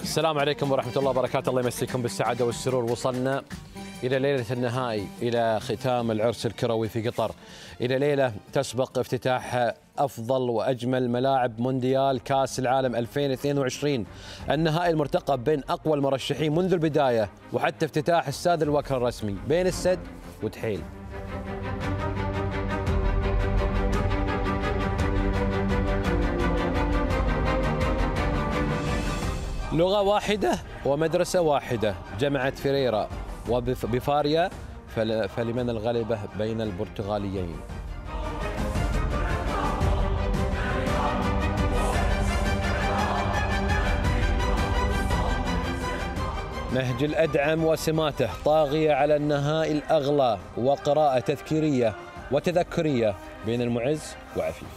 السلام عليكم ورحمة الله وبركاته، الله يمسيكم بالسعادة والسرور. وصلنا إلى ليلة النهائي، إلى ختام العرس الكروي في قطر، إلى ليلة تسبق افتتاح أفضل وأجمل ملاعب مونديال كأس العالم 2022، النهائي المرتقب بين أقوى المرشحين منذ البداية وحتى افتتاح استاد الوكر الرسمي بين السد وتحيل. لغة واحدة ومدرسة واحدة جمعت فيريرا وبفاريا، فلمن الغلبة بين البرتغاليين؟ نهج الأدعم وسماته طاغية على النهائي الأغلى، وقراءة تذكيرية وتذكرية بين المعز وعفيف.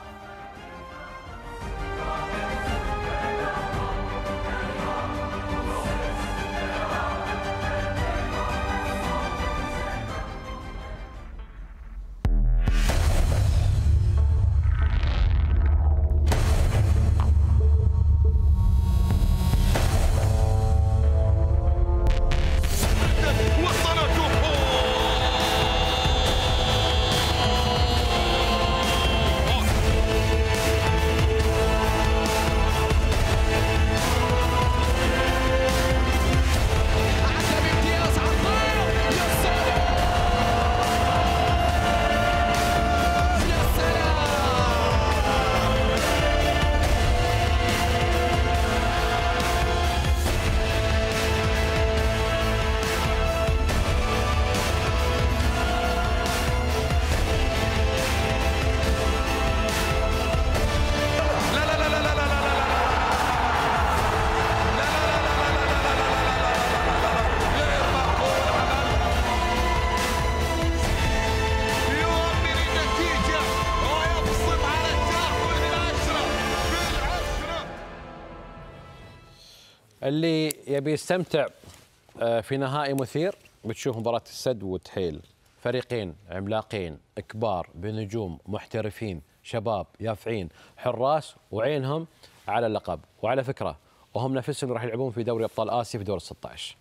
اللي يبي يستمتع في نهائي مثير بتشوف مباراة السد وتحيل، فريقين عملاقين كبار بنجوم محترفين شباب يافعين حراس وعينهم على اللقب، وعلى فكرة وهم نفسهم راح يلعبون في دوري أبطال آسيا في دور ال16.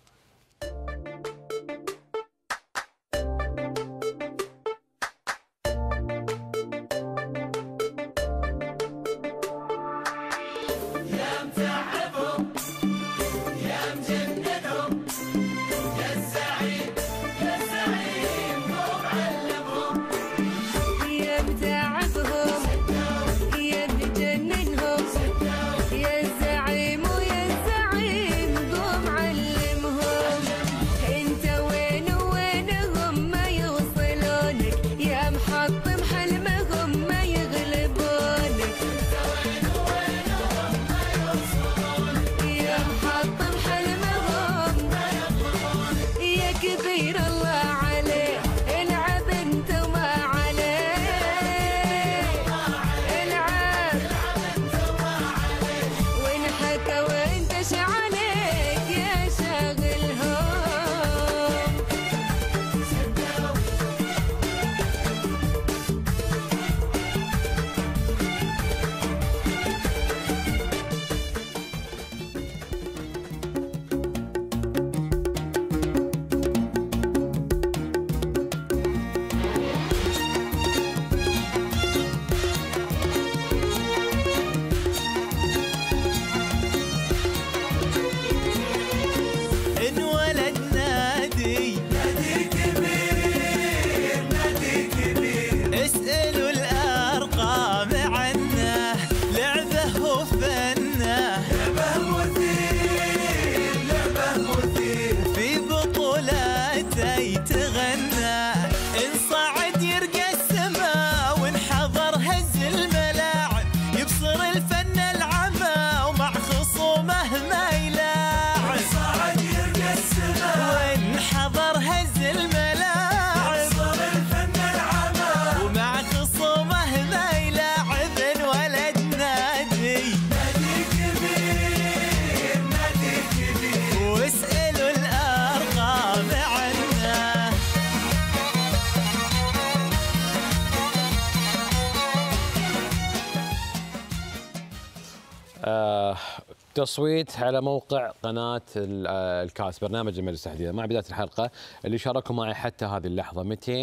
تصويت على موقع قناة الكاس برنامج المجلس تحديدا مع بداية الحلقة، اللي شاركوا معي حتى هذه اللحظة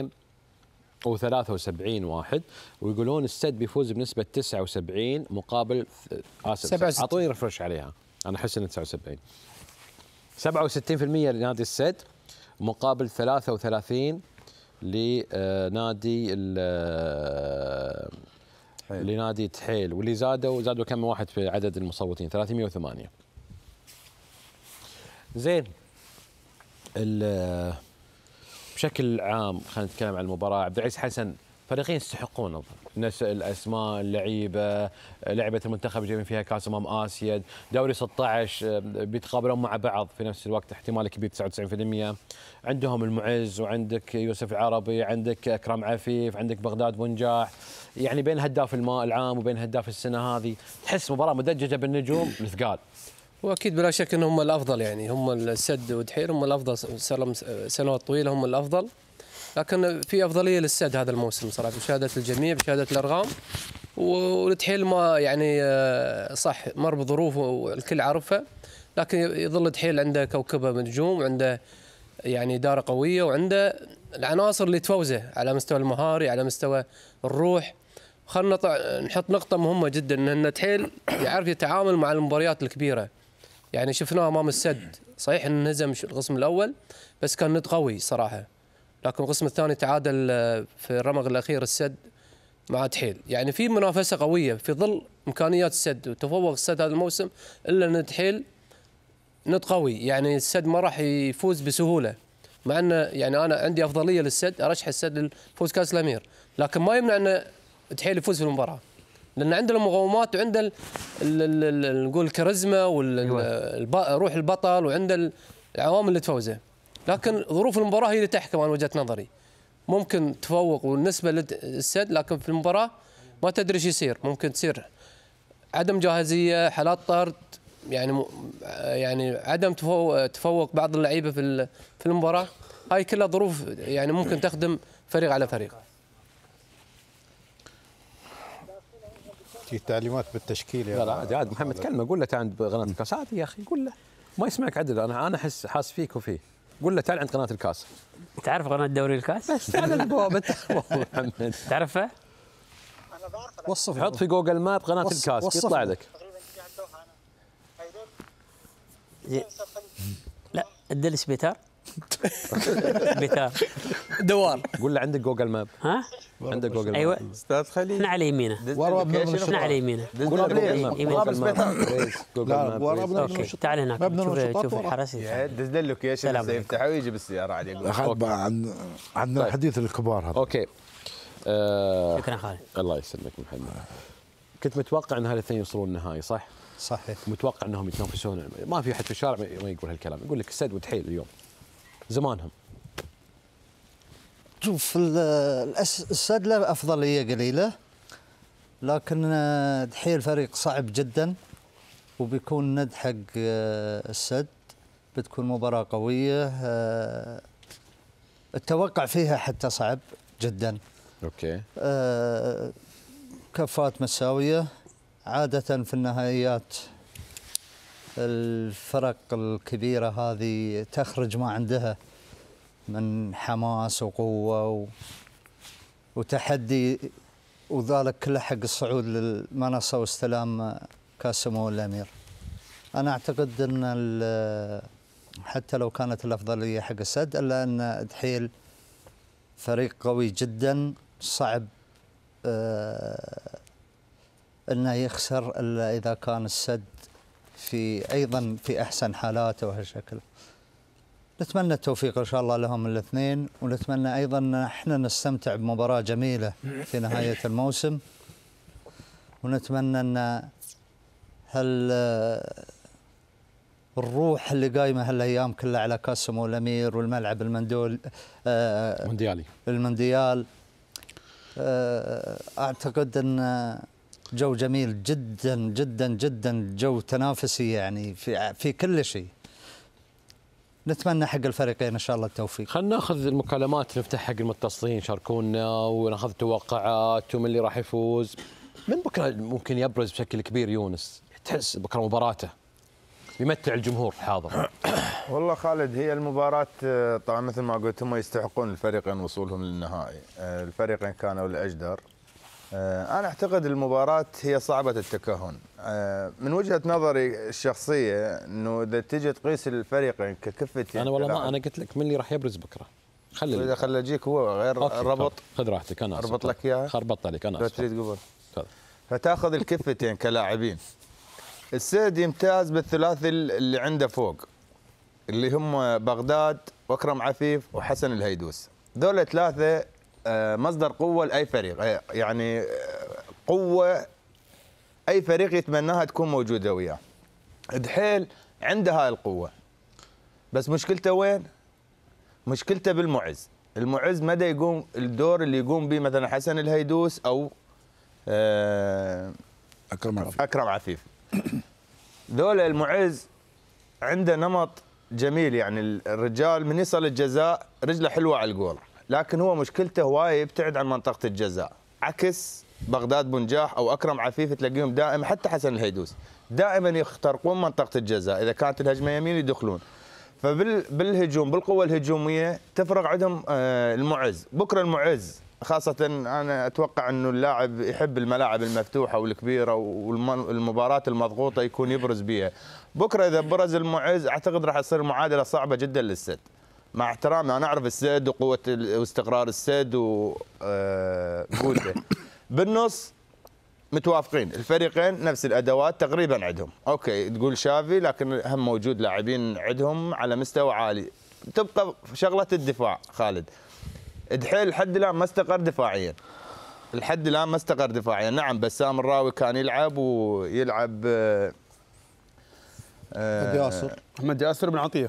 273 واحد، ويقولون السد بيفوز بنسبة 79 مقابل اعطوني ريفرش عليها، انا احس انها 79. 67% لنادي السد مقابل 33 لنادي تحيل، واللي زادوا كم واحد في عدد المصوتين 308. زين، بشكل عام خلينا نتكلم عن المباراة. عبد العزيز حسن، فريقين يستحقون الاسماء، اللعيبه، لعبه المنتخب جايين فيها كاس اسيا، دوري 16 بيتقابلون مع بعض في نفس الوقت، احتمال كبير 99%. عندهم المعز، وعندك يوسف العربي، عندك اكرم عفيف، عندك بغداد بنجاح، يعني بين هداف الماء العام وبين هداف السنه هذه، تحس مباراه مدججه بالنجوم الثقال. واكيد بلا شك انهم الافضل، يعني هم السد ودحيل هم الافضل، صار لهم سنوات طويله هم الافضل، لكن في افضليه للسد هذا الموسم صراحه بشهاده الجميع، بشهاده الارقام. ودحيل ما يعني صح مر بظروف والكل عارفها، لكن يظل دحيل عنده كوكبه من نجوم، وعنده يعني اداره قويه، وعنده العناصر اللي تفوزه على مستوى المهاري، على مستوى الروح. خلينا نحط نقطه مهمه جدا، ان دحيل يعرف يتعامل مع المباريات الكبيره. يعني شفناه امام السد، صحيح انه انهزم القسم الاول بس كان ند قوي صراحه، لكن القسم الثاني تعادل في الرمق الاخير السد مع دحيل. يعني في منافسه قويه في ظل امكانيات السد، وتفوق السد هذا الموسم، الا ان دحيل ند قوي. يعني السد ما راح يفوز بسهوله، مع انه يعني انا عندي افضليه للسد، ارشح السد لفوز كاس الامير، لكن ما يمنع ان دحيل يفوز في المباراه، لان عنده المقومات، وعنده نقول الكاريزما روح البطل، وعنده العوامل اللي تفوزه. لكن ظروف المباراه هي اللي تحكم عن وجهه نظري. ممكن تفوق والنسبه للسد، لكن في المباراه ما تدري ايش يصير، ممكن تصير عدم جاهزيه، حالات طرد، يعني عدم تفوق بعض اللعيبه في المباراه. هاي كلها ظروف يعني ممكن تخدم فريق على فريق. في تعليمات بالتشكيل يا لا عادي محمد، كلمه قول له تعال عند قناه الكاس عادي يا اخي، قول له ما يسمعك عدل، انا احس حاس فيك وفيه، قول له تعال عند قناه الكاس. تعرف قناه دوري الكاس؟ بس تعال البوابه محمد تعرفها؟ انا بعرف، وصف، حط في جوجل ماب قناه الكاس يطلع لك. لا الدلس بيتار. بيتار دوار. قول له عندك جوجل ماب. ها؟ عندك جوجل ماب. ايوه استاذ خليل، احنا على يمينه، احنا على يمينه. قول له جوجل ماب. اوكي تعال هناك شوف الحرس. دز له اللوكيشن يفتحه ويجي بالسياره عليك. عندنا حديث الكبار هذا. اوكي. شكرا خالد. الله يسلمك محمد. كنت متوقع ان هالاثنين يوصلون النهائي صح؟ صحيح. متوقع انهم يتنافسون، ما في احد في الشارع ما يقول هالكلام، يقول لك السد وتحيل اليوم زمانهم. شوف السد له افضليه قليله، لكن دحيل فريق صعب جدا، وبيكون ند حق السد، بتكون مباراه قويه، التوقع فيها حتى صعب جدا. اوكي. كفات متساويه، عاده في النهائيات الفرق الكبيره هذه تخرج ما عندها من حماس وقوه وتحدي، وذلك كله حق الصعود للمنصه واستلام كاس سمو الامير. انا اعتقد ان حتى لو كانت الافضليه حق السد، الا ان دحيل فريق قوي جدا، صعب انه يخسر الا اذا كان السد ايضا في احسن حالاته وهالشكل. نتمنى التوفيق ان شاء الله لهم الاثنين، ونتمنى ايضا ان احنا نستمتع بمباراه جميله في نهايه الموسم، ونتمنى ان الروح اللي قايمه هالايام كلها على كاس سمو الامير والملعب المونديال، اعتقد ان جو جميل جدا جدا جدا، جو تنافسي يعني في كل شيء. نتمنى حق الفريقين ان شاء الله التوفيق. خلينا ناخذ المكالمات، نفتح حق المتصلين شاركونا، وناخذ توقعات ومن اللي راح يفوز. من بكره ممكن يبرز بشكل كبير يونس، تحس بكره مباراته يمتع الجمهور الحاضر؟ والله خالد، هي المباراة طبعا مثل ما قلت هم يستحقون الفريقين وصولهم للنهائي، الفريقين كانوا الأجدر. أنا أعتقد المباراة هي صعبة التكهن. من وجهة نظري الشخصية أنه إذا تجي تقيس الفريقين ككفتين، أنا والله ما أنا قلت لك من اللي راح يبرز بكرة. خلي أجيك هو غير ربط. خذ راحتك، أنا أربط لك إياها. خربطت عليك أنا. لا تريد قبل. فتاخذ الكفتين كلاعبين. السيد يمتاز بالثلاثي اللي عنده فوق، اللي هم بغداد واكرم عفيف وحسن الهيدوس. دول ثلاثه مصدر قوه لاي فريق، يعني قوه اي فريق يتمناها تكون موجوده وياه. دحيل عنده هاي القوه، بس مشكلته وين؟ مشكلته بالمعز. المعز مدى يقوم الدور اللي يقوم به مثلا حسن الهيدوس او اكرم عفيف. ذول المعز عنده نمط جميل، يعني الرجال من يصل الجزاء رجله حلوه على الجول، لكن هو مشكلته هوايه يبتعد عن منطقه الجزاء، عكس بغداد بنجاح او اكرم عفيف تلاقيهم دائما، حتى حسن الهيدوس دائما يخترقون منطقه الجزاء، اذا كانت الهجمه يمين يدخلون. فبالهجوم بالقوه الهجوميه تفرق عندهم المعز. بكره المعز خاصة أنا أتوقع أنه اللاعب يحب الملاعب المفتوحة والكبيرة والمباراة المضغوطة يكون يبرز بيها. بكرة إذا برز المعز أعتقد راح تصير معادلة صعبة جدا للسد. مع احترامي أنا أعرف السد وقوة واستقرار السد وقوته. بالنص متوافقين، الفريقين نفس الأدوات تقريبا عندهم. أوكي تقول شافي، لكن هم موجود لاعبين عندهم على مستوى عالي. تبقى شغلة الدفاع خالد. دحيل لحد الان ما استقر دفاعيا. لحد الان ما استقر دفاعيا. نعم بسام الراوي كان يلعب ويلعب احمد ياسر بن عطيه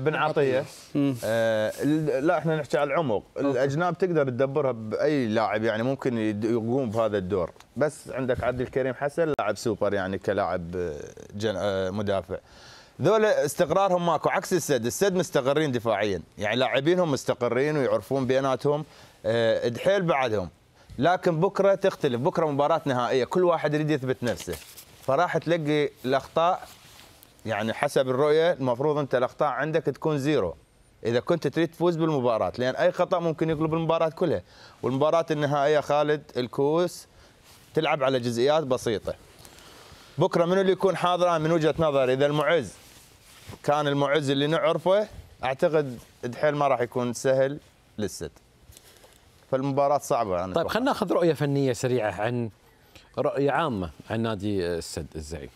لا احنا نحكي على العمق. الاجناب تقدر تدبرها باي لاعب، يعني ممكن يقوم بهذا الدور، بس عندك عبد الكريم حسن لاعب سوبر يعني كلاعب مدافع. ذول استقرارهم ماكو، عكس السد. السد مستقرين دفاعيا، يعني لاعبينهم مستقرين ويعرفون بيناتهم. دحيل بعدهم، لكن بكره تختلف. بكره مباراه نهائيه، كل واحد يريد يثبت نفسه، فراح تلاقي الاخطاء. يعني حسب الرؤيه المفروض انت الاخطاء عندك تكون زيرو اذا كنت تريد تفوز بالمباراه، لان اي خطا ممكن يقلب المباراه كلها. والمباراه النهائيه خالد الكؤوس تلعب على جزئيات بسيطه. بكره منو اللي يكون حاضر؟ من وجهه نظري اذا المعز كان المعز اللي نعرفه، اعتقد دحيل ما راح يكون سهل للسد. فالمباراه صعبه. أنا طيب خلينا ناخذ رؤيه فنيه سريعه عن رؤيه عامه عن نادي السد الزعيم.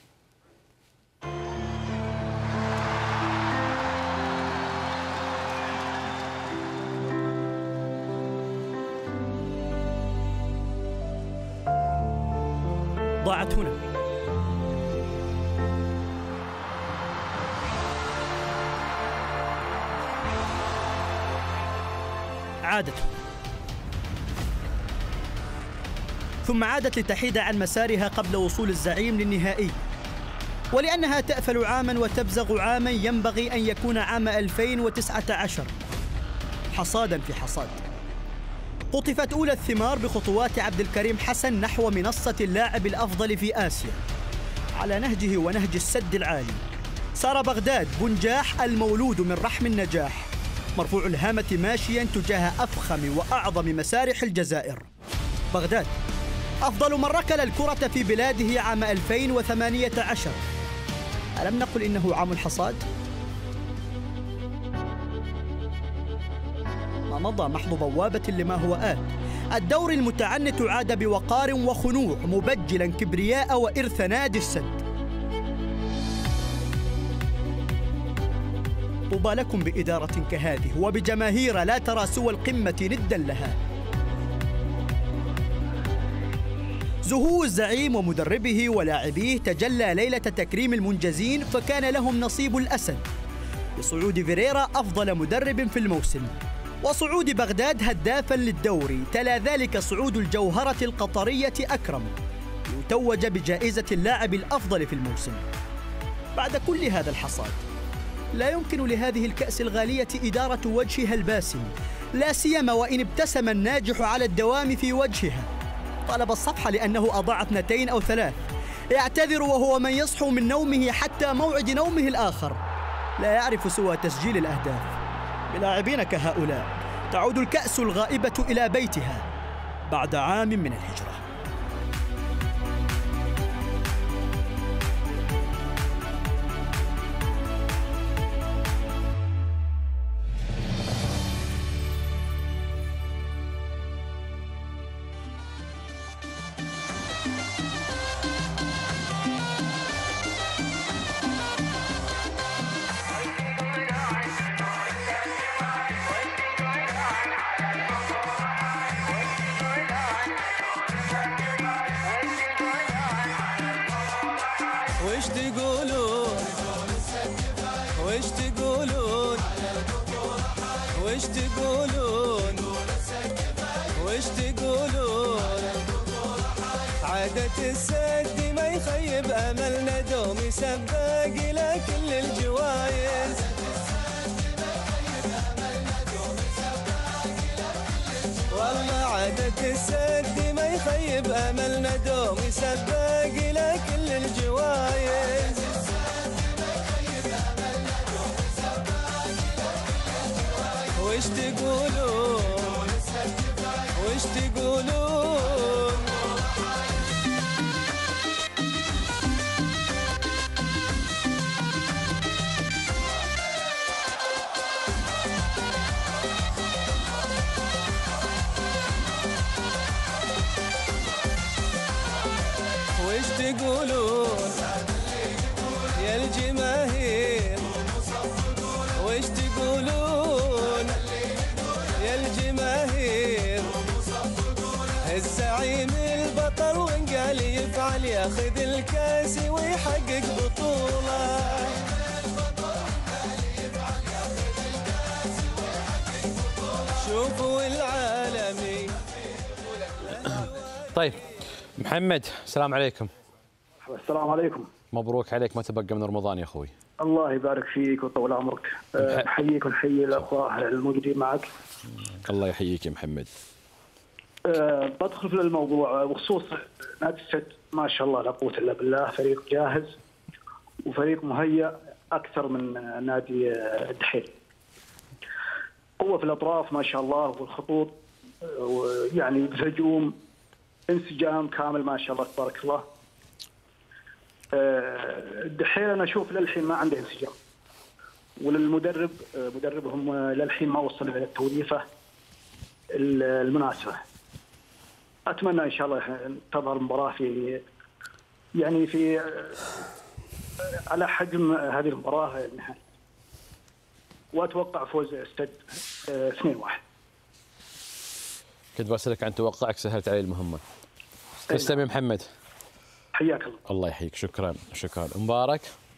ضاعت هنا. عادت، ثم عادت لتحيد عن مسارها قبل وصول الزعيم للنهائي، ولأنها تأفل عاما وتبزغ عاما ينبغي أن يكون عام 2019 حصادا في حصاد. قطفت أولى الثمار بخطوات عبد الكريم حسن نحو منصة اللاعب الأفضل في آسيا على نهجه ونهج السد العالي. سار بغداد بنجاح المولود من رحم النجاح مرفوع الهامة ماشيا تجاه أفخم وأعظم مسارح الجزائر. بغداد أفضل من ركل الكرة في بلاده عام 2018. ألم نقل إنه عام الحصاد؟ ما مضى محض بوابة لما هو آت. الدور المتعنت عاد بوقار وخنوع مبجلا كبرياء وإرث نادي السد. طوبى لكم بإدارة كهذه وبجماهير لا ترى سوى القمة ندا لها. زهو الزعيم ومدربه ولاعبيه تجلى ليلة تكريم المنجزين، فكان لهم نصيب الأسد بصعود فيريرا أفضل مدرب في الموسم، وصعود بغداد هدافا للدوري. تلا ذلك صعود الجوهرة القطرية أكرم يتوج بجائزة اللاعب الأفضل في الموسم. بعد كل هذا الحصاد لا يمكن لهذه الكأس الغالية إدارة وجهها الباسم، لا سيما وإن ابتسم الناجح على الدوام في وجهها. طلب الصفحة لأنه أضاع 2 أو 3. يعتذر وهو من يصحو من نومه حتى موعد نومه الآخر، لا يعرف سوى تسجيل الأهداف. بلاعبين كهؤلاء تعود الكأس الغائبة إلى بيتها بعد عام من الهجرة. وش تقولون وش تقولون وش تقولون وش تقولون عادة السد ما يخيب أملنا دوم يسبق إلى كل الجوايز والله عادة السد ما يخيب أملنا دوم يسبق إلى كل الجوايز وش تقولون وش تقولون وش تقولون يا الجماهير وش تقولون يا الجماهير الزعيم البطل وانقال يفعل ياخذ الكاس ويحقق بطولة شوفوا العالمي. طيب محمد السلام عليكم. السلام عليكم. مبروك عليك ما تبقى من رمضان يا اخوي. الله يبارك فيك ويطول عمرك. احييك ونحيي الاخوه الموجودين معك. الله يحييك يا محمد. بدخل في الموضوع بخصوص نادي السد، ما شاء الله لا قوه الا بالله، فريق جاهز وفريق مهيأ اكثر من نادي الدحيل. قوه في الاطراف ما شاء الله والخطوط، يعني الهجوم انسجام كامل ما شاء الله تبارك الله. الدحيل انا اشوف للحين ما عنده انسجام، وللمدرب مدربهم للحين ما وصل الى التوليفه المناسبه. اتمنى ان شاء الله تظهر المباراه في يعني في على حجم هذه المباراه النهائيه، واتوقع فوز السد 2-1. كنت بسألك عن توقعك، سهلت علي المهمه. تسلم يا محمد. حياك الله. الله يحييك. شكرا شكرا. مبارك.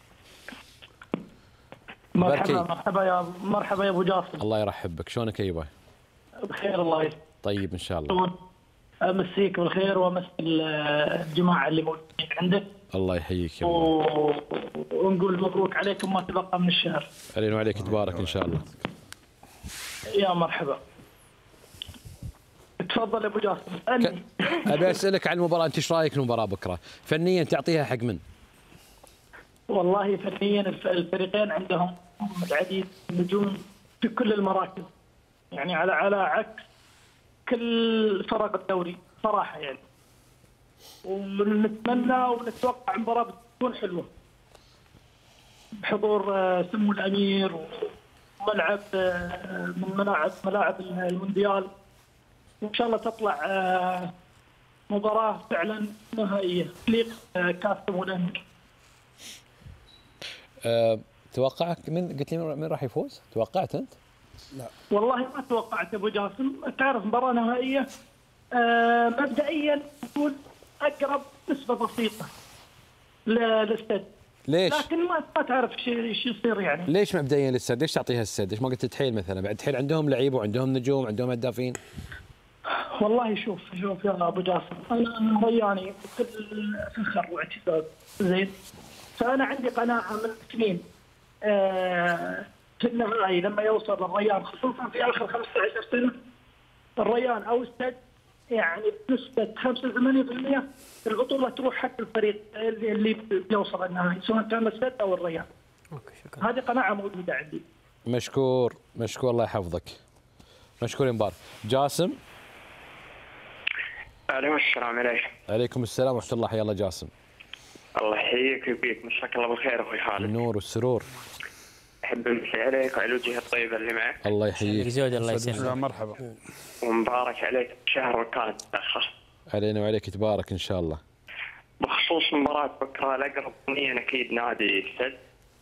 مرحبا يا ابو جاسم. الله يرحب بك. شلونك ايوه؟ بخير الله يسلمك. طيب ان شاء الله. امسيك بالخير وامسي الجماعه اللي موجودين عندك. الله يحييك يا ونقول مبروك عليكم ما تبقى من الشهر. علينا وعليك تبارك ان شاء الله. يا مرحبا. تفضل يا ابو جاسم. ابي اسالك عن المباراه، انت ايش رايك في المباراه بكره؟ فنيا تعطيها حق من؟ والله فنيا الفريقين عندهم العديد من النجوم في كل المراكز، يعني على عكس كل فرق الدوري صراحه يعني. ونتمنى ونتوقع مباراه بتكون حلوه بحضور سمو الامير وملعب من ملاعب المونديال، وان شاء الله تطلع مباراه فعلا نهائيه تليق كاس سمو الامير. توقعك من قلت لي من راح يفوز؟ توقعت انت؟ لا والله ما توقعت ابو جاسم. تعرف مباراه نهائيه مبدئيا تكون اقرب نسبه بسيطه للسد. ليش؟ لكن ما تعرف ايش يصير يعني. ليش مبدئيا للسد؟ ليش تعطيها السد؟ ليش ما قلت الدحيل مثلا؟ بعد الدحيل عندهم لعيبه وعندهم نجوم وعندهم هدافين. والله شوف يا ابو جاسم، انا رياني بكل فخر واعتزاز زين، فانا عندي قناعه من سنين في النهائي لما يوصل الريان، خصوصا في اخر 15 سنه الريان او السد يعني بنسبه 85% البطوله تروح حق الفريق اللي بيوصل النهائي سواء كان السد او الريان. اوكي شكرا. هذه قناعه موجوده عندي. مشكور الله يحفظك. مشكور مبارك. جاسم. الو السلام عليكم. عليكم السلام ورحمه الله. حيا الله جاسم. الله يحييك ويبيك، مساك الله بالخير اخوي خالد. النور والسرور. احب امسي عليك وعلى الوجه الطيبه اللي معك. الله يحييك. زود الله يسلمك. مرحبا. ومبارك عليك شهر وكانت تاخر. علينا وعليك تبارك ان شاء الله. بخصوص مباراه بكره الاقرب ضمنيا اكيد نادي السد.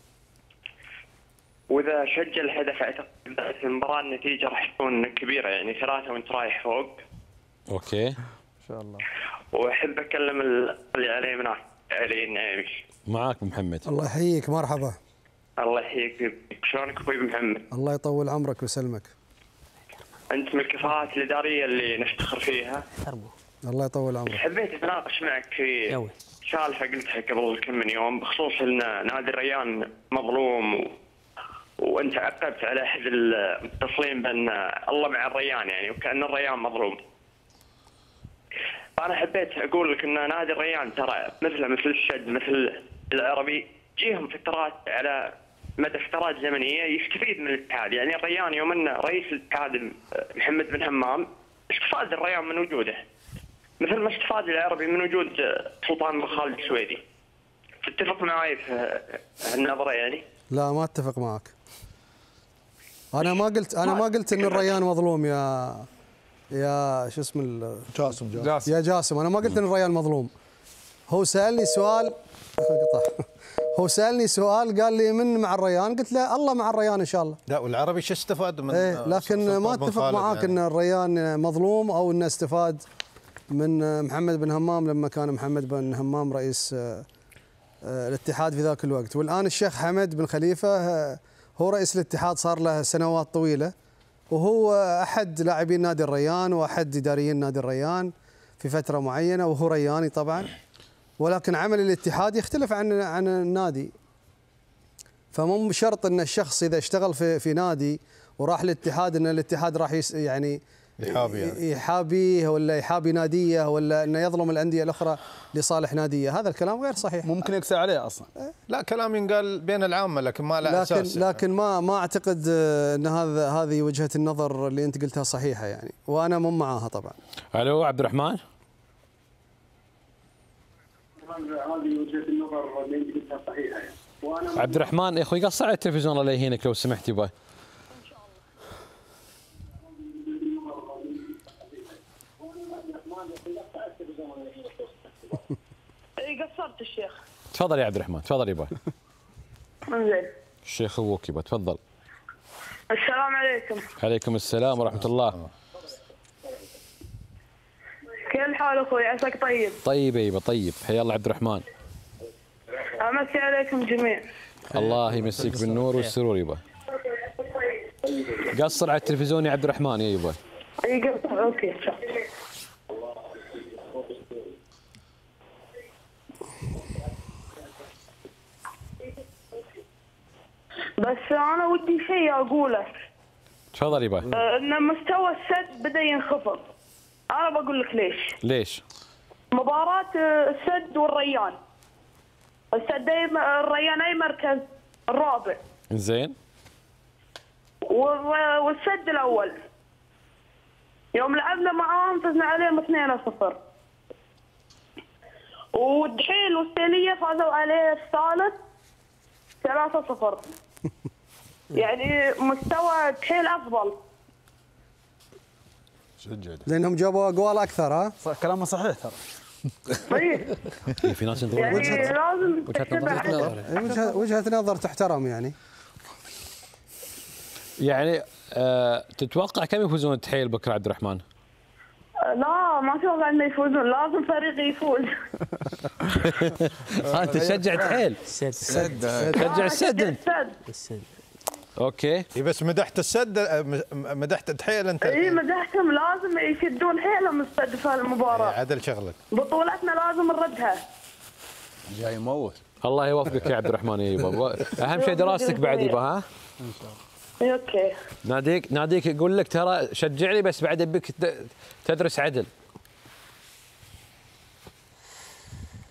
واذا سجل هدف اعتقد بعد المباراه النتيجه راح تكون كبيره، يعني 3 وانت رايح فوق. اوكي. ان شاء الله. واحب اكلم اللي عليه مناك علي النعيمي. معاك محمد. الله يحييك. مرحبا. الله يحييك ويبيك. شلونك اخوي محمد؟ الله يطول عمرك ويسلمك. انت من الكفاءات الاداريه اللي نفتخر فيها. الله يطول عمرك. حبيت اتناقش معك في سالفه قلتها قبل كم من يوم بخصوص ان نادي الريان مظلوم وانت عقبت على احد المتصلين بان الله مع الريان، يعني وكان الريان مظلوم. فانا حبيت اقول لك ان نادي الريان ترى مثل السد مثل العربي جيهم فترات على مدى فترات زمنيه يستفيد من الاتحاد، يعني الريان يوم ان رئيس الاتحاد محمد بن همام استفاد الريان من وجوده مثل ما استفاد العربي من وجود سلطان بن خالد السويدي. تتفق معي في هالنظره يعني؟ لا ما اتفق معك. انا ما قلت ان الريان مظلوم يا شو اسمه جاسم. يا جاسم. انا ما قلت ان الريان مظلوم. هو سالني سؤال قال لي من مع الريان، قلت له الله مع الريان ان شاء الله. لا والعربي شو استفاد من لكن ما اتفق معاك يعني ان الريان مظلوم او انه استفاد من محمد بن همام لما كان محمد بن همام رئيس الاتحاد في ذاك الوقت. والان الشيخ حمد بن خليفه هو رئيس الاتحاد صار له سنوات طويله، وهو احد لاعبين نادي الريان واحد اداريين نادي الريان في فتره معينه، وهو رياني طبعا، ولكن عمل الاتحاد يختلف عن النادي. فمو بشرط ان الشخص اذا اشتغل في نادي وراح الاتحاد ان الاتحاد راح يعني يحابيه ولا يحابي ناديه ولا انه يظلم الانديه الاخرى لصالح ناديه. هذا الكلام غير صحيح. ممكن يقسى عليه اصلا. لا كلام ينقال بين العامه لكن ما له اساس. لكن ما اعتقد ان هذه وجهه النظر اللي انت قلتها صحيحه يعني، وانا مو معاها طبعا. الو عبد الرحمن. هذه وجهه النظر اللي انت قلتها صحيحه يعني، وانا عبد الرحمن يا اخوي قص على التلفزيون الله يهينك لو سمحت يبا. اي قصرت الشيخ. تفضل يا عبد الرحمن تفضل يبا. انزين. الشيخ ابوك يبا تفضل. السلام عليكم. عليكم السلام ورحمه الله. كيف الحال اخوي؟ عساك طيب؟ طيب يبا طيب. حيا الله عبد الرحمن. امسي عليكم جميعا. الله يمسيك بالنور والسرور يبا. قصر على التلفزيون يا عبد الرحمن يا يبا. اي قصر اوكي. بس انا ودي شيء اقوله. تفضل يبا. ان مستوى السد بدا ينخفض. انا بقول لك ليش؟ مباراة السد والريان. السد الريان اي مركز؟ الرابع. زين. والسد الاول. يوم لعبنا معاهم فزنا عليهم 2-0. والدحيل والسيلية فازوا عليه الثالث 3-0. يعني مستوى الدحيل افضل. لانهم جابوا اقوال اكثر. ها كلامه صحيح ترى. طيب في ناس ينظرون يعني لازم وجهة نظر تحترم يعني تتوقع كم يفوزون التحيل بكره عبد الرحمن؟ لا ما اتوقع انه يفوزون، لازم فريق يفوز. انت تشجع تحيل؟ تشجع السد انت؟ السد. اوكي. بس مدحت السد مدحت تحيل انت. اي مدحتهم، لازم يشدون حيلهم السد في المباراه. عدل شغلك. بطولتنا لازم نردها. جاي يموت. الله يوفقك يا عبد الرحمن يا يبا. اهم شيء دراستك بعد يبا. ها؟ ان شاء الله. اوكي. ناديك يقول لك ترى شجعني بس بعد ابيك تدرس عدل.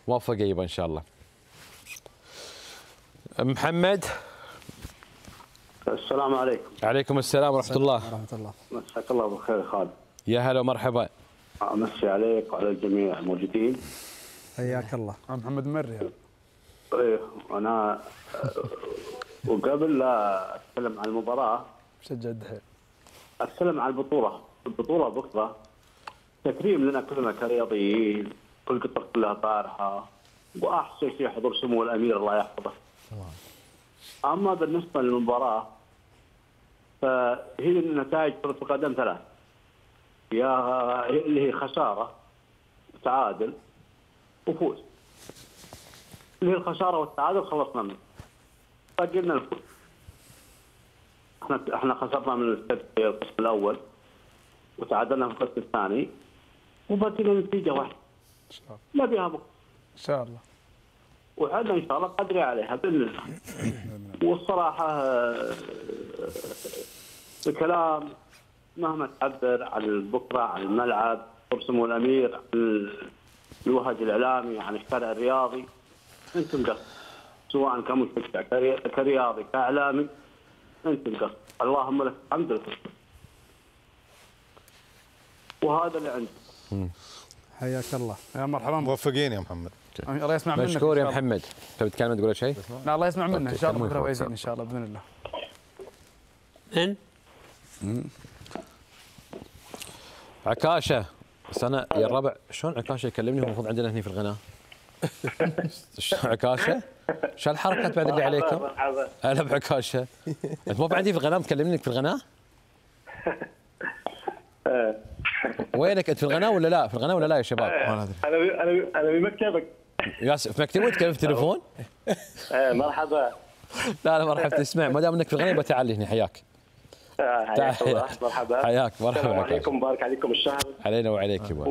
موفق يبا ان شاء الله. محمد. السلام عليكم. عليكم السلام ورحمه الله. ورحمه الله. مساك الله بالخير يا خالد. يا هلا ومرحبا. امسي عليك وعلى الجميع الموجودين. حياك الله. محمد مري هذا. ايه انا وقبل لا اتكلم عن المباراه شجع الدحيل. اتكلم عن البطوله بكره تكريم لنا كلنا كرياضيين، كل قطر كلها طارحه، واحسن شيء حضور سمو الامير الله يحفظه. اما بالنسبه للمباراه فهي النتائج كره القدم ثلاث، يا اللي هي خساره وتعادل وفوز. اللي هي الخساره والتعادل خلصنا منه، باقي لنا الفوز. احنا خسرنا من السد في القسم الاول وتعادلنا في القسم الثاني وباقي لنا نتيجه واحده نبيها بكره ان شاء الله، وعدنا ان شاء الله قدري عليها باذن الله. والصراحه الكلام مهما تعبر عن بكره، عن الملعب، سمو الامير، عن الوهج الاعلامي، عن الشارع الرياضي، انتم قصر، سواء كمشجع كرياضي كاعلامي، انتم قصر. اللهم لك الحمد لله. وهذا اللي عندي. حياك الله. يا مرحبا. موفقين يا محمد. الله يسمع منك. مشكور يا محمد. تبي تتكلم تقول شيء؟ لا الله يسمع منك ان شاء الله بكره فايزين ان شاء الله باذن الله. عكاشه سنه يا الربع، شلون عكاشه يكلمني هو المفروض عندنا هنا في القناه؟ عكاشه؟ شو الحركات بعد اللي عليكم؟ هلا بعكاشه. انت مو عندي في القناه تكلمني في القناه؟ وينك انت في القناه ولا لا؟ في القناه ولا لا يا شباب؟ انا بمكتبك. في مكتبي وتكلم في التليفون؟ مرحبا. لا مرحبا. اسمع، ما دام انك في القناه يبقى تعال هنا. حياك. حياك الله. مرحبا. حياك. مرحبا. السلام عليكم، مبارك عليكم الشهر. علينا وعليك يبا.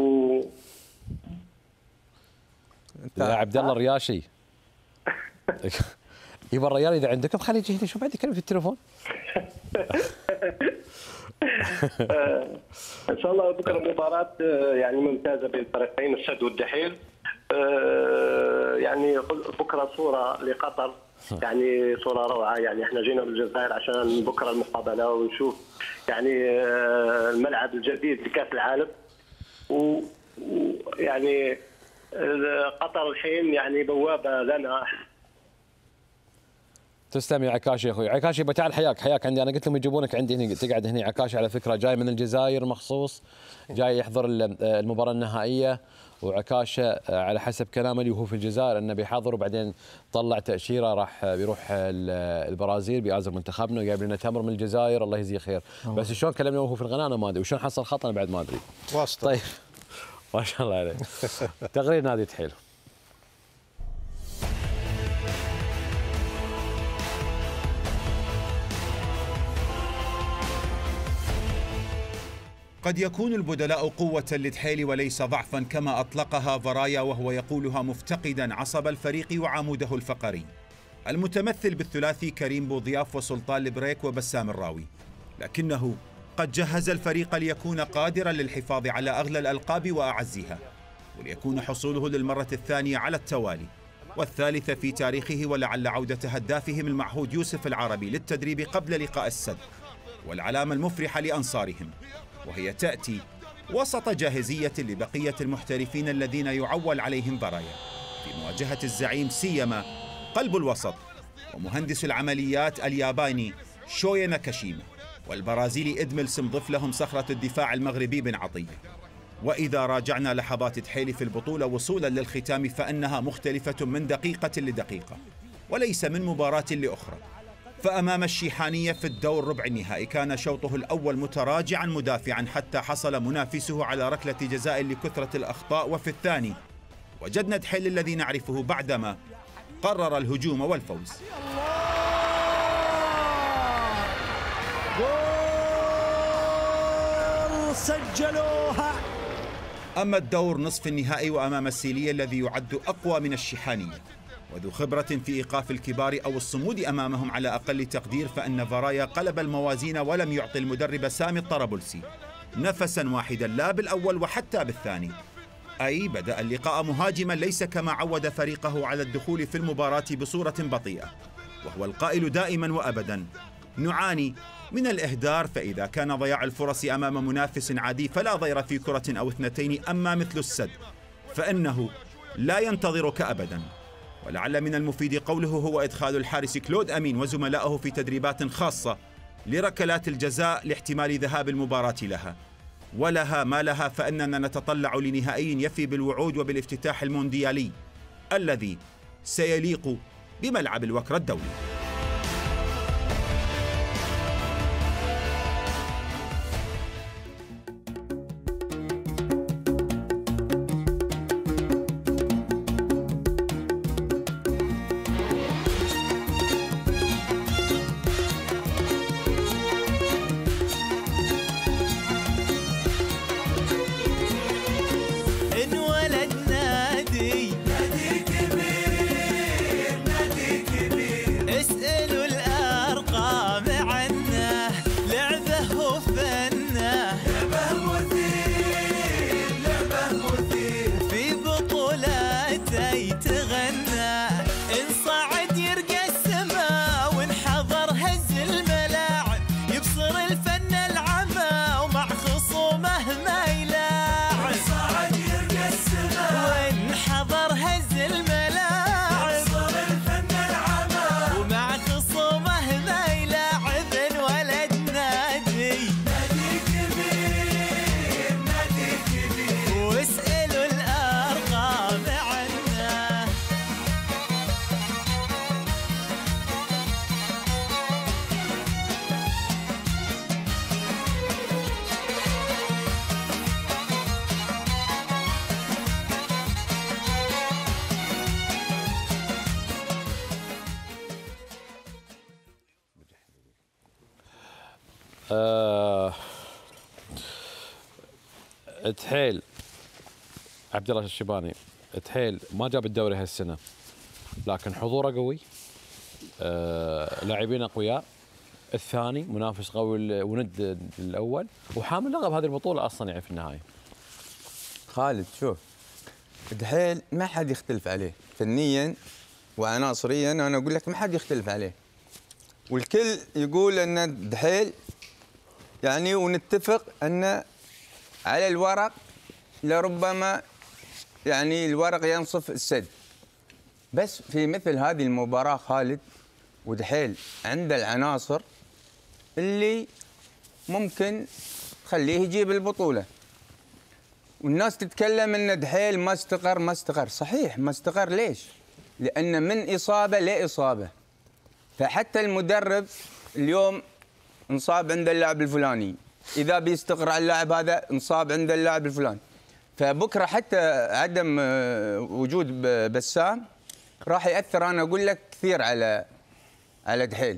يا عبد الله الرياشي. يبا الريال اذا عندكم خليه يجي هنا، شوف بعد يكلم في التليفون. ان شاء الله بكره مباراه يعني ممتازه بين الفريقين السد والدحيل. يعني بكره صوره لقطر، يعني صوره روعه. يعني احنا جينا من الجزائر عشان بكره المقابله ونشوف يعني الملعب الجديد لكاس العالم. ويعني قطر الحين يعني بوابه لنا. تسلم يا عكاشي يا اخوي. عكاشي بتعال. حياك عندي. انا قلت لهم يجيبونك عندي هنا تقعد هنا. عكاشي على فكره جاي من الجزائر مخصوص، جاي يحضر المباراه النهائيه. وعكاشة على حسب كلامه اللي هو في الجزائر انه بيحضر، وبعدين طلع تاشيره بيروح البرازيل بيعزم منتخبنا وجايب لنا تمر من الجزائر. الله يجزيه خير. بس شلون كلمنا وهو في القناه انا ما ادري، وشلون حصل خط انا بعد ما ادري. واسطه. طيب ما شاء الله عليك. تقرير نادي دحيل. قد يكون البدلاء قوة لدحيل وليس ضعفا كما أطلقها فرايا، وهو يقولها مفتقدا عصب الفريق وعموده الفقري المتمثل بالثلاثي كريم بوضياف وسلطان البريك وبسام الراوي، لكنه قد جهز الفريق ليكون قادرا للحفاظ على أغلى الألقاب وأعزها، وليكون حصوله للمرة الثانية على التوالي والثالثة في تاريخه، ولعل عودة هدافهم المعهود يوسف العربي للتدريب قبل لقاء السد، والعلامة المفرحة لأنصارهم وهي تأتي وسط جاهزية لبقية المحترفين الذين يعول عليهم برايا في مواجهة الزعيم، سيما قلب الوسط ومهندس العمليات الياباني شويا ناكاشيما، والبرازيلي إدميلسون ضف لهم صخرة الدفاع المغربي بن عطية. وإذا راجعنا لحظات دحيل في البطولة وصولا للختام فإنها مختلفة من دقيقة لدقيقة وليس من مباراة لأخرى. فأمام الشيحانية في الدور ربع النهائي كان شوطه الأول متراجعا مدافعا حتى حصل منافسه على ركلة جزاء لكثرة الأخطاء، وفي الثاني وجدنا دحيل الذي نعرفه بعدما قرر الهجوم والفوز. جول سجلوها. أما الدور نصف النهائي وأمام السيلية الذي يعد أقوى من الشيحانية وذو خبرة في إيقاف الكبار أو الصمود أمامهم على أقل تقدير، فإن فرايا قلب الموازين ولم يعطي المدرب سامي الطرابلسي نفسا واحدا لا بالأول وحتى بالثاني، أي بدأ اللقاء مهاجما ليس كما عود فريقه على الدخول في المباراة بصورة بطيئة، وهو القائل دائما وأبدا: نعاني من الإهدار، فإذا كان ضياع الفرص أمام منافس عادي فلا ضير في كرة أو اثنتين، أما مثل السد فإنه لا ينتظرك أبدا. ولعل من المفيد قوله هو إدخال الحارس كلود أمين وزملائه في تدريبات خاصة لركلات الجزاء لاحتمال ذهاب المباراة لها، ولها ما لها، فإننا نتطلع لنهائي يفي بالوعود وبالافتتاح المونديالي الذي سيليق بملعب الوكرة الدولي. دحيل عبد الله الشيباني، دحيل ما جاب الدوري هالسنه لكن حضوره قوي، لاعبين اقوياء، الثاني منافس قوي وند الاول، وحامل لقب هذه البطوله اصلا يعني في النهايه. خالد شوف، دحيل ما حد يختلف عليه فنيا وعناصريا، انا اقول لك ما حد يختلف عليه، والكل يقول ان دحيل يعني، ونتفق ان على الورق لربما يعني الورق ينصف السد، بس في مثل هذه المباراة خالد ودحيل عنده العناصر اللي ممكن تخليه يجيب البطولة. والناس تتكلم ان دحيل ما استقر، صحيح ما استقر، ليش؟ لأن من إصابة لإصابة، فحتى المدرب اليوم انصاب عند اللاعب الفلاني، إذا بيستقر على اللاعب هذا انصاب عند اللاعب الفلاني، فبكرة حتى عدم وجود بسام راح يأثر، أنا أقول لك كثير على دحيل.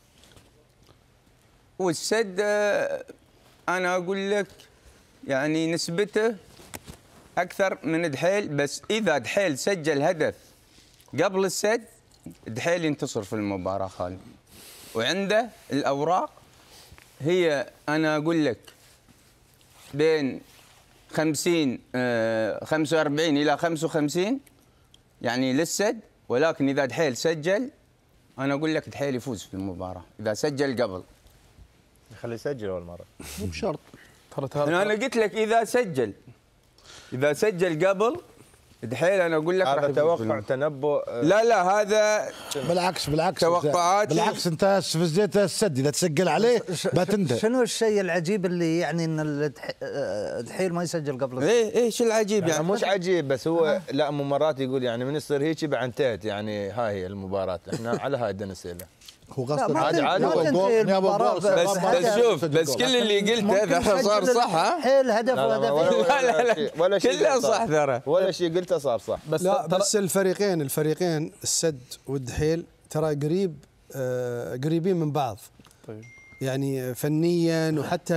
والسد أنا أقول لك يعني نسبته أكثر من دحيل، بس إذا دحيل سجل هدف قبل السد دحيل ينتصر في المباراة خالد، وعنده الأوراق هي أنا أقول لك بين 45 إلى 55 يعني للسد، ولكن إذا دحيل سجل أنا أقول لك دحيل يفوز في المباراة إذا سجل قبل. خليه يسجل أول مرة مو بشرط. أنا قلت لك إذا سجل قبل دحيل أنا أقول لك هذا توقع تنبؤ. لا هذا بالعكس توقعات، بالعكس أنت استفزيت السد، إذا تسجل عليه بتندم. شنو الشيء العجيب اللي يعني ان دحيل ما يسجل قبل السد؟ ايش العجيب يعني مش عجيب، بس هو لا مرات يقول يعني من يصير هيك بعد انتهت، يعني هاي هي المباراة، احنا على هاي بدنا نسأله. هو قصد عادي بس شوف، بس كل اللي قلته اذا صار صح، ها حيل هدف وهدف ولا شيء كله صح ترى، ولا شيء قلته صار صح. بس الفريقين السد والدحيل ترى قريبين من بعض. طيب. يعني فنيا وحتى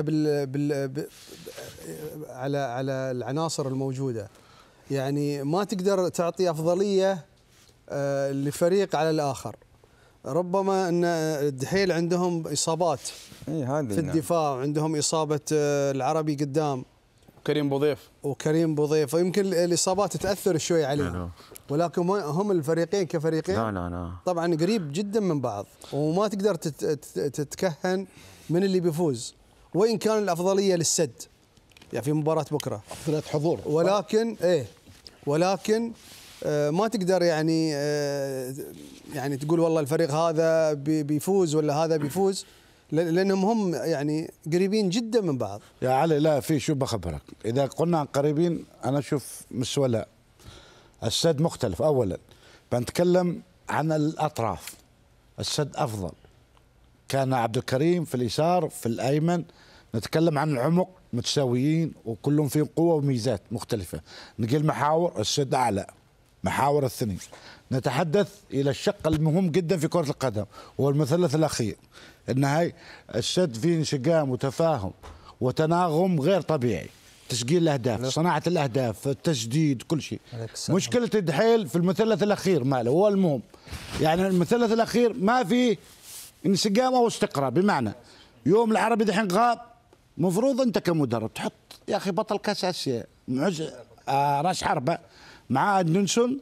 على العناصر الموجوده، يعني ما تقدر تعطي افضليه لفريق على الاخر. ربما ان الدحيل عندهم اصابات في الدفاع، وعندهم اصابه العربي قدام، كريم بوضيف ويمكن الاصابات تاثر شوي عليهم، ولكن هم الفريقين كفريقين لا طبعا قريب جدا من بعض، وما تقدر تتكهن من اللي بيفوز، وان كان الافضليه للسد يعني في مباراه بكره افضليه حضور، ولكن ما تقدر يعني تقول والله الفريق هذا بيفوز ولا هذا بيفوز، لانهم هم يعني قريبين جدا من بعض. يا علي لا في شو بخبرك، اذا قلنا قريبين انا اشوف مستوى لا السد مختلف. اولا بنتكلم عن الاطراف، السد افضل، كان عبد الكريم في اليسار في الايمن، نتكلم عن العمق متساويين وكلهم فيهم قوه وميزات مختلفه. نجي المحاور السد اعلى، محاور الثني. نتحدث الى الشق المهم جدا في كره القدم وهو المثلث الاخير، النهائي. السد فيه انسجام وتفاهم وتناغم غير طبيعي، تسجيل الاهداف، صناعه الاهداف، التسديد، كل شيء. مشكله الدحيل في المثلث الاخير ماله هو المهم، يعني المثلث الاخير ما فيه انسجام او استقرار. بمعنى يوم العربي دحين غاب، مفروض انت كمدرب تحط يا اخي بطل كاس اسيا معز راس حربه مع ادنسون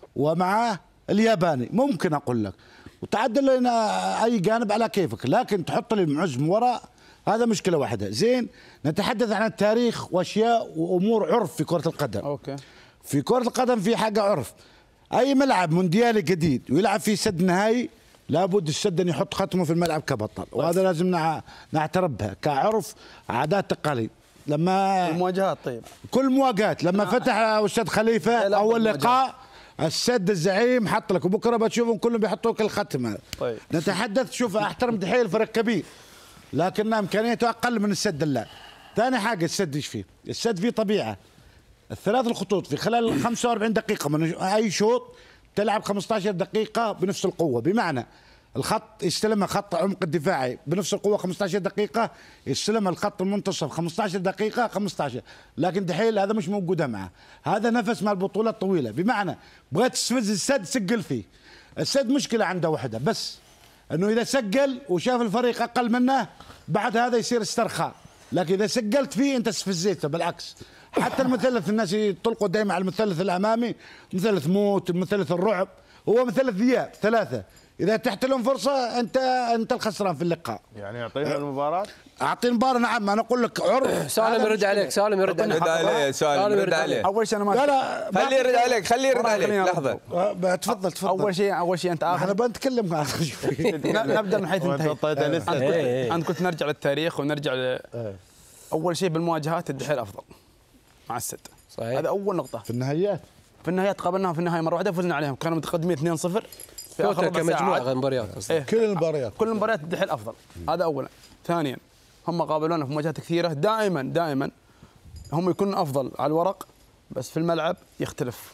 ومع الياباني، ممكن اقول لك وتعدل لنا اي جانب على كيفك، لكن تحط لي المعز من وراء هذا مشكله واحده. زين، نتحدث عن التاريخ واشياء وامور عرف في كره القدم. اوكي، في كره القدم في حاجه عرف، اي ملعب مونديالي جديد ويلعب فيه سد نهائي لابد السد ان يحط ختمه في الملعب كبطل، وهذا لازم نعترف بها كعرف عادات تقاليد. لما المواجهات كل مواجهات لما فتح استاذ خليفه اول لقاء السد الزعيم حط لك، وبكره بتشوفهم كلهم بيحطوا لك الختمه. نتحدث، شوف احترم دحيل فريق كبير لكن امكانياته اقل من السد. لا، ثاني حاجه السد ايش فيه؟ السد فيه طبيعه، الثلاث الخطوط في خلال 45 دقيقه من اي شوط تلعب 15 دقيقه بنفس القوه. بمعنى الخط يستلمها خط عمق الدفاعي بنفس القوه 15 دقيقه، يستلمها الخط المنتصف 15 دقيقه 15. لكن دحيل هذا مش موجوده معه، هذا نفس مع البطوله الطويله. بمعنى بغيت تستفز السد سجل فيه. السد مشكله عنده واحده بس، انه اذا سجل وشاف الفريق اقل منه بعد هذا يصير استرخاء، لكن اذا سجلت فيه انت استفزيته. بالعكس، حتى المثلث الناس يطلقوا دائما على المثلث الامامي، مثلث موت، مثلث الرعب، هو مثلث ذئاب ثلاثه، اذا اتحت لهم فرصه انت الخسران في اللقاء. يعني يعطينا المباراه؟ اعطي المباراه، نعم. انا اقول لك عرف. سالم يرد عليك، سالم يرد عليه، سالم يرد عليه. اول شيء انا ما لا خليه يرد عليك، خليه يرد عليك لحظه. تفضل. اول شيء انت اخر. احنا بنتكلم نبدا من حيث انتهيت. انت كنت نرجع للتاريخ ونرجع اول شيء بالمواجهات الدحيل افضل مع السد، صحيح. هذا اول نقطه. في النهايات قابلناهم في النهايه مره واحده فزنا عليهم، كانوا متقدمين 2-0 في اخر كمجموعه مباريات. كل المباريات الدحيل افضل، هذا اولا. ثانيا هم قابلونا في مواجهات كثيره، دائما هم يكونون افضل على الورق، بس في الملعب يختلف.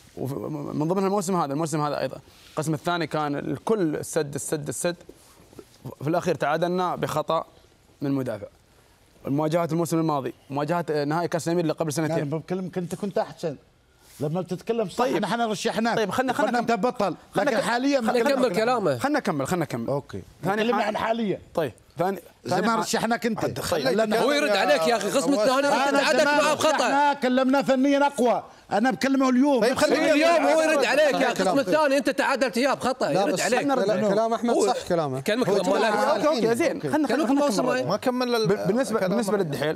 ومن ضمن الموسم هذا ايضا القسم الثاني كان الكل السد، في الاخير تعادلنا بخطا من مدافع. المواجهات الموسم الماضي، مواجهات نهائي كاس الامير اللي قبل سنتين، انا بكلمك انت كنت احسن لما بتتكلم صح. نحن رشحناك. طيب خلنا انت بطل، لكن حاليا نكمل كلامه. خلنا نكمل. اوكي، كلمنا عن حاليا. طيب زي ما رشحناك انت. هو يرد عليك يا اخي، خصم الثاني عدك معه بخطا. كلمنا فنيا اقوى، انا بكلمه اليوم. طيب اليوم هو يرد عليك يا اخي، الخصم الثاني انت تعادلت اياه بخطا، يرد عليك. كلام احمد صح كلامه. كلمك اوكي زين، خلنا ما كمل. بالنسبه للدحيل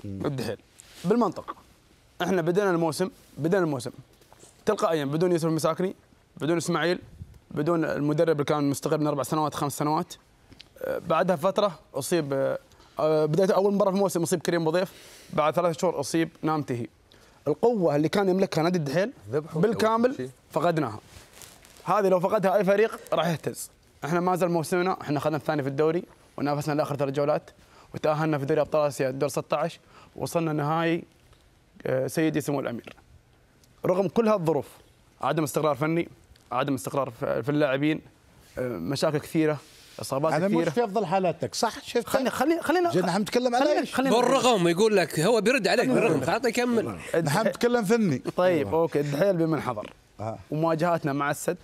بالمنطق، احنا بدينا الموسم تلقائيا بدون يوسف المساكني، بدون اسماعيل، بدون المدرب اللي كان مستقر من 4 سنوات 5 سنوات. بعدها فتره اصيب، بدايه اول مباراه في الموسم اصيب كريم بوضيف، بعد 3 شهور اصيب نامتهي. القوه اللي كان يملكها نادي الدحيل بالكامل فقدناها. هذه لو فقدها اي فريق راح يهتز. احنا ما زال موسمنا، احنا اخذنا الثاني في الدوري ونافسنا لاخر 3 جولات وتاهلنا في دوري ابطال اسيا دور 16، وصلنا نهائي سيدي سمو الامير. رغم كل هالظروف، عدم استقرار فني، عدم استقرار في اللاعبين، مشاكل كثيره، اصابات كثيره. انا مش في افضل حالاتك، صح؟ شفت؟ خلينا نحن نتكلم عليك. بالرغم يقول لك هو بيرد عليك بالرغم، خاطر يكمل. نحن نتكلم فني. طيب اوكي، الدحيل بمن حضر ومواجهاتنا مع السد.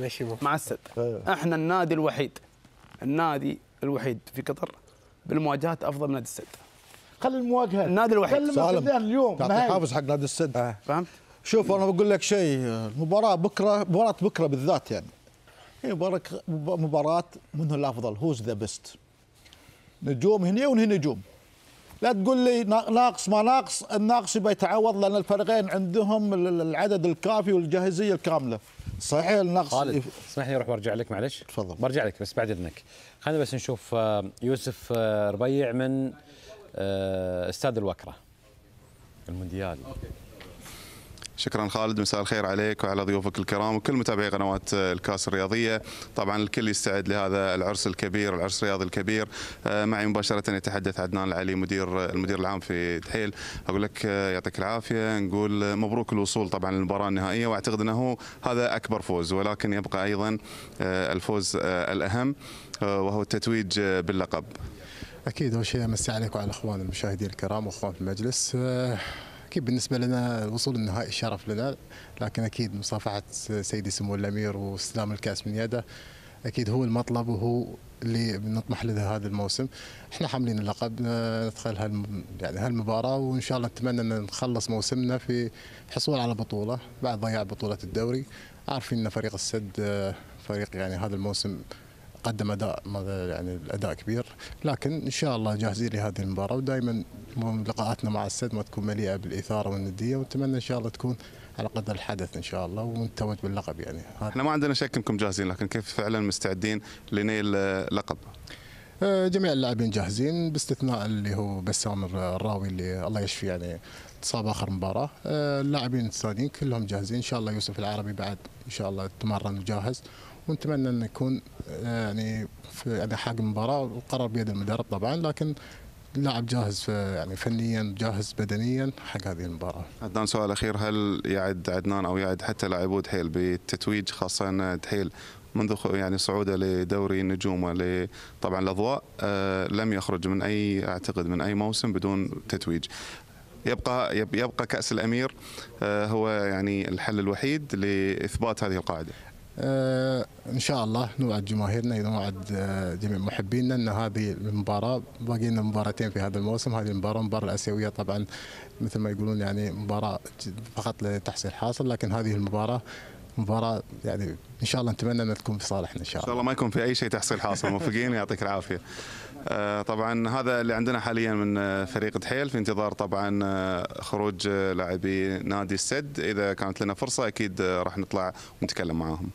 احنا النادي الوحيد في قطر بالمواجهات افضل من نادي السد. خلي المواجهه النادي الوحيد سالم اليوم تعطي حافز حق نادي السد. فهمت؟ شوف انا بقول لك شيء، المباراه بكره بالذات يعني هي مباراه من هو الافضل، هوز ذا بيست. نجوم هنا وهنا نجوم. لا تقول لي ناقص ما ناقص، الناقص يبقى يتعوض لان الفريقين عندهم العدد الكافي والجاهزيه الكامله. صحيح النقص. خالد اسمح لي اروح وارجع لك معلش. تفضل. برجع لك بس بعد اذنك. خلينا بس نشوف يوسف ربيع من استاد الوكره المونديال. شكرا خالد، مساء الخير عليك وعلى ضيوفك الكرام وكل متابعي قنوات الكاس الرياضيه. طبعا الكل يستعد لهذا العرس الكبير، العرس الرياضي الكبير. معي مباشره يتحدث عدنان العلي المدير العام في دحيل. اقول لك يعطيك العافيه، نقول مبروك الوصول طبعا للمباراه النهائيه، واعتقد انه هذا اكبر فوز، ولكن يبقى ايضا الفوز الاهم وهو التتويج باللقب. اكيد اول شيء امسي عليك وعلى اخوان المشاهدين الكرام واخوان في المجلس. اكيد بالنسبه لنا الوصول النهائي شرف لنا، لكن اكيد مصافحه سيدي سمو الامير واستلام الكاس من يده اكيد هو المطلب وهو اللي نطمح له هذا الموسم. احنا حاملين اللقب، ندخل يعني هالمباراه وان شاء الله نتمنى ان نخلص موسمنا في حصول على بطوله بعد ضياع بطوله الدوري. عارفين ان فريق السد فريق يعني هذا الموسم قدم اداء كبير، لكن ان شاء الله جاهزين لهذه المباراه، ودائما لقاءاتنا مع السد ما تكون مليئه بالاثاره والنديه، ونتمنى ان شاء الله تكون على قدر الحدث ان شاء الله ونتوج باللقب. يعني احنا ما عندنا شك انكم جاهزين، لكن كيف فعلا مستعدين لنيل لقب؟ جميع اللاعبين جاهزين باستثناء اللي هو بسام الراوي اللي الله يشفي يعني اتصاب اخر مباراه. اللاعبين الثانيين كلهم جاهزين ان شاء الله. يوسف العربي بعد ان شاء الله تمرن وجاهز، ونتمنى ان يكون يعني في حق المباراه، والقرار بيد المدرب طبعا، لكن اللاعب جاهز يعني فنيا جاهز بدنيا حق هذه المباراه. عدنان سؤال اخير، هل يعد عدنان او يعد حتى لاعبو دحيل بالتتويج، خاصه ان دحيل منذ يعني صعوده لدوري النجوم وطبعا الاضواء لم يخرج من اعتقد من اي موسم بدون تتويج. يبقى كأس الأمير هو يعني الحل الوحيد لإثبات هذه القاعدة. ان شاء الله نوعد جماهيرنا، نوعد جميع محبينا ان هذه المباراه باقي لنا مباراتين في هذا الموسم. هذه المباراه الاسيويه طبعا مثل ما يقولون يعني مباراه فقط لتحصيل حاصل، لكن هذه مباراه يعني ان شاء الله نتمنى انها تكون في صالحنا ان شاء الله. ان شاء الله ما يكون في اي شيء تحصيل حاصل. موفقين، يعطيك العافيه. طبعا هذا اللي عندنا حاليا من فريق دحيل، في انتظار طبعا خروج لاعبي نادي السد. اذا كانت لنا فرصه اكيد راح نطلع ونتكلم معاهم.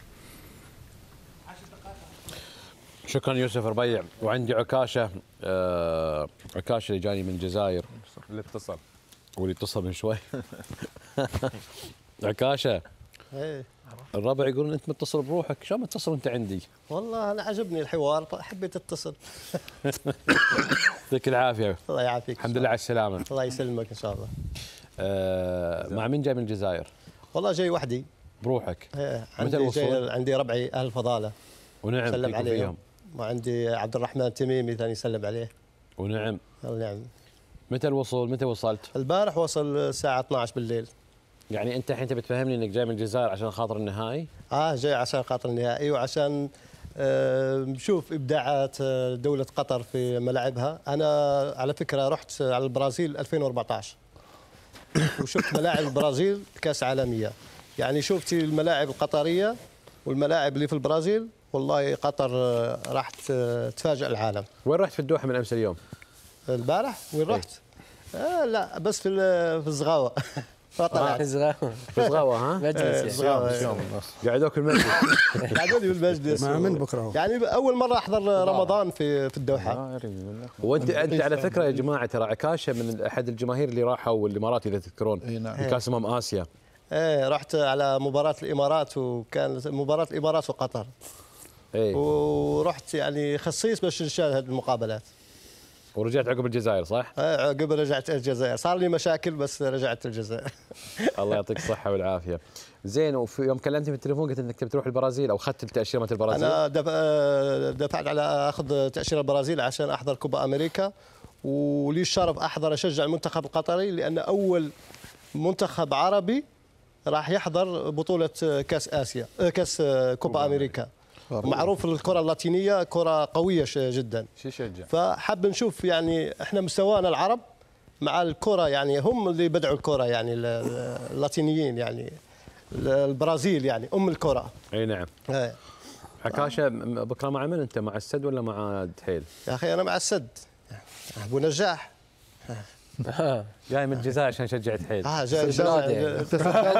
شكرا يوسف ربيع. وعندي عكاشه عكاشه اللي جاني من الجزائر اللي اتصل من شوي. عكاشه ايه الربع يقولون انت متصل بروحك، شلون متصل وانت عندي؟ والله انا عجبني الحوار حبيت اتصل. يعطيك العافيه. الله يعافيك. الحمد لله على السلامه. الله يسلمك ان شاء الله. مع مين جاي من الجزائر؟ والله جاي وحدي. بروحك؟ ايه عندي ربعي اهل فضاله. ونعم سلم عليهم. وعندي عبد الرحمن التميمي ثاني يسلم عليه. ونعم. نعم. متى الوصول؟ متى وصلت؟ البارح وصل الساعه 12 بالليل. يعني انت الحين تبي تفهمني انك جاي من الجزائر عشان خاطر النهائي؟ جاي عشان خاطر النهائي وعشان نشوف ابداعات دوله قطر في ملاعبها. انا على فكره رحت على البرازيل 2014 وشفت ملاعب البرازيل كاس عالميه. يعني شفت الملاعب القطريه والملاعب اللي في البرازيل، والله قطر راح تفاجئ العالم. وين رحت في الدوحه من امس اليوم؟ البارح وين رحت؟ لا بس في الزغاوه. في الزغاوه ها؟ مجلس قعدوك في المجلس. قعدوني في المجلس. مع من بكره؟ يعني اول مره احضر رمضان في الدوحه. وانت على فكره يا جماعه ترى عكاشه من احد الجماهير اللي راحوا الامارات اذا تذكرون بكاس اسيا. ايه رحت على مباراه الامارات، وكان مباراه الامارات وقطر. ايه ورحت يعني خصيص باش نشاهد المقابلات. ورجعت عقب الجزائر صح؟ عقب رجعت الجزائر، صار لي مشاكل بس رجعت الجزائر. الله يعطيك الصحة والعافية. زين، وفي يوم كلمتني في التليفون قلت انك تبي تروح البرازيل او اخذت التأشيرة مال البرازيل؟ انا دفعت على اخذ تأشيرة البرازيل عشان احضر كوبا امريكا، ولي الشرف احضر اشجع المنتخب القطري لان اول منتخب عربي راح يحضر بطولة كاس اسيا، كاس كوبا امريكا. معروف الكره اللاتينيه كره قويه جدا. شو يشجع؟ فحب نشوف يعني احنا مستوانا العرب مع الكره، يعني هم اللي بدعوا الكره، يعني اللاتينيين، يعني البرازيل يعني الكره. اي نعم. عكاشه بكره مع من انت؟ مع السد ولا مع الدحيل؟ يا اخي انا مع السد، ابو نجاح. جاي من الجزائر عشان نشجع دحيل. جاي انت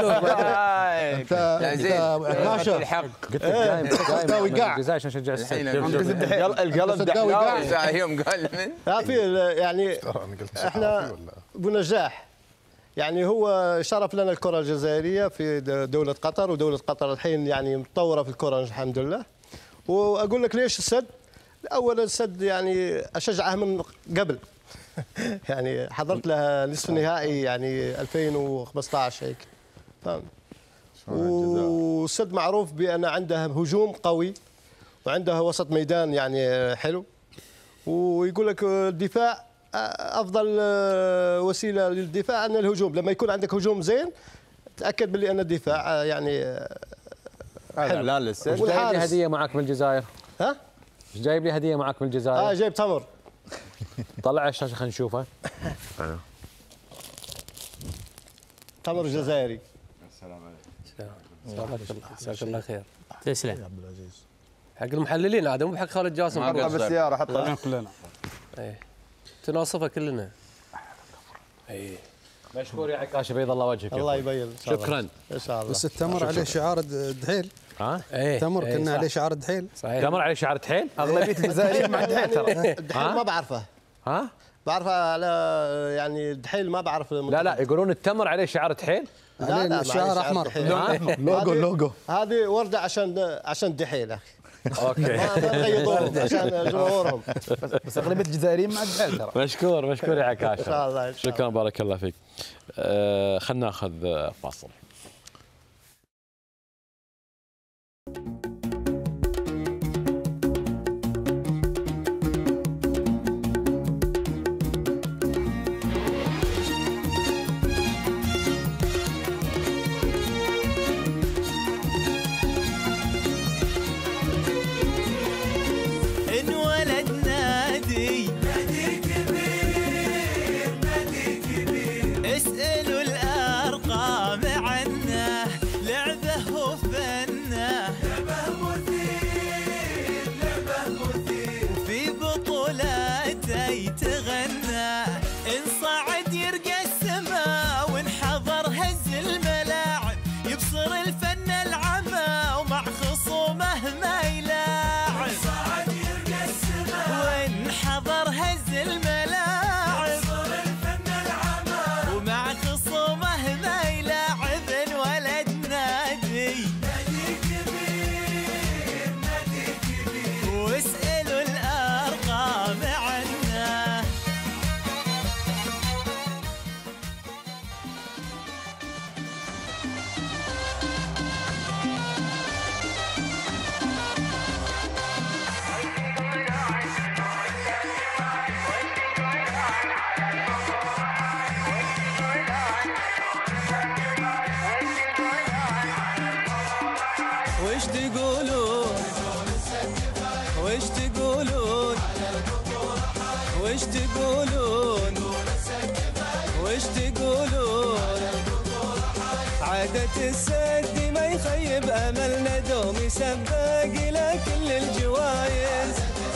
الحق. قلت لك جاي من الجزائر عشان نشجع السد. القلب دحيل يوم قال من؟ في يعني احنا ابو نجاح يعني هو شرف لنا الكره الجزائريه في دوله قطر، ودوله قطر الحين يعني متطوره في الكره الحمد لله. واقول لك ليش السد؟ اولا السد يعني اشجعه من قبل يعني حضرت لها نصف نهائي يعني 2015 هيك، فاهم؟ والسد معروف بان عندها هجوم قوي وعندها وسط ميدان يعني حلو، ويقول لك الدفاع افضل وسيله للدفاع عن الهجوم. لما يكون عندك هجوم زين تاكد باللي ان الدفاع يعني حلو. لا لسه. جايب لي هديه معك من الجزائر؟ ها؟ جايب لي هديه معك من الجزائر؟ جايب تمر. طلع على الشاشه خلينا نشوفه. تمر جزائري. السلام عليكم. جزاك الله خير. تسلم يا عبد العزيز. حق المحللين عاد مو بحق خالد جاسم. ما بالسياره حطها كلنا. ايه تناصفها كلنا. ايه مشكور يا عكاشه، بيض الله وجهك. الله يبين. شكرا ان شاء الله. بس التمر عليه شعار الدحيل. ايه تمر كنا عليه شعار الدحيل. تمر عليه شعار الدحيل؟ اغلبيه الجزائريين مع الدحيل ترى. الدحيل ما بعرفه. ها؟ بعرفه على يعني الدحيل ما بعرف. لا يقولون التمر عليه شعار الدحيل؟ لا شعار احمر. لوجو هذه ورده عشان الدحيل يا اخي. اوكي. ما نقيضوهم عشان جمهورهم. بس اغلبيه الجزائريين مع الدحيل ترى. مشكور يا عكاشه. ان شاء الله. شكرا بارك الله فيك. خلينا ناخذ فاصل. اسألوا الأرقام عنه، لعبه وفنه، لعبه مثير وفي بطولاته يتغنى، إن صعد يرقى السما وإن حضر هز الملاعب، يبصر الفن العمى ومع خصومه ما يلاعب، إن صعد يرقى السما وإن حضر هز الملاعب، عادة السد ما يخيب أملنا، دوم يسبق إلى كل الجوايز،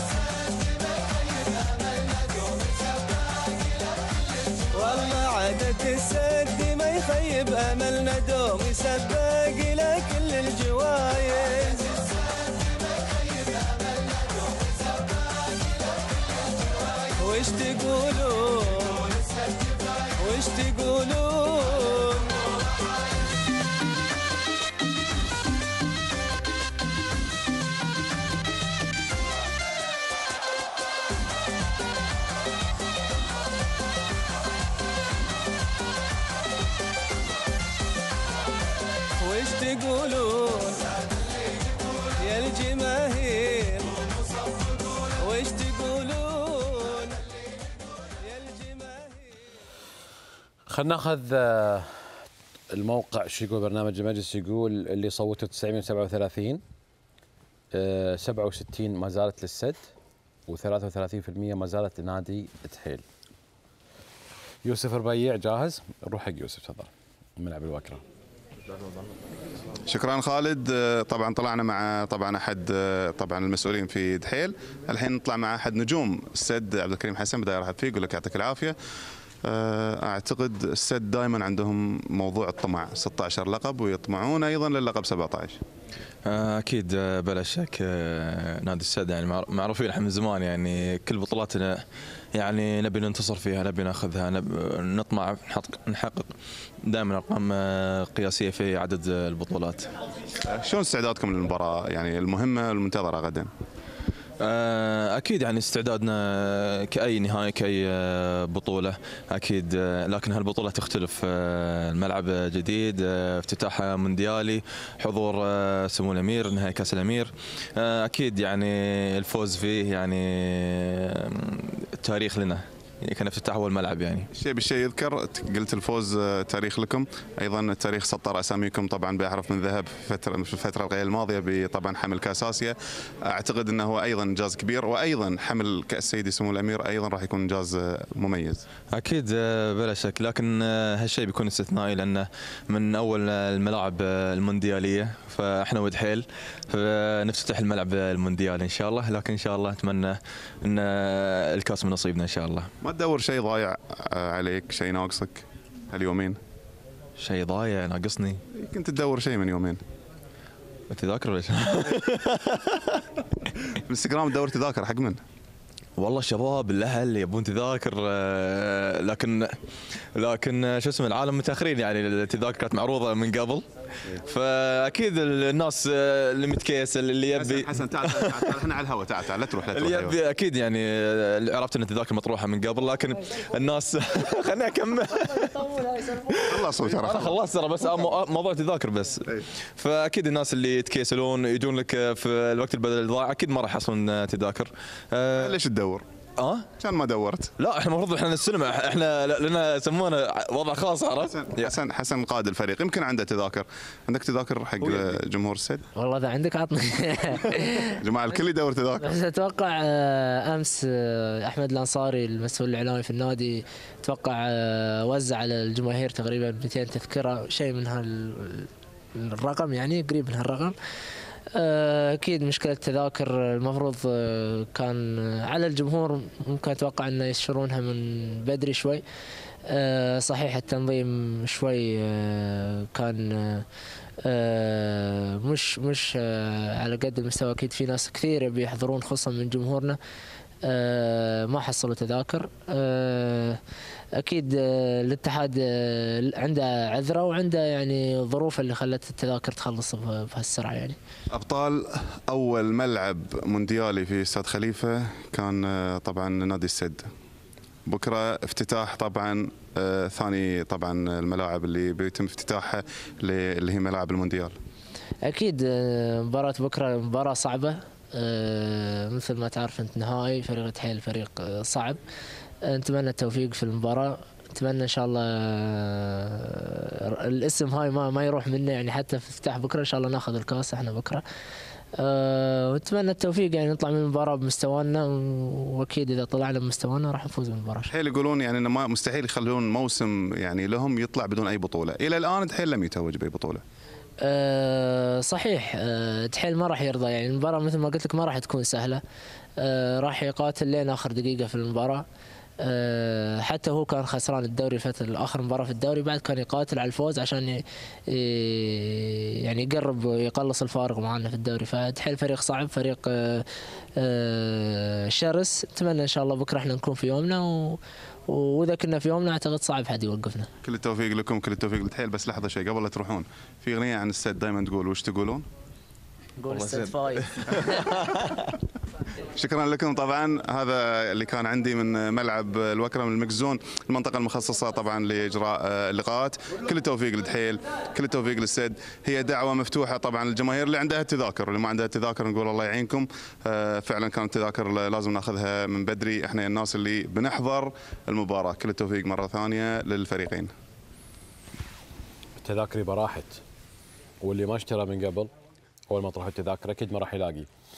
والله عادة السد ما يخيب أملنا، دوم يسبق إلى كل الجوايز، وش تقولون وش تقولون؟ وش تقولون يا الجماهير؟ وش تقولون يا الجماهير؟ خلينا ناخذ الموقع. شو يقول برنامج المجلس؟ يقول اللي صوتوا 937 67 ما زالت للسد و33% ما زالت لنادي دحيل. يوسف ربيع جاهز؟ نروح حق يوسف، تفضل ملعب الوكرة. شكرا خالد. طبعا طلعنا مع طبعا احد طبعا المسؤولين في دحيل، الحين نطلع مع احد نجوم السد عبد الكريم حسن. بدايه ارحب فيك، اقول لك يعطيك العافيه. اعتقد السد دائما عندهم موضوع الطمع، 16 لقب ويطمعون ايضا للقب 17. اكيد بلا شك نادي السد يعني معروفين احنا من زمان، يعني كل بطولاتنا يعني نبي ننتصر فيها، نبي ناخذها، نطمع نحقق دائما ارقام قياسيه في عدد البطولات. شلون استعدادكم للمباراه يعني المهمه المنتظره غدا؟ اكيد يعني استعدادنا كاي نهائي كاي بطوله اكيد، لكن هالبطوله تختلف. الملعب جديد، افتتاح مونديالي، حضور سمو الامير، نهائي كاس الامير، اكيد يعني الفوز فيه يعني تاريخ لنا، كان افتتاح اول ملعب يعني. شيء بالشيء يذكر، قلت الفوز تاريخ لكم، ايضا التاريخ سطر اساميكم طبعا باحرف من ذهب في الفتره الغير الماضيه بطبعا حمل كاس اسيا. اعتقد انه هو ايضا انجاز كبير، وايضا حمل كاس سيدي سمو الامير ايضا راح يكون انجاز مميز. اكيد بلا شك، لكن هالشيء بيكون استثنائي لانه من اول الملاعب الموندياليه، فاحنا ودحيل نفتتح الملعب المونديالي ان شاء الله، لكن ان شاء الله اتمنى ان الكاس من نصيبنا ان شاء الله. ما تدور شيء ضايع عليك، شيء ناقصك هاليومين؟ شيء ضايع ناقصني؟ كنت تدور شيء من يومين. تذاكر ولا انستغرام تدور تذاكر حق من؟ والله الشباب الاهل يبون تذاكر، لكن شو اسمه العالم متاخرين، يعني التذاكر كانت معروضه من قبل، فاكيد الناس اللي متكيس اللي يبي. حسن تعال احنا على الهواء، تعال لا تروح اللي يبي اكيد يعني عرفت ان التذاكر مطروحه من قبل، لكن الناس خليني اكمل. خلصوا ترى، انا خلصت ترى، بس موضوع تذاكر بس. فاكيد الناس اللي يتكيسلون يجون لك في الوقت البدل الضايع اكيد ما راح يحصلون تذاكر. ليش تدور؟ كان ما دورت؟ لا احنا المفروض احنا نستلم، احنا لنا يسمونه وضع خاص، عرفت؟ حسن قائد الفريق يمكن عنده تذاكر، عندك تذاكر حق جمهور السد؟ والله اذا عندك عطني. جماعه الكل يدور تذاكر. بس اتوقع امس احمد الانصاري المسؤول الاعلامي في النادي اتوقع وزع على الجماهير تقريبا 200 تذكره، شيء من هالرقم يعني، قريب من هالرقم. اكيد مشكله التذاكر المفروض كان على الجمهور، ممكن اتوقع انه يشترونها من بدري شوي. صحيح التنظيم شوي كان مش على قد المستوى. اكيد في ناس كثير بيحضرون خصوصا من جمهورنا ما حصلوا تذاكر. اكيد الاتحاد عنده عذره وعنده يعني ظروف اللي خلت التذاكر تخلص بهالسرعه يعني. ابطال اول ملعب مونديالي في استاد خليفه كان طبعا نادي السد. بكره افتتاح طبعا ثاني طبعا الملاعب اللي بيتم افتتاحها اللي هي ملاعب المونديال. اكيد مباراه بكره مباراه صعبه، مثل ما تعرف انت نهائي، فريق دحيل فريق صعب. نتمنى التوفيق في المباراة، نتمنى ان شاء الله الاسم هاي ما يروح منه يعني، حتى في افتتاح بكره ان شاء الله ناخذ الكاس احنا بكره. ونتمنى التوفيق يعني، نطلع من المباراة بمستوانا، واكيد اذا طلعنا بمستوانا راح نفوز بالمباراة. دحيل يقولون يعني انه مستحيل يخلون موسم يعني لهم يطلع بدون اي بطولة، الى الان دحيل لم يتوج باي بطولة. صحيح، دحيل ما راح يرضى يعني، المباراة مثل ما قلت لك ما راح تكون سهلة. راح يقاتل لين اخر دقيقة في المباراة. حتى هو كان خسران الدوري فترة آخر مباراة في الدوري، بعد كان يقاتل على الفوز عشان يعني يقرب ويقلص الفارق معنا في الدوري. فدحيل فريق صعب، فريق شرس. نتمنى ان شاء الله بكره احنا نكون في يومنا، واذا كنا في يومنا اعتقد صعب حد يوقفنا. كل التوفيق لكم، كل التوفيق لدحيل. بس لحظة شيء قبل لا تروحون، في اغنية عن السد دائما تقول، وش تقولون؟ نقول السد فايز. شكرا لكم. طبعا هذا اللي كان عندي من ملعب الوكرة من المكزون، المنطقة المخصصة طبعا لإجراء اللقاءات. كل التوفيق لدحيل، كل التوفيق للسد. هي دعوة مفتوحة طبعا للجماهير اللي عندها تذاكر، اللي ما عندها تذاكر نقول الله يعينكم. فعلا كانت التذاكر لازم ناخذها من بدري، احنا الناس اللي بنحضر المباراة. كل التوفيق مرة ثانية للفريقين. التذاكر راحت، واللي ما اشترى من قبل اول ما طرحوا التذاكر اكيد ما راح يلاقي.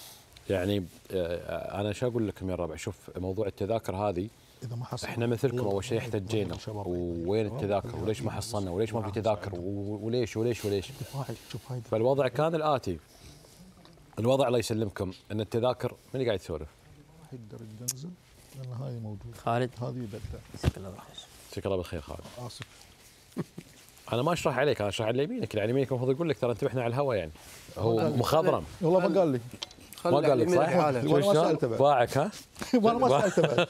يعني انا شو اقول لكم يا الربع، شوف موضوع التذاكر هذه اذا ما حصل احنا مثلكم اول شيء احتجينا وين التذاكر وليش ما حصلنا وليش ما في تذاكر وليش وليش وليش. فالوضع كان الاتي، الوضع الله يسلمكم ان التذاكر من اللي قاعد يسولف؟ يقدر ينزل لان هاي موجود خالد هذه بدله. جزاك الله بالخير. جزاك الله بالخير خالد. اسف انا ما اشرح عليك، انا اشرح على يمينك، اللي على يمينك المفروض يقول لك ترى انتبهنا على الهواء يعني. هو مخضرم والله ما قال لي. ما قال لك صح؟ وانا ما سالته بعد. باعك ها؟ وانا ما سالته بعد.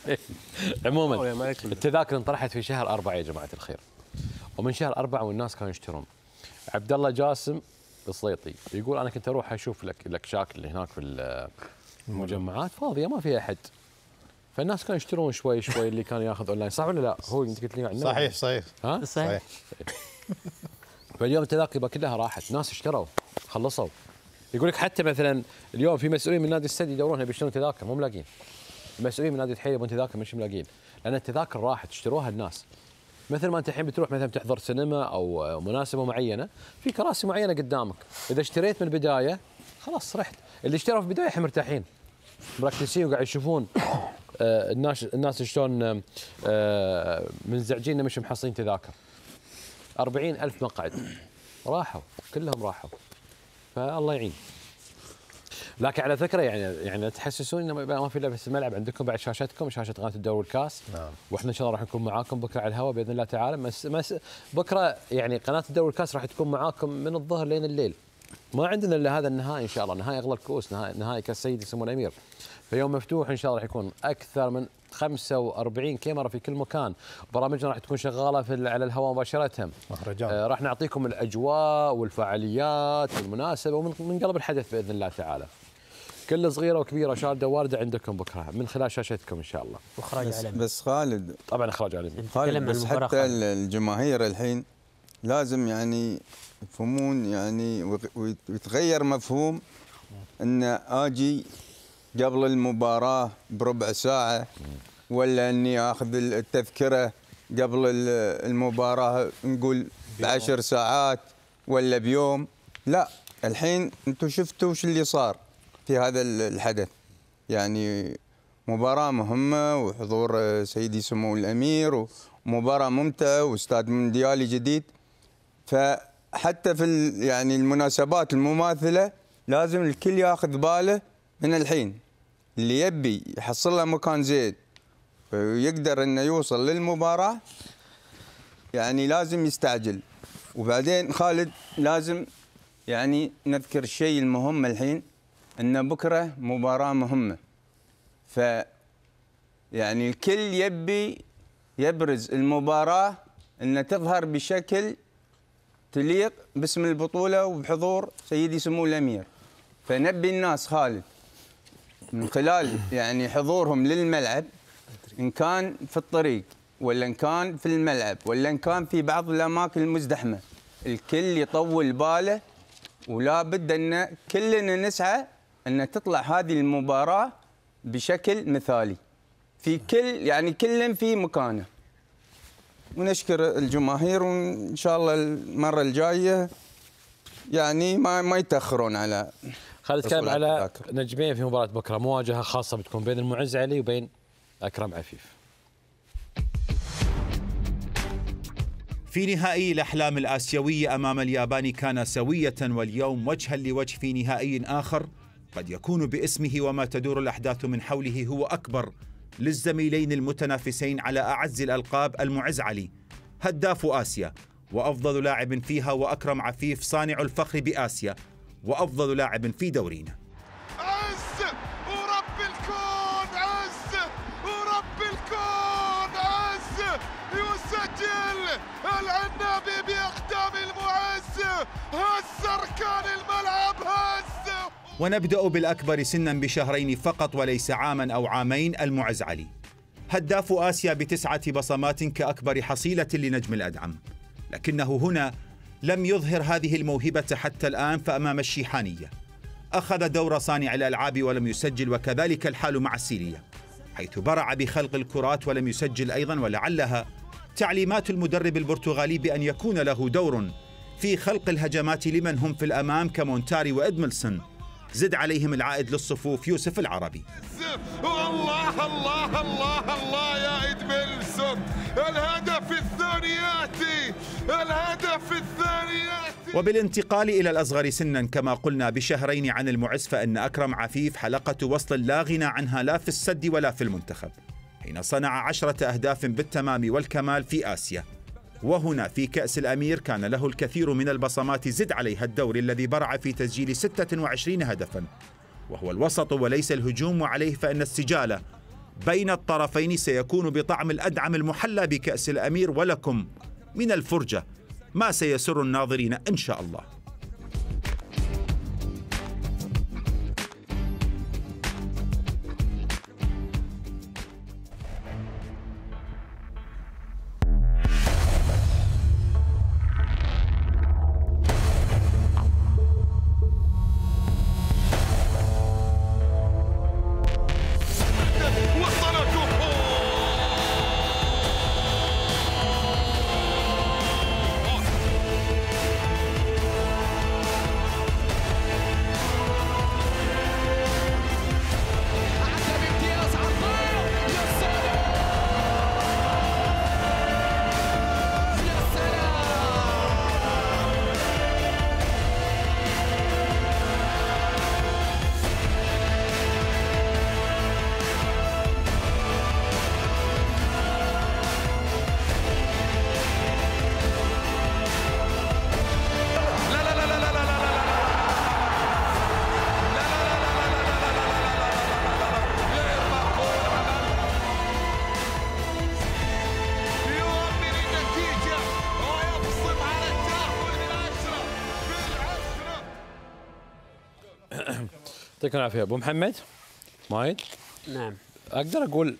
عموما التذاكر انطرحت في شهر 4 يا جماعه الخير، ومن شهر 4 والناس كانوا يشترون. عبد الله جاسم السليطي يقول انا كنت اروح اشوف لك شاكل اللي هناك في المجمعات فاضيه ما فيها احد، فالناس كانوا يشترون شوي شوي اللي كان ياخذ اونلاين. صح ولا لا؟ هو انت قلت لي عنه. صحيح صحيح ها؟ صحيح. فاليوم التذاكر كلها راحت، ناس اشتروا خلصوا. يقول لك حتى مثلا اليوم في مسؤولين من نادي السد يدورون بيشترون تذاكر مو ملاقين. المسؤولين من نادي الحي يبون تذاكر مش ملاقين، لان التذاكر راحت اشتروها الناس. مثل ما انت الحين بتروح مثلا تحضر سينما او مناسبه معينه، في كراسي معينه قدامك، اذا اشتريت من البدايه خلاص رحت. اللي اشتروا في البدايه احنا مرتاحين مركزين وقاعد يشوفون الناس شلون منزعجين مش محصلين تذاكر. 40,000 مقعد راحوا كلهم راحوا، فالله يعين. لكن على فكره يعني تحسسون انه ما في الا بس الملعب عندكم بعد شاشتكم شاشه قناه الدوري والكاس. نعم. واحنا ان شاء الله راح نكون معاكم بكره على الهواء باذن الله تعالى. بكره يعني قناه الدوري والكاس راح تكون معاكم من الظهر لين الليل. ما عندنا الا هذا النهائي ان شاء الله، نهائي اغلى الكؤوس، نهائي كاس سيدي سمو الامير. فيوم مفتوح ان شاء الله راح يكون اكثر من 45 كاميرا في كل مكان، برامجنا راح تكون شغاله على الهواء مباشره. راح نعطيكم الاجواء والفعاليات والمناسبه ومن قلب الحدث باذن الله تعالى. كل صغيره وكبيره شارده وارده عندكم بكره من خلال شاشتكم ان شاء الله. واخراج عالمي. بس خالد طبعا اخراج عالمي. خالد بس حتى الجماهير الحين لازم يعني يفهمون يعني ويتغير مفهوم ان اجي قبل المباراه بربع ساعه ولا اني اخذ التذكره قبل المباراه نقول ب10 ساعات ولا بيوم. لا الحين انتم شفتوا وش اللي صار في هذا الحدث، يعني مباراة مهمة وحضور سيدي سمو الأمير ومباراة ممتعة واستاد مونديالي جديد. فحتى في يعني المناسبات المماثلة لازم الكل ياخذ باله من الحين، اللي يبي يحصل له مكان زين ويقدر انه يوصل للمباراة يعني لازم يستعجل. وبعدين خالد لازم يعني نذكر الشيء المهم الحين، ان بكره مباراه مهمه، ف يعني الكل يبي يبرز المباراه ان تظهر بشكل تليق باسم البطوله وبحضور سيدي سمو الامير. فنبي الناس خالد من خلال يعني حضورهم للملعب، ان كان في الطريق ولا ان كان في الملعب ولا ان كان في بعض الاماكن المزدحمه، الكل يطول باله، ولا بد ان كلنا نسعى ان تطلع هذه المباراه بشكل مثالي في كل كل في مكانه. ونشكر الجماهير وان شاء الله المره الجايه يعني ما يتاخرون على. خالد تكلم على نجمين في مباراه بكره، مواجهه خاصه بتكون بين المعز علي وبين اكرم عفيف. في نهائي الأحلام الآسيوية أمام اليابان كان سوية، واليوم وجها لوجه في نهائي آخر قد يكون باسمه وما تدور الأحداث من حوله هو أكبر للزميلين المتنافسين على أعز الألقاب، المعز علي هداف آسيا وأفضل لاعب فيها، وأكرم عفيف صانع الفخر بآسيا وأفضل لاعب في دورينا. عز ورب الكون، عز ورب الكون، عز يسجل العنابي بأقدام المعز، هز أركان الملعب، هز. ونبدأ بالأكبر سنا بشهرين فقط وليس عاما أو عامين، المعز علي هداف آسيا ب9 بصمات كأكبر حصيلة لنجم الأدعم، لكنه هنا لم يظهر هذه الموهبة حتى الآن. فأمام الشيحانية أخذ دور صانع الألعاب ولم يسجل، وكذلك الحال مع السيلية حيث برع بخلق الكرات ولم يسجل أيضا، ولعلها تعليمات المدرب البرتغالي بأن يكون له دور في خلق الهجمات لمن هم في الأمام كمونتاري وإدملسون زد عليهم العائد للصفوف يوسف العربي. والله الله الله الله يا إدميلسون، الهدف الثاني يأتي، الهدف الثاني يأتي. وبالانتقال إلى الأصغر سنا كما قلنا بشهرين عن المعز، فإن أكرم عفيف حلقة وصل لا غنى عنها لا في السد ولا في المنتخب، حين صنع 10 أهداف بالتمام والكمال في آسيا. وهنا في كأس الأمير كان له الكثير من البصمات، زد عليها الدوري الذي برع في تسجيل 26 هدفا، وهو الوسط وليس الهجوم، وعليه فإن السجال بين الطرفين سيكون بطعم الأدعم المحلى بكأس الأمير، ولكم من الفرجة ما سيسر الناظرين إن شاء الله. يعطيكم العافيه ابو محمد. مايد. نعم. اقدر اقول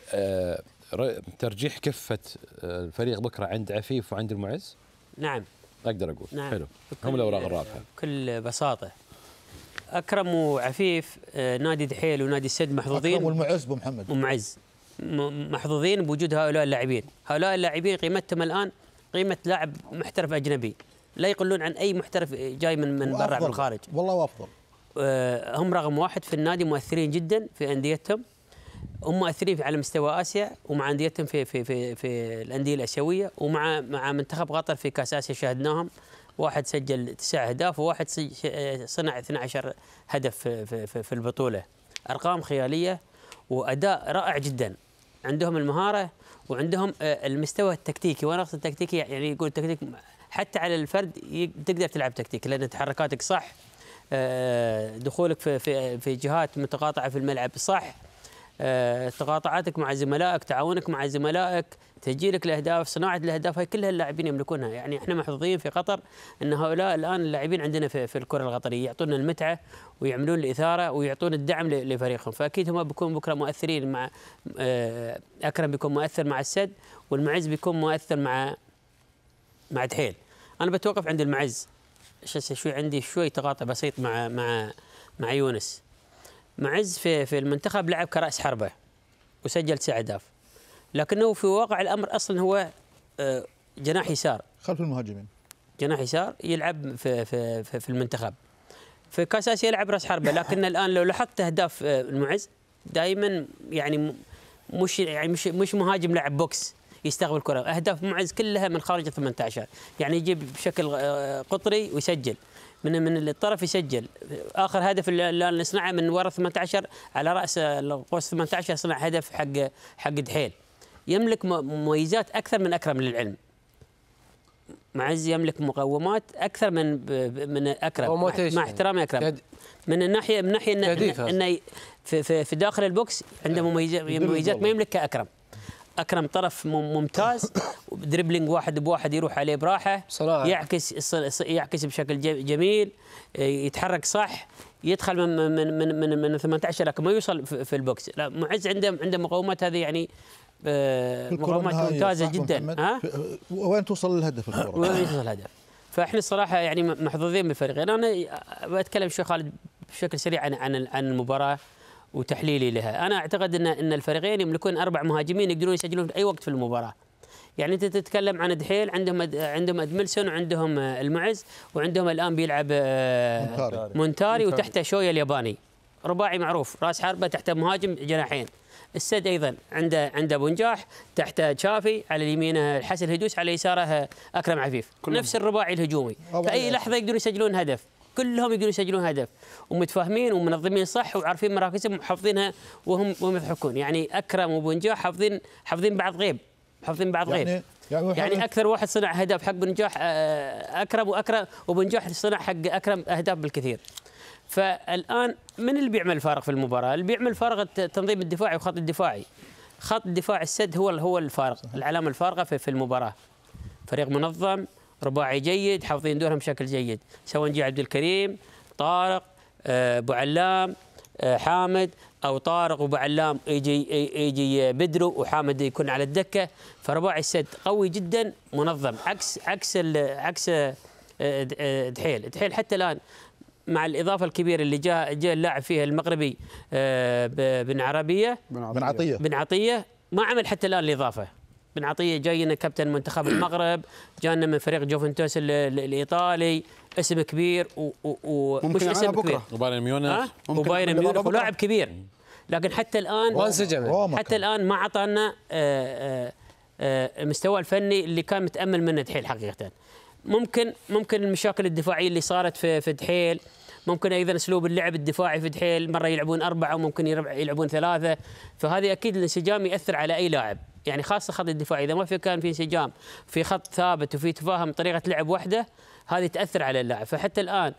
ترجيح كفه الفريق بكره عند عفيف وعند المعز؟ نعم. اقدر اقول. نعم. حلو. هم الاوراق الرابحه. بكل بساطه. اكرم وعفيف نادي دحيل ونادي السد محظوظين. اكرم والمعز ابو محمد. ومعز محظوظين بوجود هؤلاء اللاعبين، هؤلاء اللاعبين قيمتهم الان قيمه لاعب محترف اجنبي، لا يقلون عن اي محترف جاي من برا من الخارج. والله وافضل. هم رقم واحد في النادي، مؤثرين جدا في انديتهم، هم مؤثرين على مستوى اسيا ومع انديتهم في الانديه الاسيويه، ومع منتخب قطر في كاس اسيا شاهدناهم، واحد سجل 9 أهداف وواحد صنع 12 هدف في البطوله. ارقام خياليه واداء رائع جدا، عندهم المهاره وعندهم المستوى التكتيكي، وانا اقصد التكتيكي يعني يقول التكتيك حتى على الفرد تقدر تلعب تكتيك، لان تحركاتك صح، دخولك في جهات متقاطعه في الملعب صح، تقاطعاتك مع زملائك، تعاونك مع زملائك، تسجيلك الاهداف، صناعه الاهداف، هاي كلها اللاعبين يملكونها. يعني احنا محظوظين في قطر ان هؤلاء الان اللاعبين عندنا في الكره القطريه يعطونا المتعه ويعملون الاثاره ويعطون الدعم لفريقهم، فاكيد هم بيكونوا بكره مؤثرين مع اكرم، بيكون مؤثر مع السد، والمعز بيكون مؤثر مع دحيل. انا بتوقف عند المعز، شوي عندي شوي تقاطع بسيط مع يونس. معز في المنتخب لعب كرأس حربة وسجل 9 أهداف، لكنه في واقع الأمر أصلا هو جناح يسار خلف المهاجمين، جناح يسار يلعب في المنتخب. في كاس آسيا يلعب رأس حربة، لكن الآن لو لاحظت أهداف المعز دائما يعني مش مهاجم لاعب بوكس يستقبل الكرة، أهداف معز كلها من خارج ال 18، يعني يجيب بشكل قطري ويسجل من الطرف، يسجل. اخر هدف اللي نصنعه من وراء 18 على راس القوس 18 صنع هدف حق دحيل. يملك مميزات اكثر من اكرم للعلم. معز يملك مقومات اكثر من اكرم، مع احترامي اكرم، من ناحيه انه في داخل البوكس عنده مميزات ما يملكها اكرم. اكرم طرف ممتاز، دريبلينج واحد بواحد يروح عليه براحه، يعكس بشكل جميل، يتحرك صح، يدخل من 18 لكن ما يوصل في البوكس. لا، معز عنده مقومات هذه يعني مقومات ممتازه جدا. وين توصل للهدف الكره؟ وين يوصل الهدف؟ فاحنا الصراحه يعني محظوظين بالفريقين. انا بتكلم شوي خالد بشكل سريع عن المباراه وتحليلي لها. انا اعتقد ان الفريقين يملكون 4 مهاجمين يقدرون يسجلون في اي وقت في المباراه. يعني انت تتكلم عن دحيل، عندهم ادملسون وعندهم المعز، وعندهم الان بيلعب مونتاري وتحته شويه الياباني، رباعي معروف، راس حربه تحته مهاجم جناحين. السد ايضا عنده بنجاح، تحته شافي، على اليمين الحسن الهدوس، على يساره اكرم عفيف، نفس الرباعي الهجومي، في اي لحظه يقدرون يسجلون هدف، كلهم يقدرون يسجلون هدف، ومتفاهمين ومنظمين صح وعارفين مراكزهم وحافظينها وهم يضحكون. يعني اكرم وبنجاح حافظين بعض غيب، حافظين بعض غيب. يعني اكثر واحد صنع هدف حق بنجاح اكرم وبنجاح صنع حق اكرم اهداف بالكثير. فالان من اللي بيعمل الفارق في المباراه؟ اللي بيعمل الفارق التنظيم الدفاعي وخط الدفاعي. خط الدفاع السد هو الفارق، العلامه الفارقه في المباراه. فريق منظم، رباعي جيد، حافظين دورهم بشكل جيد، سواء جاء عبد الكريم، طارق، ابو علام، حامد، او طارق وابو علام يجي بدرو وحامد يكون على الدكه. فرباعي السد قوي جدا، منظم، عكس دحيل حتى الان مع الاضافه الكبيره اللي جاء اللاعب فيها المغربي بن عطيه ما عمل حتى الان الاضافه. بن عطيه جاينا كابتن منتخب المغرب، جانا من فريق جوفنتوس الايطالي، اسم كبير ومش اسم كبير، وبايرن ميونخ ولاعب كبير، لكن حتى الان ما اعطانا المستوى الفني اللي كان متامل منه دحيل حقيقه. ممكن المشاكل الدفاعيه اللي صارت في دحيل، ممكن ايضا اسلوب اللعب الدفاعي في دحيل، مره يلعبون 4 وممكن يلعبون 3، فهذه اكيد الانسجام ياثر على اي لاعب، يعني خاصه خط الدفاع اذا ما كان في انسجام، في خط ثابت وفي تفاهم طريقه لعب واحده، هذه تاثر على اللاعب. فحتى الان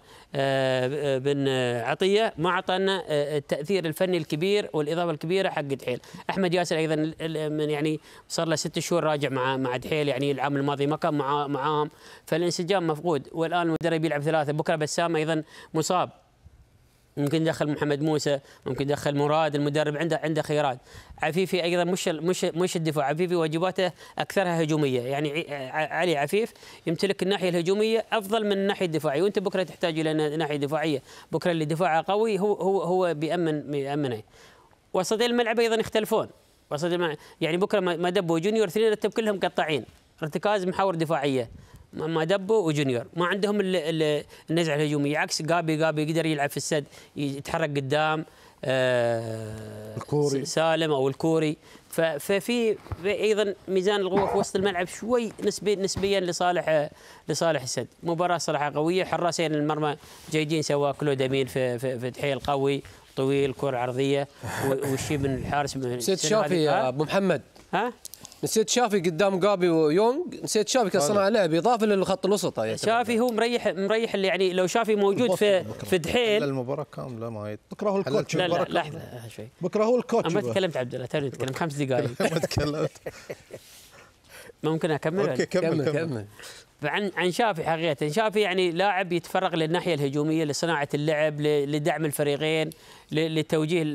بن عطيه ما اعطانا التاثير الفني الكبير والاضافه الكبيره حق دحيل. احمد ياسر ايضا من يعني صار له 6 شهور راجع مع دحيل، يعني العام الماضي ما كان معاهم، فالانسجام مفقود. والان المدرب يلعب 3، بكره بسام ايضا مصاب، ممكن يدخل محمد موسى، ممكن يدخل مراد، المدرب عنده خيارات. عفيفي ايضا مش الدفاع، عفيفي واجباته اكثرها هجوميه، يعني علي عفيف يمتلك الناحيه الهجوميه افضل من الناحيه الدفاعيه، وانت بكره تحتاج الى ناحيه دفاعيه، بكره اللي دفاعه قوي هو بيامنه. وسطي الملعب ايضا يختلفون، يعني بكره ما دبوا جونيور 3 رتب كلهم قطاعين، ارتكاز محاور دفاعيه، ما دبوا وجونيور ما عندهم النزعه الهجوميه، عكس جابي يقدر يلعب في السد، يتحرك قدام، الكوري سالم او الكوري. ففي ايضا ميزان القوه في وسط الملعب شوي نسبيا لصالح السد. مباراه صراحه قويه، حراسين المرمى جيدين، سواء كلود امين في دحيل قوي طويل، كره عرضيه، والشيء من الحارس نسيت شافي يا ابو محمد، نسيت شافي قدام جابي ويونغ، نسيت شافي كصناع لعب اضافه للخط الوسط. شافي هو مريح اللي يعني لو شافي موجود في دحيل المباراه كامله ما بكره هو الكوتش. لا لحظه شوي، بكره هو الكوتش. انا ما تكلمت عبد الله، توني تكلم 5 دقائق. ما تكلمت. ممكن اكمل؟ اوكي كمل. عن شافي حقيقه، شافي يعني لاعب يتفرغ للناحيه الهجوميه، لصناعه اللعب، لدعم الفريقين، لتوجيه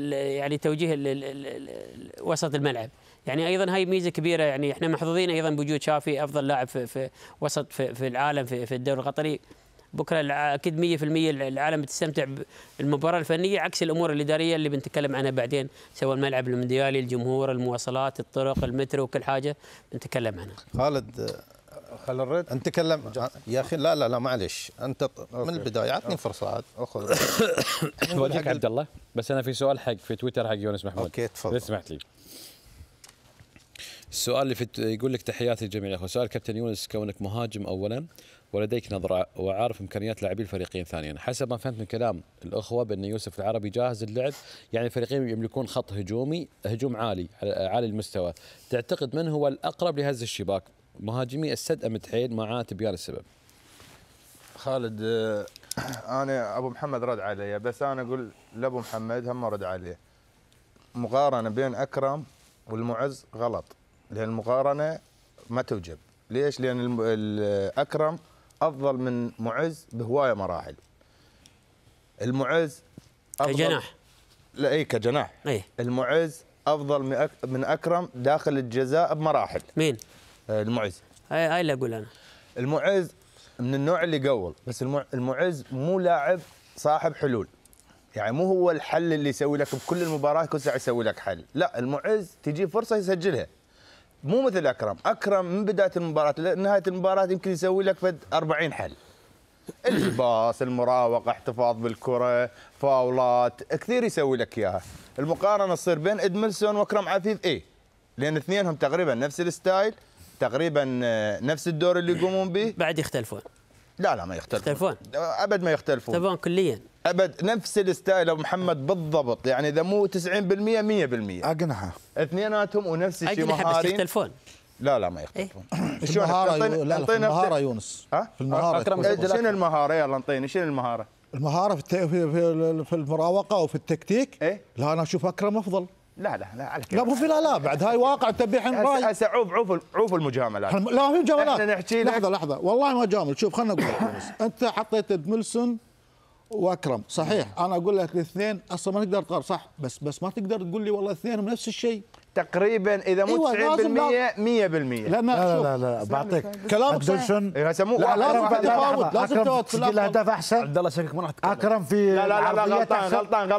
وسط الملعب. يعني ايضا هاي ميزه كبيره، يعني احنا محظوظين ايضا بوجود شافي افضل لاعب في وسط في العالم في الدوري القطري. بكره اكيد 100% العالم بتستمتع بالمباراه الفنيه، عكس الامور الاداريه اللي بنتكلم عنها بعدين، سواء الملعب المونديالي، الجمهور، المواصلات، الطرق، المترو، وكل حاجه بنتكلم عنها. خالد خل الرد انت تكلم يا اخي. لا معلش، انت من البدايه اعطني فرصه عاد اخذ. وديك عبد الله، بس انا في سؤال حق في تويتر حق يونس محمود. اوكي تفضل. اذا سمحت لي. السؤال اللي يقول لك تحياتي للجميع يا اخوي. سؤال كابتن يونس، كونك مهاجم اولا ولديك نظره وعارف امكانيات لاعبي الفريقين ثانيا، حسب ما فهمت من كلام الاخوه بان يوسف العربي جاهز اللعب، يعني الفريقين يملكون خط هجوم عالي المستوى، تعتقد من هو الاقرب لهز الشباك؟ مهاجمي السد ام دحيل مع تبيان السبب؟ خالد انا ابو محمد رد علي، بس انا اقول لابو محمد هم رد عليه. مقارنه بين اكرم والمعز غلط، لان المقارنه ما توجب. ليش؟ لان اكرم افضل من معز بهوايه مراحل. المعز افضل كجناح، لا اي كجناح، المعز افضل من اكرم داخل الجزاء بمراحل. مين؟ المعز. هاي اللي اقول انا. المعز من النوع اللي يقول، بس المعز مو لاعب صاحب حلول، يعني مو هو الحل اللي يسوي لك بكل المباراه كل ساعه يسوي لك حل، لا المعز تجي فرصه يسجلها. مو مثل اكرم من بدايه المباراه لنهايه المباراه يمكن يسوي لك فد 40 حل. الباص، المراوغه، احتفاظ بالكره، فاولات، كثير يسوي لك اياها. المقارنه تصير بين ادملسون واكرم عفيف لان اثنينهم تقريبا نفس الستايل، تقريبا نفس الدور اللي يقومون به. بعد يختلفون؟ لا ما يختلفون ابد، ما يختلفون يختلفون كليا ابد، نفس الستايل ابو محمد بالضبط، يعني اذا مو 90% 100%. اجنحه اثنيناتهم ونفس الشيء مهارين. بس يختلفون؟ لا ما يختلفون. شلون في المهاره يونس؟ في المهاره شنو المهاره؟ يلا انطيني شنو المهاره؟ المهاره في المراوغه وفي التكتيك. لا انا اشوف اكرم افضل. لا على لا مو في لا بعد هاي واقع تبي الحين راي. هسه عوف المجاملات. لا في مجاملات. احنا نحكي لك لحظه والله ما جامل. شوف خلنا نقول لك انت حطيت ادملسون واكرم صحيح، انا اقول لك الاثنين اصلا ما نقدر تقارن صح، بس ما تقدر تقول لي والله اثنينهم نفس الشيء تقريبا، اذا مو 90% 100%. لا بعطيك كلامك صح. هسه مو لازم في تفاوض، لازم تسجل الاهداف احسن. عبد الله شكلك ما راح تتكلم. اكرم في لا غلطان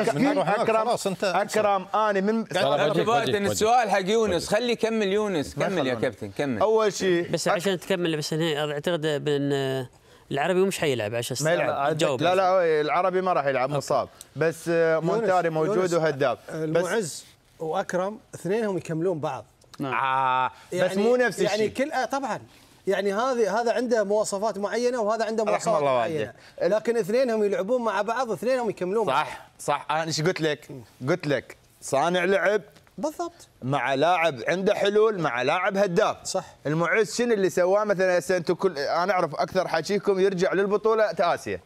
اكرم انا من ان السؤال حق يونس. خلي يكمل يونس. كمل يا كابتن كمل. اول شيء بس عشان تكمل، بس اعتقد بان العربي مش حيلعب عشان ما يلعب. لا العربي ما راح يلعب، مصاب. بس مونتاري موجود وهداف. المعز واكرم اثنينهم يكملون بعض. بس مو نفس الشيء. يعني كل طبعا يعني هذا عنده مواصفات معينه وهذا عنده مواصفات معينه، لكن اثنينهم يلعبون مع بعض، اثنينهم يكملون صح. انا ايش قلت لك صانع لعب بالضبط مع لاعب عنده حلول مع لاعب هداف. صح. المعز شنو اللي سواه مثلا؟ انتم انا اعرف اكثر حكيكم يرجع للبطوله اسيا.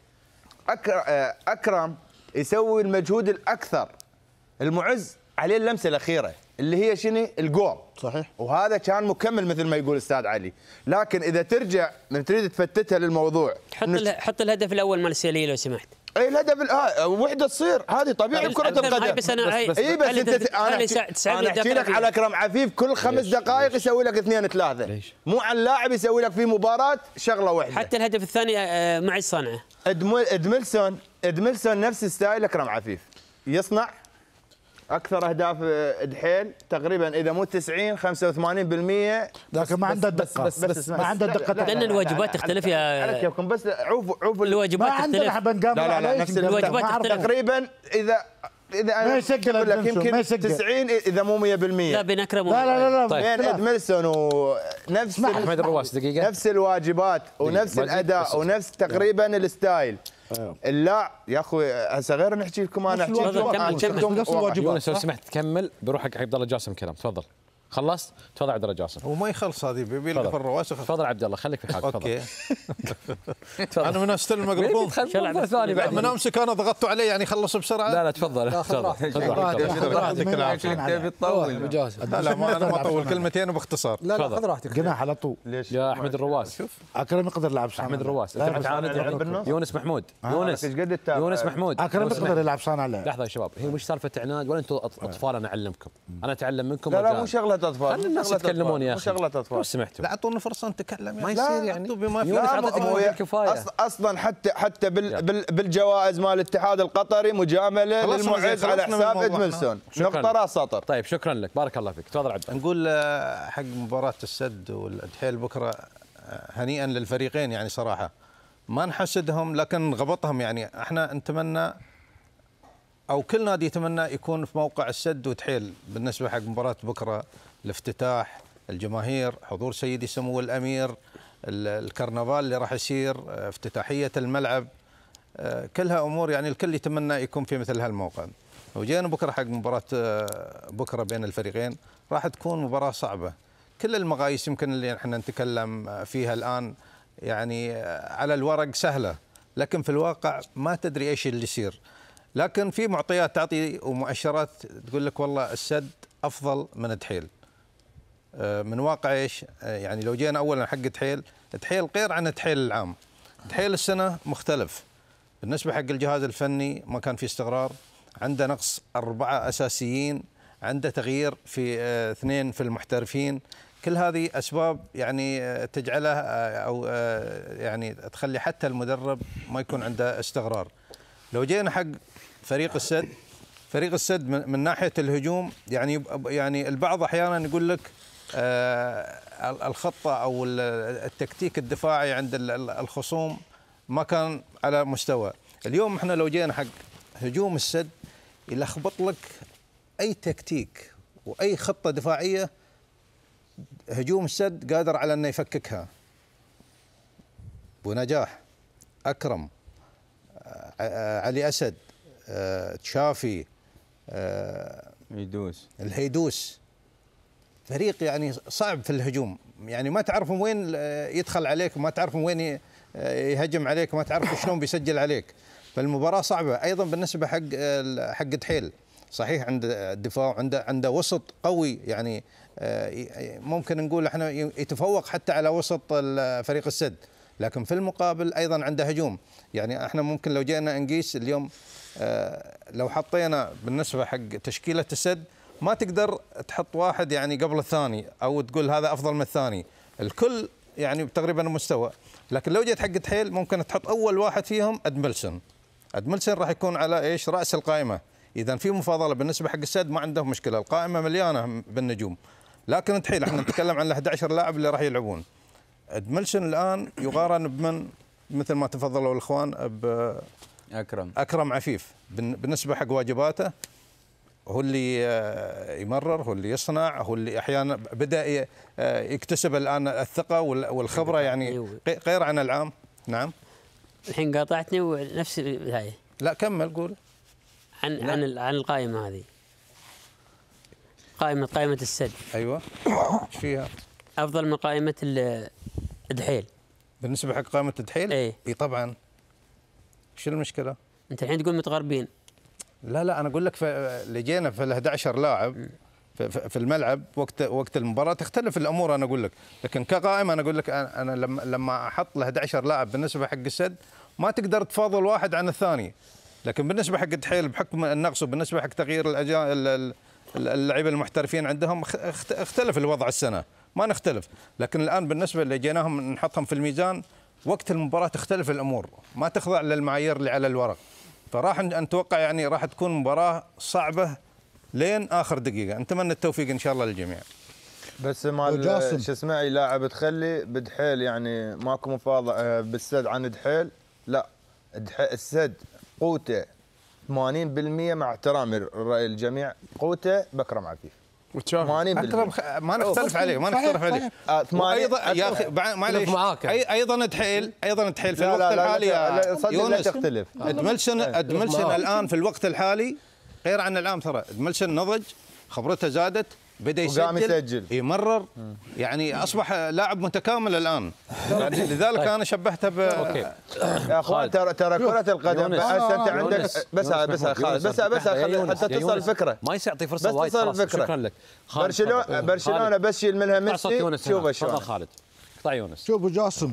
اكرم يسوي المجهود الاكثر، المعز عليه اللمسه الاخيره اللي هي شنو؟ الجول. صحيح. وهذا كان مكمل مثل ما يقول الاستاذ علي. لكن اذا ترجع من تريد تفتتها للموضوع، حط الهدف الاول مال السياليه لو سمحت. اي الهدف وحده تصير، هذه طبيعي بكره القدم. بس انا بس انا احكي لك على اكرم عفيف كل 5 دقائق يسوي لك 2 3. مو على اللاعب يسوي لك في مباراه شغله واحده. حتى الهدف الثاني معي صنعه. ادملسون نفس ستايل اكرم عفيف، يصنع اكثر اهداف دحيل تقريبا، اذا مو 90 85%. لكن ما عنده دقه. بس ما عنده دقه، لان الواجبات تختلف يا لكم. بس عوف الواجبات تختلف. لا نفس الواجبات تختلف تقريبا. اذا ما يسجل يمكن 90 اذا مو 100%. لا بين اكرم لا بين ادملسون ونفس احمد الرواس دقيقه، نفس الواجبات ونفس الاداء ونفس تقريبا الستايل. اللاعب يا اخوي هسه غير نحكي لكم، انا احكي لكم نفس الواجبات. يونس لو سمحت تكمل بروح حق عبد الله جاسم كلام. تفضل. خلصت؟ تفضل عبد الله جاسم. وما يخلص هذه بيبي لك في الرواسخ. تفضل عبد الله خليك في حالك. اوكي. انا من استلم الميكروفون ثاني بعد من امسك انا ضغطتوا عليه يعني خلص بسرعه. لا تفضل خذ راحتك. لا ما انا ما اطول كلمتين وباختصار. لا خذ راحتك. جناح على طول. ليش يا احمد الرواس؟ شوف اكرم يقدر يلعب صانع. احمد الرواس انت بتعاند. يونس محمود. يونس محمود. اكرم يقدر يلعب صانع. لحظه يا شباب، هي مش سالفه عناد ولا انتم اطفال. انا اعلمكم، انا اتعلم منكم. لا مو شغله اطفال، الناس يتكلمون يا اخي. شغله اطفال لو سمحتوا. لا اعطونا فرصه نتكلم. ما يصير يعني. اصلا حتى بالجوائز مال الاتحاد القطري مجامله للمعز على حساب ادملسون. نقطه راس سطر. طيب شكرا لك، بارك الله فيك. تفضل عبد. نقول حق مباراه السد والدحيل بكره هنيئا للفريقين يعني صراحه ما نحسدهم لكن غبطهم. يعني احنا نتمنى او كل نادي يتمنى يكون في موقع السد ودحيل بالنسبه حق مباراه بكره. الافتتاح، الجماهير، حضور سيدي سمو الامير، الكرنفال اللي راح يصير، افتتاحيه الملعب، كلها امور يعني الكل يتمنى يكون في مثل هالموقع. وجينا بكره حق مباراه بكره بين الفريقين راح تكون مباراه صعبه. كل المقاييس يمكن اللي احنا نتكلم فيها الان يعني على الورق سهله، لكن في الواقع ما تدري ايش اللي يصير. لكن في معطيات تعطي ومؤشرات تقول لك والله السد افضل من دحيل. من واقع ايش؟ يعني لو جينا اولا حق دحيل غير عن دحيل العام. دحيل السنه مختلف بالنسبه حق الجهاز الفني، ما كان في استقرار، عنده نقص 4 اساسيين، عنده تغيير في 2 في المحترفين. كل هذه اسباب يعني تجعله او يعني تخلي حتى المدرب ما يكون عنده استقرار. لو جينا حق فريق السد من ناحيه الهجوم يعني البعض احيانا يقول لك الخطه او التكتيك الدفاعي عند الخصوم ما كان على مستوى. اليوم احنا لو جينا حق هجوم السد يلخبط لك اي تكتيك واي خطه دفاعيه، هجوم السد قادر على انه يفككها بنجاح. اكرم، علي اسد، تشافي، الهيدوس، فريق يعني صعب في الهجوم، يعني ما تعرف من وين يدخل عليك، ما تعرف من وين يهجم عليك، ما تعرف شلون بيسجل عليك. فالمباراه صعبه. ايضا بالنسبه حق دحيل، صحيح عند الدفاع، عنده وسط قوي، يعني ممكن نقول احنا يتفوق حتى على وسط فريق السد، لكن في المقابل ايضا عنده هجوم. يعني احنا ممكن لو جينا نقيس اليوم، لو حطينا بالنسبه حق تشكيله السد ما تقدر تحط واحد يعني قبل الثاني او تقول هذا افضل من الثاني، الكل يعني تقريبا مستوى. لكن لو جيت حق دحيل ممكن تحط اول واحد فيهم ادملسون راح يكون على ايش؟ راس القائمه. اذا في مفاضله بالنسبه حق السد ما عنده مشكله، القائمه مليانه بالنجوم. لكن دحيل احنا نتكلم عن ال 11 لاعب اللي راح يلعبون. ادملسون الان يقارن بمن؟ مثل ما تفضلوا الاخوان اكرم عفيف بالنسبه حق واجباته، هو اللي يمرر، هو اللي يصنع، هو اللي احيانا بدا يكتسب الان الثقه والخبره، يعني غير عن العام. نعم الحين قاطعتني ونفس هاي. لا كمل قول. عن القائمه هذه، قائمه السد. ايوه ايش فيها؟ افضل من قائمه الدحيل بالنسبه حق قائمه الدحيل؟ اي طبعا. شو المشكله؟ انت الحين تقول متغربين. لا انا اقول لك اللي جينا في ال 11 لاعب في الملعب وقت المباراه تختلف الامور. انا اقول لك، لكن كقائمه انا اقول لك، انا لما احط ال 11 لاعب بالنسبه حق السد ما تقدر تفاضل واحد عن الثاني. لكن بالنسبه حق الدحيل بحكم النقص وبالنسبه حق تغيير اللعيبه المحترفين عندهم اختلف الوضع السنه، ما نختلف. لكن الان بالنسبه اللي جيناهم نحطهم في الميزان وقت المباراه تختلف الامور، ما تخضع للمعايير اللي على الورق. فراح نتوقع يعني راح تكون مباراه صعبه لين اخر دقيقه. نتمنى التوفيق ان شاء الله للجميع. بس مال شو اسمه لاعب تخلي بدحيل، يعني ماكو مفاضله بالسد عن دحيل. لا السد قوته 80% مع احترامي الراي الجميع، قوته بكرم عفيف 80%. ما نختلف عليه، ما نختلف عليه. ايضا يا اخي معليش، ايضا دحيل في الوقت الحالي يا يونس تختلف. ادملسون الان في الوقت الحالي غير عن العام، ترى ادملسون نضج، خبرته زادت، بدا يسجل يمرر، يعني اصبح لاعب متكامل الان. لذلك انا شبهته يا اخوان ترى كرة القدم انت عندك بس خالد بس حتى تصل الفكره، ما يعطي فرصه وايد. شكرا لك. برشلونه بس يشيل منها ميسي. شوف شلون خالد قطع يونس. شوفوا جاسم،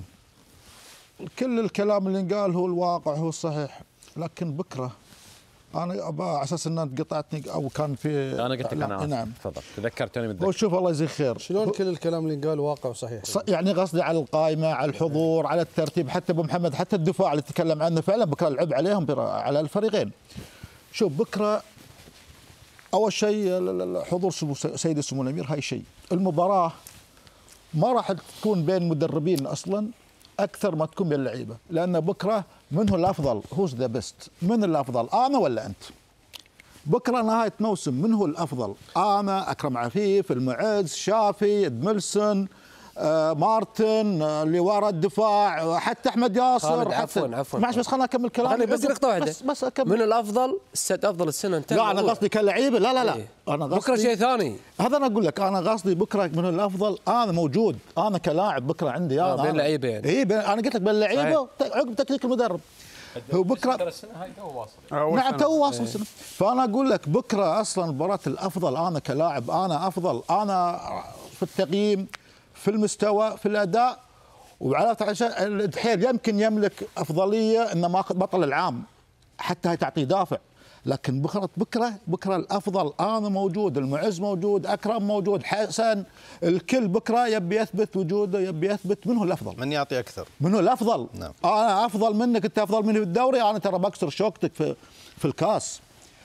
كل الكلام اللي قال هو الواقع، هو الصحيح، لكن بكره انا ابى على اساس ان انت قطعتني او كان في انا قلت لك انا نعم تفضل تذكرتني متذكر. شوف الله يجزيك خير، شلون كل الكلام اللي قال واقع وصحيح؟ يعني قصدي على القائمه، على الحضور، على الترتيب، حتى ابو محمد، حتى الدفاع اللي تكلم عنه فعلا بكره العب عليهم على الفريقين. شوف بكره اول شيء حضور سيد السمو الامير، هاي شيء. المباراه ما راح تكون بين مدربين اصلا اكثر ما تكون بين اللعيبه، لان بكره من هو الافضل؟ هوز ذا بيست؟ من الافضل، انا ولا انت؟ بكره نهايه موسم، من هو الافضل؟ انا، اكرم عفيف، المعز، شافي، ادملسون، مارتن، اللي ورا الدفاع، حتى احمد ياسر. عفوا معلش بس خليني اكمل كلامي. خليني بس نقطه واحده، بس اكمل. من الافضل؟ السد افضل السنه انتهى. لا انا قصدي كلعيبه. لا إيه؟ انا قصدي بكره شيء ثاني. هذا انا اقول لك، انا قصدي بكره من الافضل انا موجود، انا كلاعب بكره عندي انا بين لعيبه يعني. اي انا قلت لك بين اللعيبه عقب تكتيك المدرب. هو بكره السنه هاي تو واصل. نعم تو واصل السنه. فانا اقول لك بكره اصلا مباراه الافضل انا كلاعب، انا افضل، انا في التقييم، في المستوى، في الاداء. وعلى الدحيل يمكن يملك افضليه انما بطل العام، حتى هي تعطيه دافع. لكن بكره الافضل انا موجود، المعز موجود، اكرم موجود، حسن، الكل بكره يبي يثبت وجوده، يبي يثبت من هو الافضل، من يعطي اكثر، من هو الافضل. نعم. انا افضل منك، انت افضل مني في الدوري، انا ترى بكسر شوكتك في الكاس.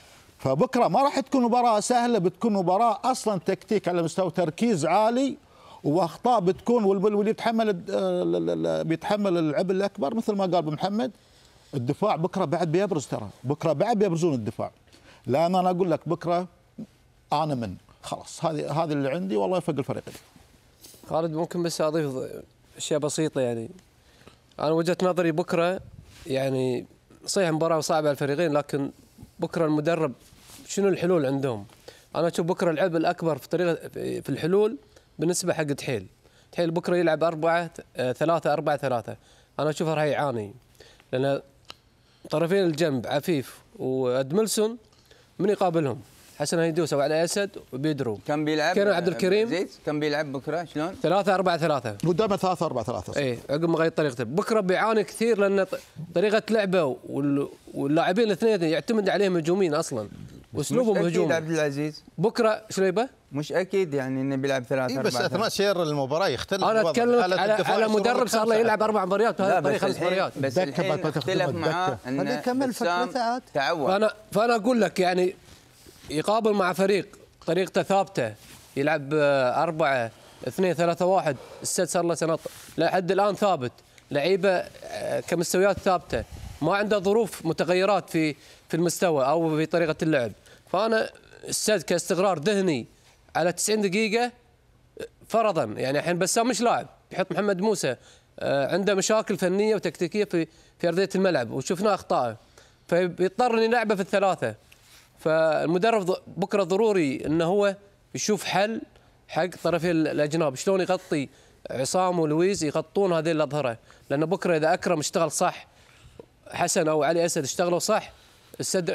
فبكره ما راح تكون مباراه سهله، بتكون مباراه اصلا تكتيك على مستوى تركيز عالي، واخطاء بتكون، واللي بيتحمل العبء الاكبر مثل ما قال ابو محمد. الدفاع بكره بعد بيبرز، ترى بكره بعد بيبرزون الدفاع. لان انا اقول لك بكره انا من خلاص هذه اللي عندي، والله يوفق الفريقين. خالد ممكن بس اضيف اشياء بسيطه. يعني انا وجهه نظري بكره يعني صحيح مباراه صعبه على الفريقين، لكن بكره المدرب شنو الحلول عندهم؟ انا اشوف بكره العبء الاكبر في طريقه في الحلول بالنسبه حق دحيل. دحيل بكره يلعب 4-3-4-3. انا اشوفه راح يعاني، لان طرفين الجنب عفيف وادملسون من يقابلهم؟ حسن هيدوس وعلي اسد وبيدرو. كان بيلعب كان عبد الكريم كان بيلعب بكره شلون؟ 3-4-3 قدامه 3-4-3. اي عقب ما غير طريقته بكره بيعاني كثير، لان طريقه لعبه واللاعبين الاثنين يعتمد عليهم هجوميين اصلا واسلوبهم هجومي. مش اكيد عبد العزيز بكره شو يبه؟ مش اكيد يعني انه بيلعب 3-4. بس اثناء سير المباراه يختلف. انا اتكلم على مدرب صار له يلعب 4 مباريات بهذه الطريقه 5 مباريات. بس الحين اختلف معاه انه كمل فتره ساعات. تعود. فانا اقول لك يعني يقابل مع فريق طريقته ثابته، يلعب 4-2-3-1. السد صار له سنه لحد الان ثابت، لعيبه كمستويات ثابته، ما عنده ظروف متغيرات في المستوى او في طريقه اللعب. فانا السد كاستقرار ذهني على 90 دقيقه فرضا، يعني الحين بسام مش لاعب، يحط محمد موسى عنده مشاكل فنيه وتكتيكيه في ارضيه الملعب وشفنا اخطائه، فبيضطر ان يلعبه في الثلاثه. فالمدرب بكره ضروري انه هو يشوف حل حق طرفي الاجناب، شلون يغطي عصام ولويز يغطون هذه الاظهره، لان بكره اذا اكرم اشتغل صح، حسن او علي اسد اشتغلوا صح، السد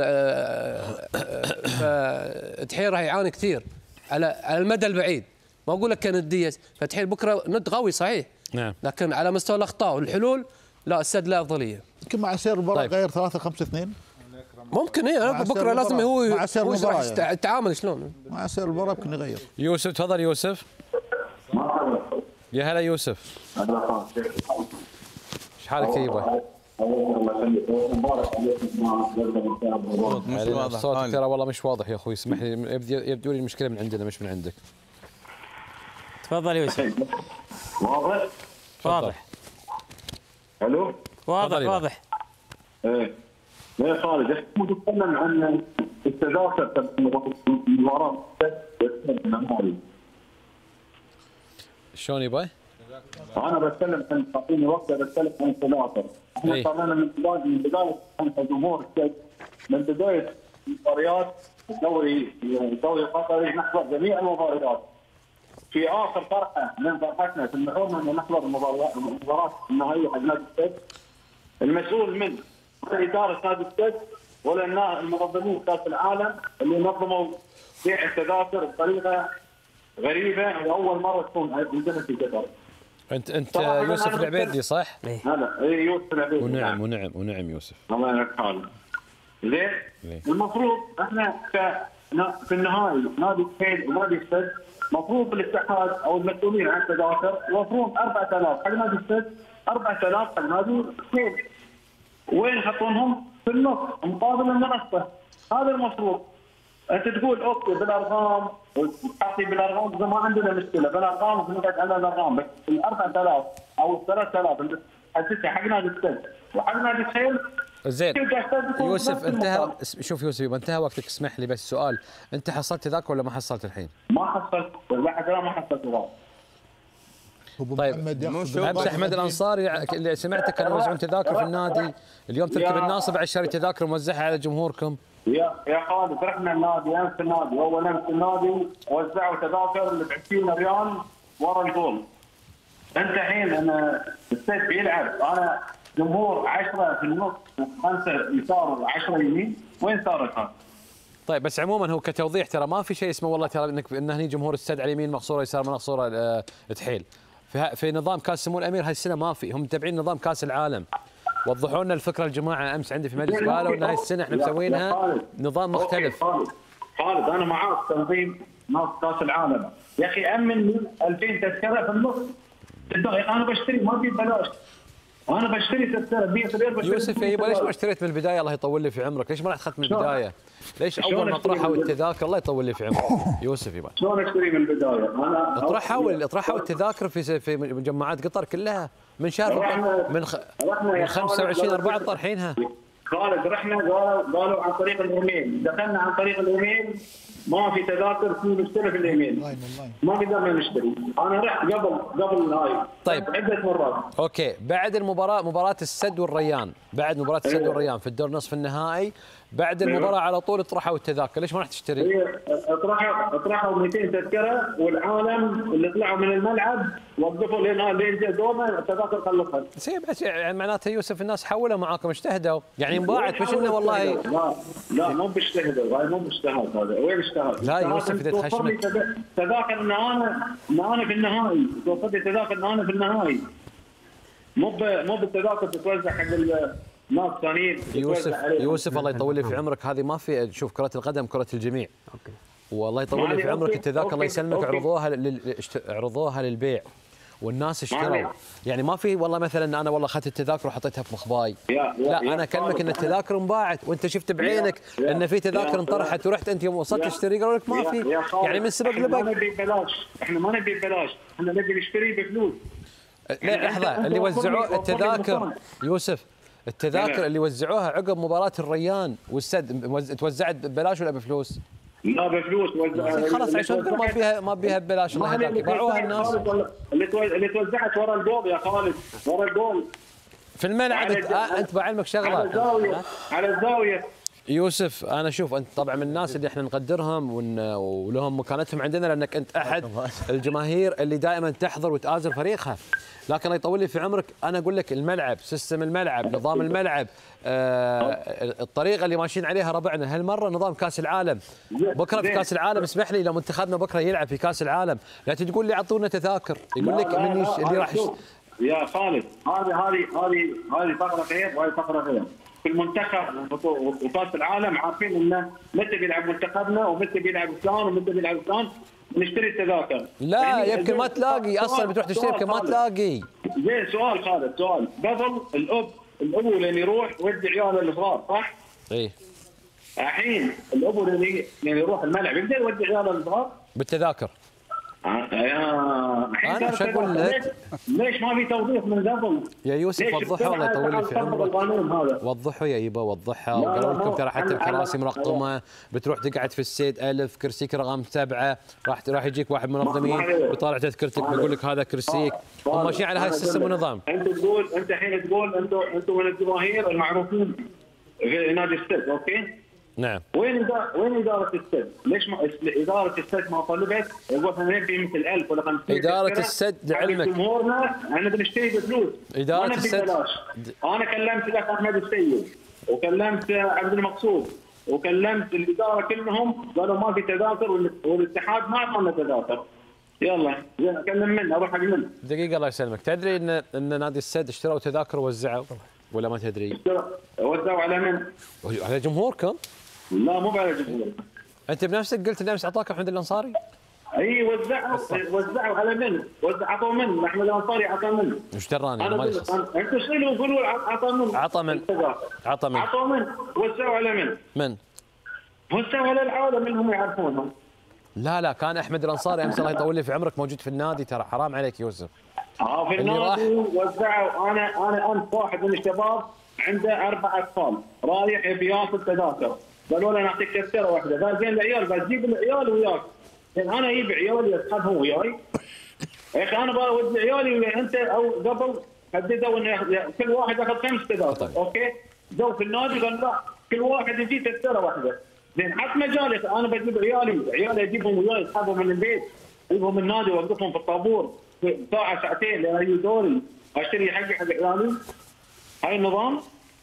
دحيل راح يعاني كثير على المدى البعيد. ما اقول لك كنديه، فتحيل بكره ند قوي صحيح، نعم، لكن على مستوى الاخطاء والحلول لا، السد له افضليه. يمكن مع سير المباراه طيب. غير 3-5-2 ممكن. ايه بكره لازم هو يتعامل شلون مع سير المباراه، يمكن يغير. يوسف تفضل. يوسف يا هلا يوسف، ايش حالك يبا؟ صوتك ترى والله مش واضح يا اخوي، اسمح لي، يبدو لي المشكله من عندنا مش من عندك. تفضل يوسف. واضح؟ واضح. الو؟ واضح. ايه يا خالد، احنا نتكلم عن التذاكر المباراه. شلون يبا؟ انا بتكلم عن تعطيني وقت، بتكلم عن التذاكر. احنا صار لنا من بدايه الجمهور، من بدايه المباريات الدوري القطري نحضر جميع المباريات. في اخر فرحه من فرحتنا في النحور ان نحضر المباراه النهائيه حق نادي السد. المسؤول من اداره نادي السد ولا المنظمين كاس العالم اللي نظموا بيع التذاكر بطريقه غريبه، واول مره تكون عندنا في قطر. انت يوسف العبيدي صح؟ هلا اي يوسف العبيدي. ونعم يوسف. الله يعينك حالك. زين؟ المفروض احنا في النهائي نادي دحيل ونادي السد، مفروض الاتحاد او المسؤولين عن التذاكر يوفرون 4000 حق نادي السد، 4000 حق نادي دحيل. وين يحطونهم؟ في النص مقابل المنصه. هذا المفروض. انت تقول اوكي بالارقام وتعطي بالارقام، اذا ما عندنا مشكله بالارقام بنقعد على الارقام، بس ال 4000 او ال 3000 اللي حسيتها حق نادي السد وحق نادي الخيل. زين يوسف، انتهى. شوف يوسف، انتهى وقتك، اسمح لي بس سؤال، انت حصلت تذاكر ولا ما حصلت الحين؟ ما حصلت، لحد الان ما حصلت تذاكر. طيب امس احمد الانصاري اللي سمعته كانوا يوزعون تذاكر في النادي، اليوم تركب الناصب على شاري تذاكر موزعها على جمهوركم. يا خالد، رحنا النادي امس النادي، اول امس النادي وزعوا تذاكر ل 20 ريال ورا الجول. انت الحين انا السد بيلعب، انا جمهور 10 في النص، 5 يسار و10 يمين، وين صارت هذا؟ طيب بس عموما هو كتوضيح ترى ما في شيء اسمه والله ترى ان هني جمهور السد على اليمين مقصوره يسار مقصوره تحيل. في نظام كاس سمو الامير هالسنه ما في، هم متابعين نظام كاس العالم. وضحوا لنا الفكره الجماعه امس عندي في مجلس، قالوا ان هاي السنه احنا مسوينها نظام مختلف. خالد انا معاك تنظيم ناس كاس العالم، يا اخي امن 2000 تذكره في النص. انا بشتري ما في ببلاش. انا بشتري تذكره 100 ريال. يوسف يا يبا ليش ما اشتريت من البدايه؟ الله يطول لي في عمرك، ليش ما رحت اخذت من البدايه؟ ليش اول ما طرحوا التذاكر؟ الله يطول لي في عمرك يوسف يبا. شلون اشتري من البدايه؟ انا اطرحوا التذاكر في مجمعات قطر كلها من شهر من 25/4 طرحينها. خالد رحنا قالوا عن طريق الايميل، دخلنا عن طريق الايميل ما في تذاكر، في مشكله في الايميل ما قدرنا نشتري. انا رحت قبل هاي طيب عده مرات. اوكي بعد المباراه، مباراه السد والريان، بعد مباراه السد والريان في الدور نصف النهائي، بعد المباراه على طول طرحوا التذاكر، ليش ما رحت تشتري؟ اطرحوا 200 تذكره، والعالم اللي طلعوا من الملعب وقفوا لين جاء دوما التذاكر خلصت. يعني معناته يوسف الناس حولوا معاكم اجتهدوا، يعني انباعت مش انه والله لا مو بيجتهدوا، هاي مو باجتهاد، هذا وين اجتهاد؟ لا يوسف اذا تخشمك تذاكر ان انا في النهائي، توفر لي تذاكر ان انا في النهائي، مو بالتذاكر تتوزع حق الناس ثانيين. يوسف الله يطول لي في عمرك، هذه ما في، شوف كرة القدم كرة الجميع. والله يطول لي في عمرك، التذاكر الله يسلمك عرضوها للبيع والناس اشتروا، يعني ما في والله مثلا انا والله اخذت التذاكر وحطيتها في مخباي. لا انا اكلمك ان التذاكر انباعت وانت شفت بعينك ان في تذاكر انطرحت ورحت انت يوم وصلت تشتري قالوا لك ما في، يعني من سبق لبق. ما نبي ببلاش، احنا ما نبي ببلاش، احنا نبي نشتري بفلوس. لا لحظه، اللي وزعوا التذاكر يوسف، التذاكر اللي وزعوها عقب مباراة الريان والسد توزعت ببلاش ولا بفلوس؟ لا بفلوس. خلاص عشان ما بيها ببلاش، الله يهديك باعوها الناس. اللي توزعت ورا الجول يا خالد، ورا الجول في الملعب. انت بعلمك شغله على الزاويه. يوسف انا شوف انت طبعا من الناس اللي احنا نقدرهم ولهم مكانتهم عندنا، لانك انت احد الجماهير اللي دائما تحضر وتآزر فريقها، لكن الله يطول لي في عمرك انا اقول لك الملعب، سيستم الملعب، نظام الملعب، الطريقه اللي ماشيين عليها ربعنا هالمره نظام كاس العالم. بكره في كاس العالم اسمح لي، لو منتخبنا بكره يلعب في كاس العالم لا تقول لي اعطونا تذاكر، يقول لك من اللي راح يا خالد هذه فقره خير وهذه فقره غير. في المنتخب وكاس العالم عارفين انه متى بيلعب منتخبنا ومتى بيلعب فلان ومتى بيلعب فلان، نشتري التذاكر. لا يمكن ما تلاقي اصلا، بتروح تشتري يمكن ما تلاقي. زين سؤال خالد، سؤال قبل الابو لين يروح ودي عياله الصغار صح؟ اي الحين الابو لين يروح الملعب يقدر يودي عياله الصغار بالتذاكر. انا شو اقول لك؟ ليش ما في توضيح من قبل؟ يا يوسف وضحوا الله يطول لي في عمرك، وضحوا يا يبا وضحها، وقالوا لكم ترى حتى الكراسي مرقمه، بتروح تقعد في السيد 1000 كرسيك رقم 7 راح يجيك واحد من المنظمين بيطالع تذكرتك بيقول لك هذا كرسيك، هم ماشيين على هاي السيستم والنظام. انت الحين تقول انتم من الجماهير المعروفين في نادي السد، اوكي؟ نعم. وين اداره السد؟ ليش ما اداره السد ما طلبت يقول احنا نبي مثل 1000 ولا 500؟ اداره السد لعلمك جمهورنا احنا بنشتري بفلوس. اداره السد انا كلمت الاخ احمد السيد وكلمت عبد المقصود وكلمت الاداره كلهم قالوا ما في تذاكر والاتحاد ما اعطانا تذاكر. يلا اكلم منه اروح حق منه. دقيقه الله يسلمك، تدري ان نادي السد اشتروا تذاكر ووزعوا ولا ما تدري؟ وزعوا على من؟ على جمهوركم؟ لا مو على جمهور. انت بنفسك قلت ان امس اعطاك احمد الانصاري؟ اي وزعوا على من؟ اعطوا من؟ احمد الانصاري اعطى من؟ ايش دراني انا ما يخص. انتوا شنو قولوا اعطى من؟ اعطى من؟ اعطوا من؟ وزعوا على من؟ من؟ وزعوا على العالم منهم يعرفونهم. لا كان احمد الانصاري امس الله يطول لي في عمرك موجود في النادي، ترى حرام عليك يوسف. في النادي وزعوا. انا انت واحد من الشباب عنده 4 اطفال رايح يبي ياخذ تذاكر، قالوا له نعطيك تذكره واحده، قال زين العيال قال جيب العيال وياك، زين انا اجيب عيالي اسحب هو وياي يا اخي انا بودي عيالي ويا انت او قبل حددوا ان كل واحد ياخذ 5 تذاكر اوكي، جو في النادي قال لا كل واحد يجي تذكره واحده، زين حط مجالي انا بجيب عيالي اجيبهم وياي اسحبهم من البيت اجيبهم من النادي واوقفهم في الطابور ساعه ساعتين لين يجوا دوري اشتري حق عيالي. هاي النظام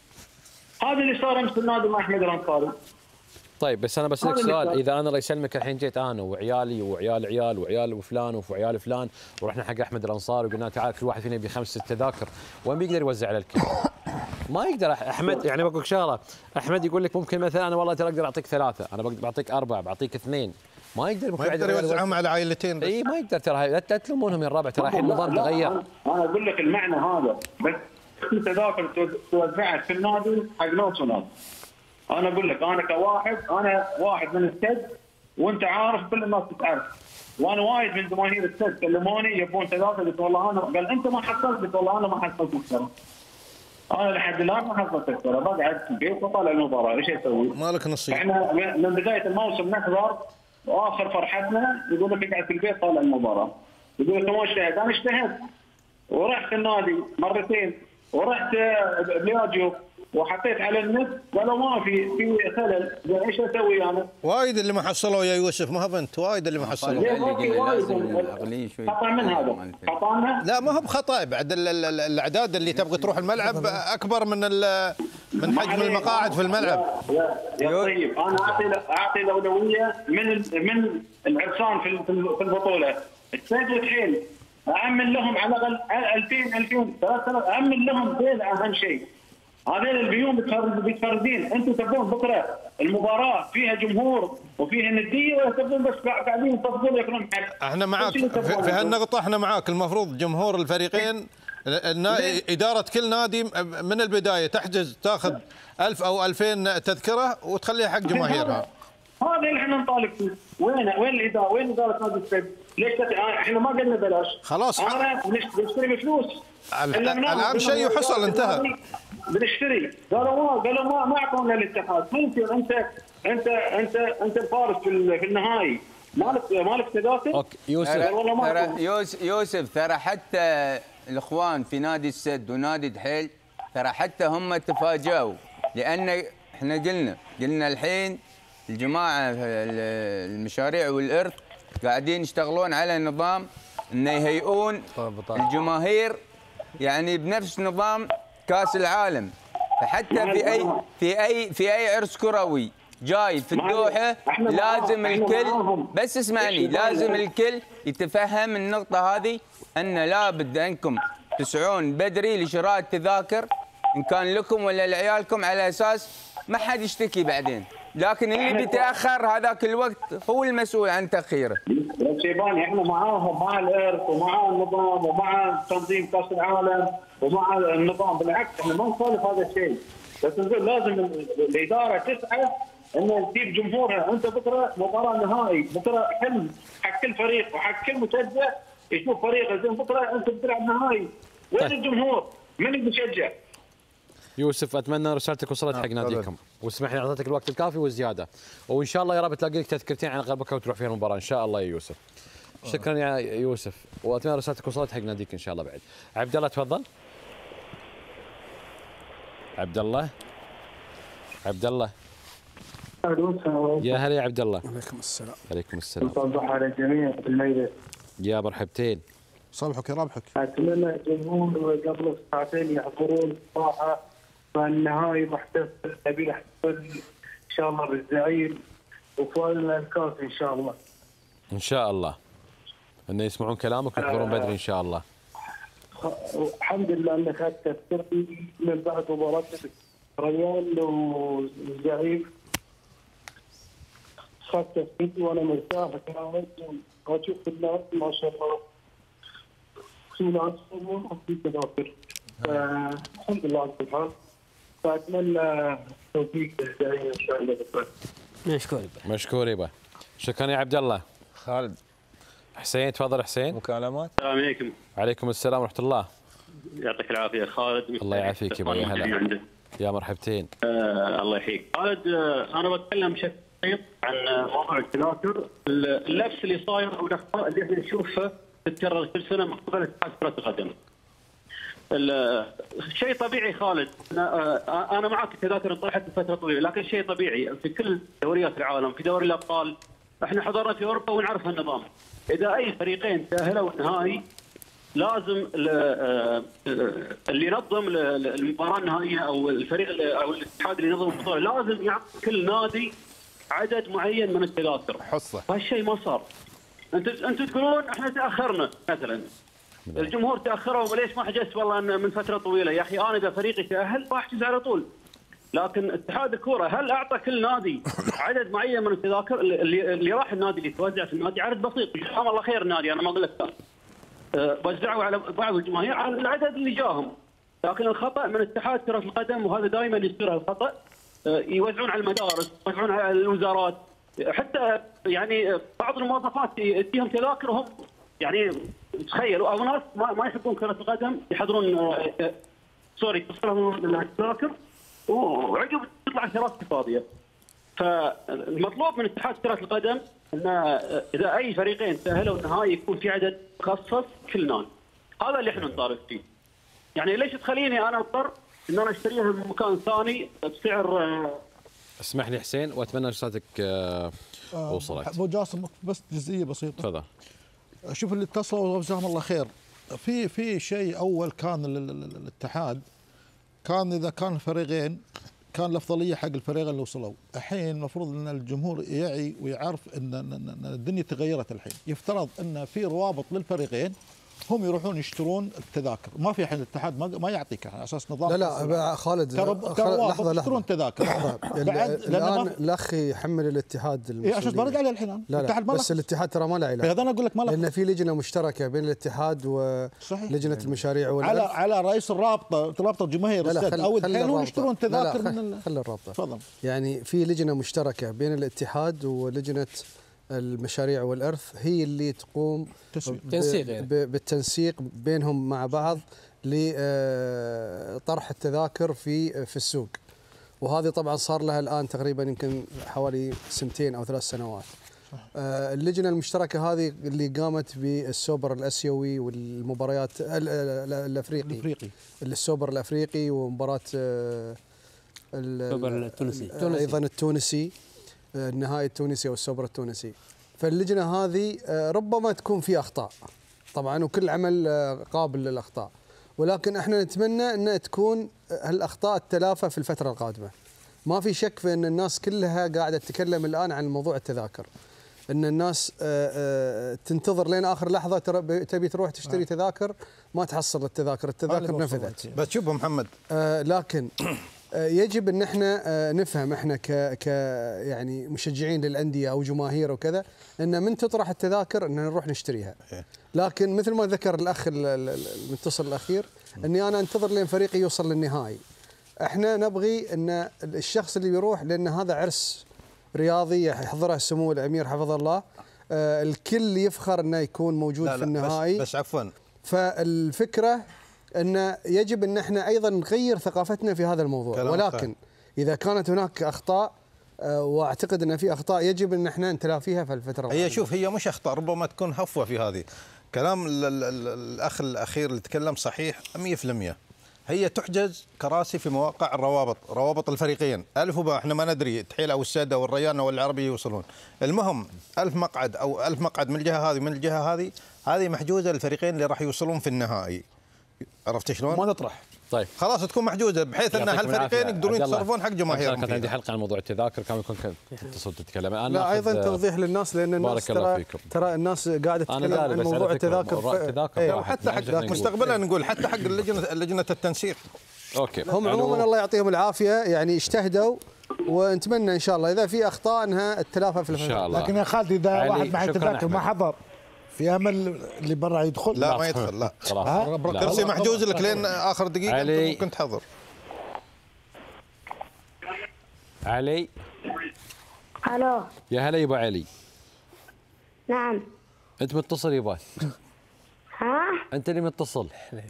هذا اللي صار امس في النادي مع احمد الانصاري. طيب بس انا بسالك سؤال، اذا انا الله يسلمك الحين جيت انا وعيالي وعيال عيال وعيال فلان وعيال فلان ورحنا حق احمد الانصاري وقلنا تعال كل واحد فينا يبي 5 6 تذاكر، وين بيقدر يوزع على الكل؟ ما يقدر احمد، يعني بقول لك شغله، احمد يقول لك ممكن مثلا انا والله ترى اقدر اعطيك 3، انا بعطيك 4، بعطيك 2، ما يقدر يوزعهم على عائلتين. اي ما يقدر، ترى لا تلومونهم يا الربع، ترى الحين النظام تغير. انا اقول لك المعنى هذا بس تذاكر توزعت في النادي حق ناس وناس. انا اقول لك انا كواحد، انا واحد من السد وانت عارف كل الناس تعرف، وانا وايد من جماهير السد كلموني يبون تذاكر، قلت والله انا، قال انت ما حصلت، قلت والله انا ما حصلت تذكره. انا لحد الان ما حصلت تذكره، بقعد في البيت وطالع المباراه، ايش اسوي؟ مالك نصيب. احنا من بدايه الموسم نحضر واخر فرحتنا يقول لك اقعد في البيت طالع المباراه. يقول لك ما اجتهد، انا اجتهدت ورحت النادي مرتين ورحت بلياجيو وحطيت على النت قالوا ما في خلل، ايش اسوي انا؟ وايد اللي ما حصلوا يا يوسف، ما هو انت وايد اللي ما حصلوا. خطا من هذا، خطانا؟ لا ما هو بخطا، بعد الاعداد اللي تبغى تروح الملعب اكبر من حجم المقاعد في الملعب. يا طيب انا اعطي الاولويه من العرسان في البطوله، السيد والحيل اعمل لهم على الاقل 2000 3000 اعمل لهم بيل اهم شيء. هذول البيوم متفردين، انتم تبون بكره المباراه فيها جمهور وفيها نديه ولا تبون بس قاعدين تفضلوا ياكلون حق؟ احنا معاك في هالنقطه، احنا معاك. المفروض جمهور الفريقين اداره كل نادي من البدايه تحجز، تاخذ 1000 أو 2000 تذكره وتخليها حق جماهيرها. هذا اللي احنا نطالب فيه. وين الاداره؟ وين اداره نادي السد؟ ليش احنا ما قلنا بلاش؟ خلاص انا بنشتري بفلوس. الان شيء حصل انتهى. بنشتري، قالوا ما اعطونا الاتحاد. ممكن انت الفارس في النهائي مالك تذاكر؟ اوكي يوسف ترى حتى الاخوان في نادي السد ونادي دحيل ترى حتى هم تفاجئوا، لان احنا قلنا الحين الجماعه المشاريع والارث قاعدين يشتغلون على نظام انه يهيئون الجماهير يعني بنفس نظام كاس العالم، فحتى في اي عرس كروي جاي في الدوحه لازم الكل، بس اسمعني، لازم الكل يتفهم النقطه هذه، ان لابد انكم تسعون بدري لشراء التذاكر ان كان لكم ولا لعيالكم، على اساس ما حد يشتكي بعدين، لكن اللي بيتاخر هذاك الوقت هو المسؤول عن تاخيره. يا شيباني احنا معاهم، مع الارث ومع النظام ومع تنظيم كاس العالم ومع النظام، بالعكس احنا ما نخالف هذا الشيء، بس نقول لازم الاداره تسعى ان تجيب جمهورها. انت بكره مباراه نهائي، بكره حلم حق كل فريق وحق كل مشجع يشوف فريقه، زين بكره انت بتلعب نهائي، وين الجمهور؟ من اللي بيشجع؟ يوسف اتمنى رسالتك وصلت حق ناديكم، واسمح لي اعطيتك الوقت الكافي والزياده، وان شاء الله يا رب تلاقي لك تذكرتين على قلبك وتروح فيها المباراه ان شاء الله يا يوسف. شكرا يا يوسف، واتمنى رسالتك وصلت حق ناديك ان شاء الله. بعد عبد الله تفضل. عبد الله يا هلا يا عبد الله. عليكم السلام. عليكم السلام. صباح على الجميع في الميدان. يا مرحبتين. صبحك يا ربحك. اتمنى الجمهور قبل ساعتين يحضرون الصراحه، فالنهائي محتفل، نبي نحتفل ان شاء الله بالزعيم وفوزنا الكاس ان شاء الله. ان شاء الله. انه يسمعون كلامك ويحضرون بدري ان شاء الله. الحمد لله انك اخذت تذكرتي من بعد مباراه ريال والزعيم، اخذت تذكرتي وانا مرتاح كمان، واشوف الناس ما شاء الله في ناس في تذاكر، الحمد لله على كل حال، فاتمنى توفيق للزعيم ان شاء الله. مشكور يبا. شكرا يا عبد الله. خالد. حسين تفضل. حسين. مكالمات. السلام عليكم. عليكم السلام ورحمه الله. يعطيك العافيه خالد. الله يعافيك يبا. يا هلا يا مرحبتين. الله يحييك خالد. انا بتكلم بشكل بسيط عن موضوع التذاكر، اللبس اللي صاير او الاخطاء اللي احنا نشوفها تتكرر كل سنه من قبل اتحاد كره القدم. شيء طبيعي خالد، انا معك، التذاكر انطرحت لفتره طويله، لكن شيء طبيعي في كل دوريات العالم، في دوري الابطال احنا حضرنا في اوروبا ونعرف هالنظام. اذا اي فريقين تاهلوا النهائي لازم اللي ينظم المباراه النهائيه او الفريق او الاتحاد اللي ينظم البطوله لازم يعطي كل نادي عدد معين من التذاكر. حصه. هالشيء ما صار. انتم تقولون احنا تاخرنا مثلا، الجمهور تاخروا وليش ما حجزت والله من فتره طويله؟ يا اخي انا اذا فريقي تاهل راح احجز على طول. لكن اتحاد الكوره هل اعطى كل نادي عدد معين من التذاكر؟ اللي راح النادي اللي توزع في النادي عدد بسيط، جزاهم الله خير النادي، انا ما اقول لك وزعوا على بعض الجماهير على العدد اللي جاهم. لكن الخطا من اتحاد كره القدم، وهذا دائما يصير الخطا. يوزعون على المدارس، يوزعون على الوزارات، حتى يعني بعض الموظفات يديهم تذاكر وهم يعني تخيلوا، او ناس ما يحبون كره القدم يحضرون سوري تصلهم التذاكر وعقب تطلع كراسي فاضيه. فالمطلوب من اتحاد كره القدم ان اذا اي فريقين تاهلوا النهائي يكون في عدد مخصص كل نادي. هذا اللي احنا نطالب فيه. يعني ليش تخليني انا اضطر ان انا اشتريها من مكان ثاني بسعر اسمح لي حسين، واتمنى رسالتك وصلت. ابو جاسم بس جزئيه بسيطه. تفضل. شوف اللي اتصلوا جزاهم الله خير. في شيء اول كان الاتحاد كان اذا كان الفريقين كان الافضليه حق الفريقين اللي وصلوا. الحين المفروض ان الجمهور يعي ويعرف ان الدنيا تغيرت الحين. يفترض ان في روابط للفريقين هم يروحون يشترون التذاكر. ما في الحين الاتحاد ما يعطيك على اساس نظام. لا خالد لحظه يشترون تذاكر. بعد الان الاخ يحمل الاتحاد المسؤوليه. عشان برد عليه الحين. لا بس الاتحاد ترى ما له علاقه. هذا انا اقول لك ما له، لان في لجنه مشتركه بين الاتحاد ولجنه المشاريع على رئيس رابطه جماهير الاستاد او الحين يشترون تذاكر من خلي الرابطه. تفضل. يعني في لجنه مشتركه بين الاتحاد ولجنه المشاريع والإرث، هي اللي تقوم بالتنسيق بينهم مع بعض لطرح التذاكر في السوق. وهذه طبعا صار لها الآن تقريبا يمكن حوالي 2 أو 3 سنوات. اللجنة المشتركة هذه اللي قامت بالسوبر الآسيوي والمباريات الأفريقي، السوبر الأفريقي ومباراة السوبر التونسي أيضا التونسي، النهائي التونسي او السوبر التونسي. فاللجنه هذه ربما تكون في اخطاء طبعا، وكل عمل قابل للاخطاء، ولكن احنا نتمنى ان تكون هالاخطاء تتلافى في الفتره القادمه. ما في شك في ان الناس كلها قاعده تتكلم الان عن موضوع التذاكر، ان الناس تنتظر لين اخر لحظه تبي تروح تشتري تذاكر ما تحصل التذاكر نفذت. بس شوف محمد، لكن يجب ان احنا نفهم احنا ك يعني مشجعين للانديه او جماهير وكذا، ان من تطرح التذاكر ان نروح نشتريها. لكن مثل ما ذكر الاخ المتصل الاخير، اني انا انتظر لين فريقي يوصل للنهائي. احنا نبغي ان الشخص اللي بيروح، لان هذا عرس رياضي يحضره سمو الامير حفظه الله، الكل يفخر انه يكون موجود في النهائي. بس عفوا، فالفكره أن يجب أن احنا أيضا نغير ثقافتنا في هذا الموضوع، ولكن إذا كانت هناك أخطاء، وأعتقد أن في أخطاء يجب أن احنا نتلافيها في الفترة القادمة. شوف، هي مش أخطاء، ربما تكون هفوة في هذه. كلام الأخ الأخير اللي تكلم صحيح 100%. هي تحجز كراسي في مواقع روابط الفريقين، ألف وباء، احنا ما ندري تحيل أو السد أو الريان أو العربي يوصلون. المهم 1000 مقعد أو 1000 مقعد من الجهة هذه من الجهة هذه محجوزة للفريقين اللي راح يوصلون في النهائي. عرفت شلون؟ ما تطرح. طيب خلاص تكون محجوزه بحيث ان هالفريقين يقدرون يتصرفون حق جماهيرهم. كان عندي حلقه عن موضوع التذاكر، كان يكون تتصل تتكلم. لا ايضا توضيح للناس، لان الناس ترى الناس قاعده تتكلم عن موضوع التذاكر. حتى حق مستقبلا نقول حتى حق لجنه التنسيق. اوكي، هم عموما الله يعطيهم العافيه، يعني اجتهدوا، ونتمنى ان شاء الله اذا في اخطاء انها التلافى في الفتره. ان شاء الله. لكن يا خالد اذا واحد معي تذاكر ما حضر، في امل اللي برا يدخل؟ لا ما يدخل، لا كرسي محجوز لك لين اخر دقيقه، انت ممكن تحضر. علي، الو، يا هلا يا ابو علي. نعم. انت متصل يبا؟ ها؟ انت اللي متصل؟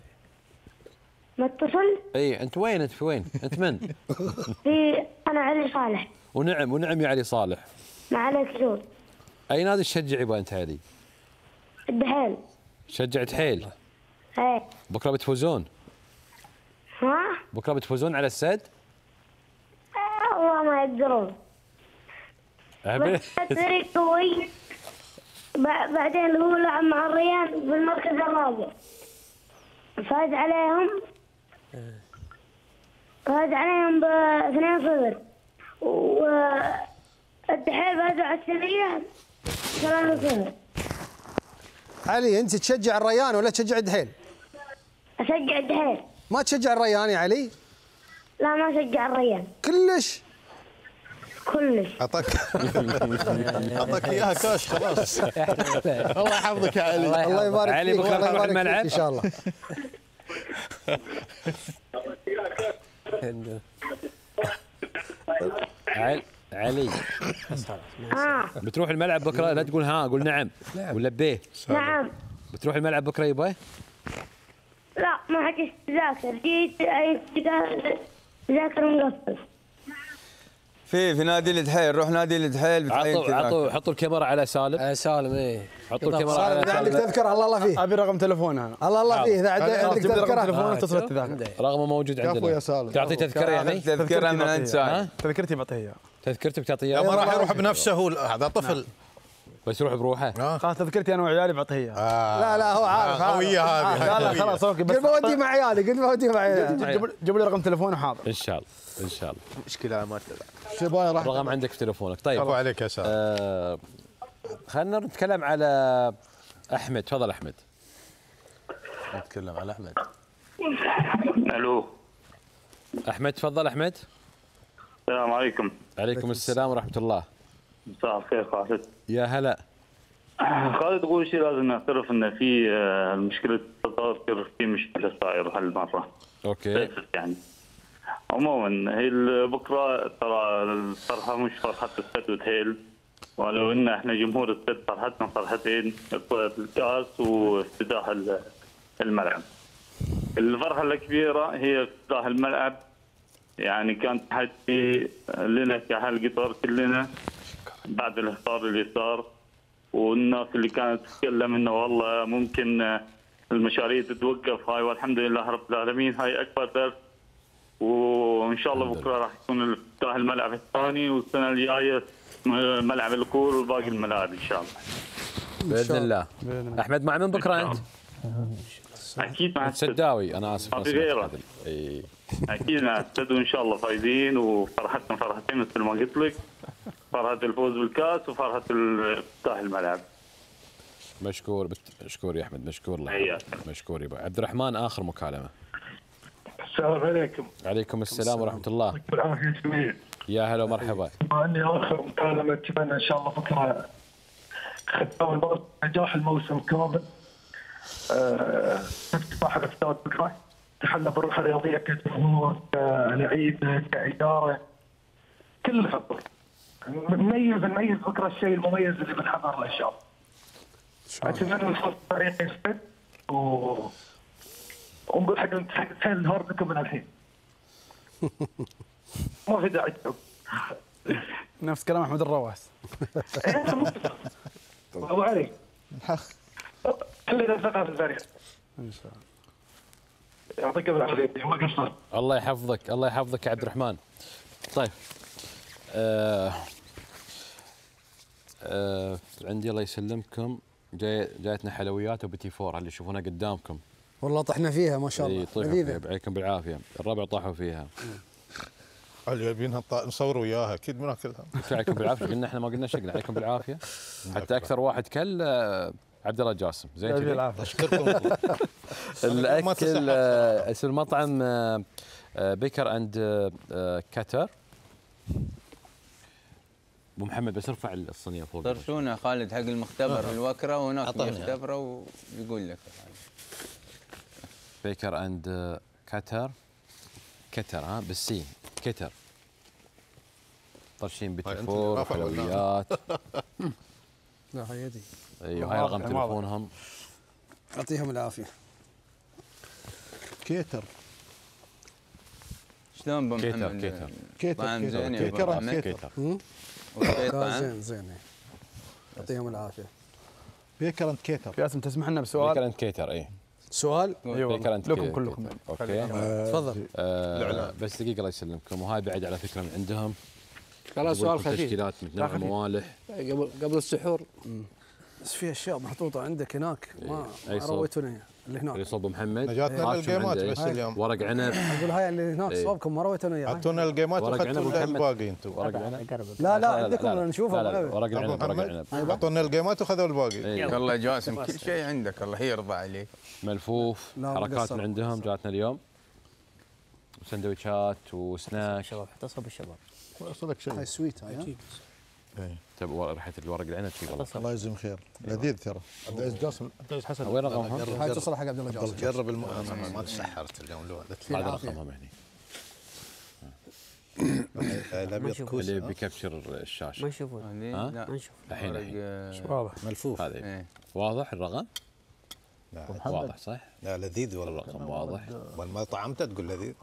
متصل؟ اي، انت وين؟ انت في وين؟ انت من؟ انا علي صالح. ونعم يا علي صالح. ما عليك زود. اي نادي تشجع يبا انت علي؟ الدحيل. شجع دحيل؟ ايه. بكره بتفوزون؟ ها؟ بكره بتفوزون على السد؟ والله ما يقدرون. بس فريق قوي. بعدين هو لعب مع الريان بالمركز الرابع. فاز عليهم ب 2-0. والدحيل فازوا على السرية 3-0. علي، انت تشجع الريان ولا تشجع الدحيل؟ اشجع الدحيل. ما تشجع الريان يا علي؟ لا ما اشجع الريان. كلش اعطاك اياها كاش خلاص. الله يحفظك يا علي. الله يبارك فيك. علي بكره نروح الملعب ان شاء الله. علي بتروح الملعب بكره؟ لا تقول ها، قول نعم ولا بيه. نعم. بتروح الملعب بكره يبا؟ لا ما حكيت تذاكر، جيت تذاكر مقفل. في نادي الدحيل، روح نادي الدحيل. حطوا الكاميرا على سالم. على سالم ايه، حطوا الكاميرا على سالم. عندك تذكره؟ الله فيه. ابي رقم تليفونه انا. الله فيه. اذا عندك تذكره رقم تليفونه اتصل التذاكر. رقمه موجود عندنا. كفو يا سالم. تعطي تذكره يعني؟ تذكره من عند سالم. تذكرتي بعطيه اياها. تذكرتك بتعطيه ما راح يروح بنفسه، هو هذا طفل بس يروح بروحه. خلاص تذكرتي انا وعيالي بعطيه اياها. لا هو عارف. قويه هذه. لا خلاص اوكي. قل بودي مع عيالي، قل بودي مع عيالي. جيب لي رقم تليفونه حاضر. ان شاء الله ان شاء الله. مشكله ما الرقم عندك في تليفونك. طيب برافو عليك يا سالم. خلينا نتكلم على احمد. تفضل احمد. نتكلم على احمد. الو احمد تفضل. احمد السلام عليكم. عليكم السلام ورحمه الله. مساء الخير خالد. يا هلا خالد. اول شيء لازم نعترف ان في مشكله التذاكر، في مشكله صايره هالمره. اوكي. يعني عموما هي بكره ترى الفرحه مش فرحه السد ودحيل، ولو ان احنا جمهور السد فرحتنا فرحتين، الكاس وافتتاح الملعب. الفرحه الكبيره هي افتتاح الملعب، يعني كان تحدي لنا كأهل قطر كلنا بعد الحصار اللي صار، والناس اللي كانت تتكلم انه والله ممكن المشاريع تتوقف هاي، والحمد لله رب العالمين هاي اكبر درس، وان شاء الله بكره راح يكون افتتاح الملعب الثاني، والسنه الجايه ملعب الكور وباقي الملاعب ان شاء الله. باذن الله. احمد مع من بكره انت؟ اكيد مع السداوي. انا اسف. ما في غيره. اكيد مع السد، وان شاء الله فايزين، وفرحتنا فرحتين مثل ما قلت لك، فرحه الفوز بالكاس وفرحه افتتاح الملعب. مشكور مشكور يا احمد، مشكور الله. مشكور يا عبد الرحمن. اخر مكالمه. السلام عليكم. عليكم السلام ورحمه الله. يعطيكم العافيه جميعا. يا هلا ومرحبا. بما اني اخر مكالمه، اتمنى ان شاء الله بكره ختام الموسم، نجاح الموسم كامل. افتتاح الاستاد بكره تحلى بالروح الرياضيه كجمهور، كلعيبه، كاداره، كل الحضور. نميز بكره الشيء المميز اللي بنحضر له ان شاء الله. اتمنى الفوز فريق يستد ونقول حق الحين هارد لكم من الحين. ما في داعي تتعب. نفس كلام احمد الرواس. ابو علي خلينا نثقها في الفريق ان شاء الله. يعطيك العافيه. ما قصرت. الله يحفظك، الله يحفظك يا عبد الرحمن. طيب عندي الله يسلمكم جايتنا حلويات وبتي فور اللي تشوفونها قدامكم. والله طحنا فيها ما شاء الله. لذيذه. عليكم بالعافيه. الربع طاحوا فيها. يبينها نصور وياها اكيد بناكلها. عليكم بالعافيه. قلنا احنا ما قلنا شيء، عليكم بالعافيه. حتى اكثر واحد كل عبد الله جاسم. زين كذا. اشكركم. الاكل اسم المطعم بيكر اند كاتر. ابو محمد بس ارفع الصينيه فوق. طرشونا خالد حق المختبر الوكره، وهناك يختبره ويقول لك. بيكر اند كاتر. كتر ها بالسين. كتر. طرشين بتي فور حلويات. لا هاي يدي. ايوه هاي رقم تليفونهم. يعطيهم العافيه. كيتر. شلون ابو محمد؟ كيتر. كيتر زين يا كيتر. زين. يعطيهم العافيه. بيكر اند كيتر. جاسم تسمح لنا بسؤال؟ بيكر اند كيتر. اي سؤال؟ ايوه لكم كلكم. اوكي تفضل. بس دقيقه الله يسلمكم. وهاي بعد على فكره من عندهم. خلاص سؤال خفيف. تشكيلات متنوعه موالح قبل السحور. بس في اشياء محطوطه عندك هناك ما رويتونا رويتونا اللي هناك. اللي صوب محمد. نجاتنا الجيمات بس اليوم. ورق عنب. اقول هاي اللي هناك صوبكم ما رويتونا اياها. اعطونا الجيمات واخذتوا الباقي انتم. ورق عنب. لا عندكم نشوفها. ورق العنب. اعطونا الجيمات وخذوا الباقي. والله جاسم كل شيء عندك، الله يرضى عليك. ملفوف. حركات من عندهم جاتنا اليوم. سندويشات وسناك. شباب اتصل بالشباب. وصلك شيء. هاي سويت هاي. تبغى ريحه الورق العنب شيء والله. الله يجزيهم خير. لذيذ ترى. عبد العزيز جاسم، عبد العزيز حسن. وين رقمهم؟ هاي تصل حق عبد الله جاسم. جرب ما تسحرت اليوم. هذا رقمهم هنا. اللي بيكبشر الشاشه ما يشوفون. ها؟ ما نشوف. الحين مش واضح ملفوف. هذا واضح الرقم؟ واضح صح؟ لا لذيذ والله. الرقم واضح. ما طعمته تقول لذيذ.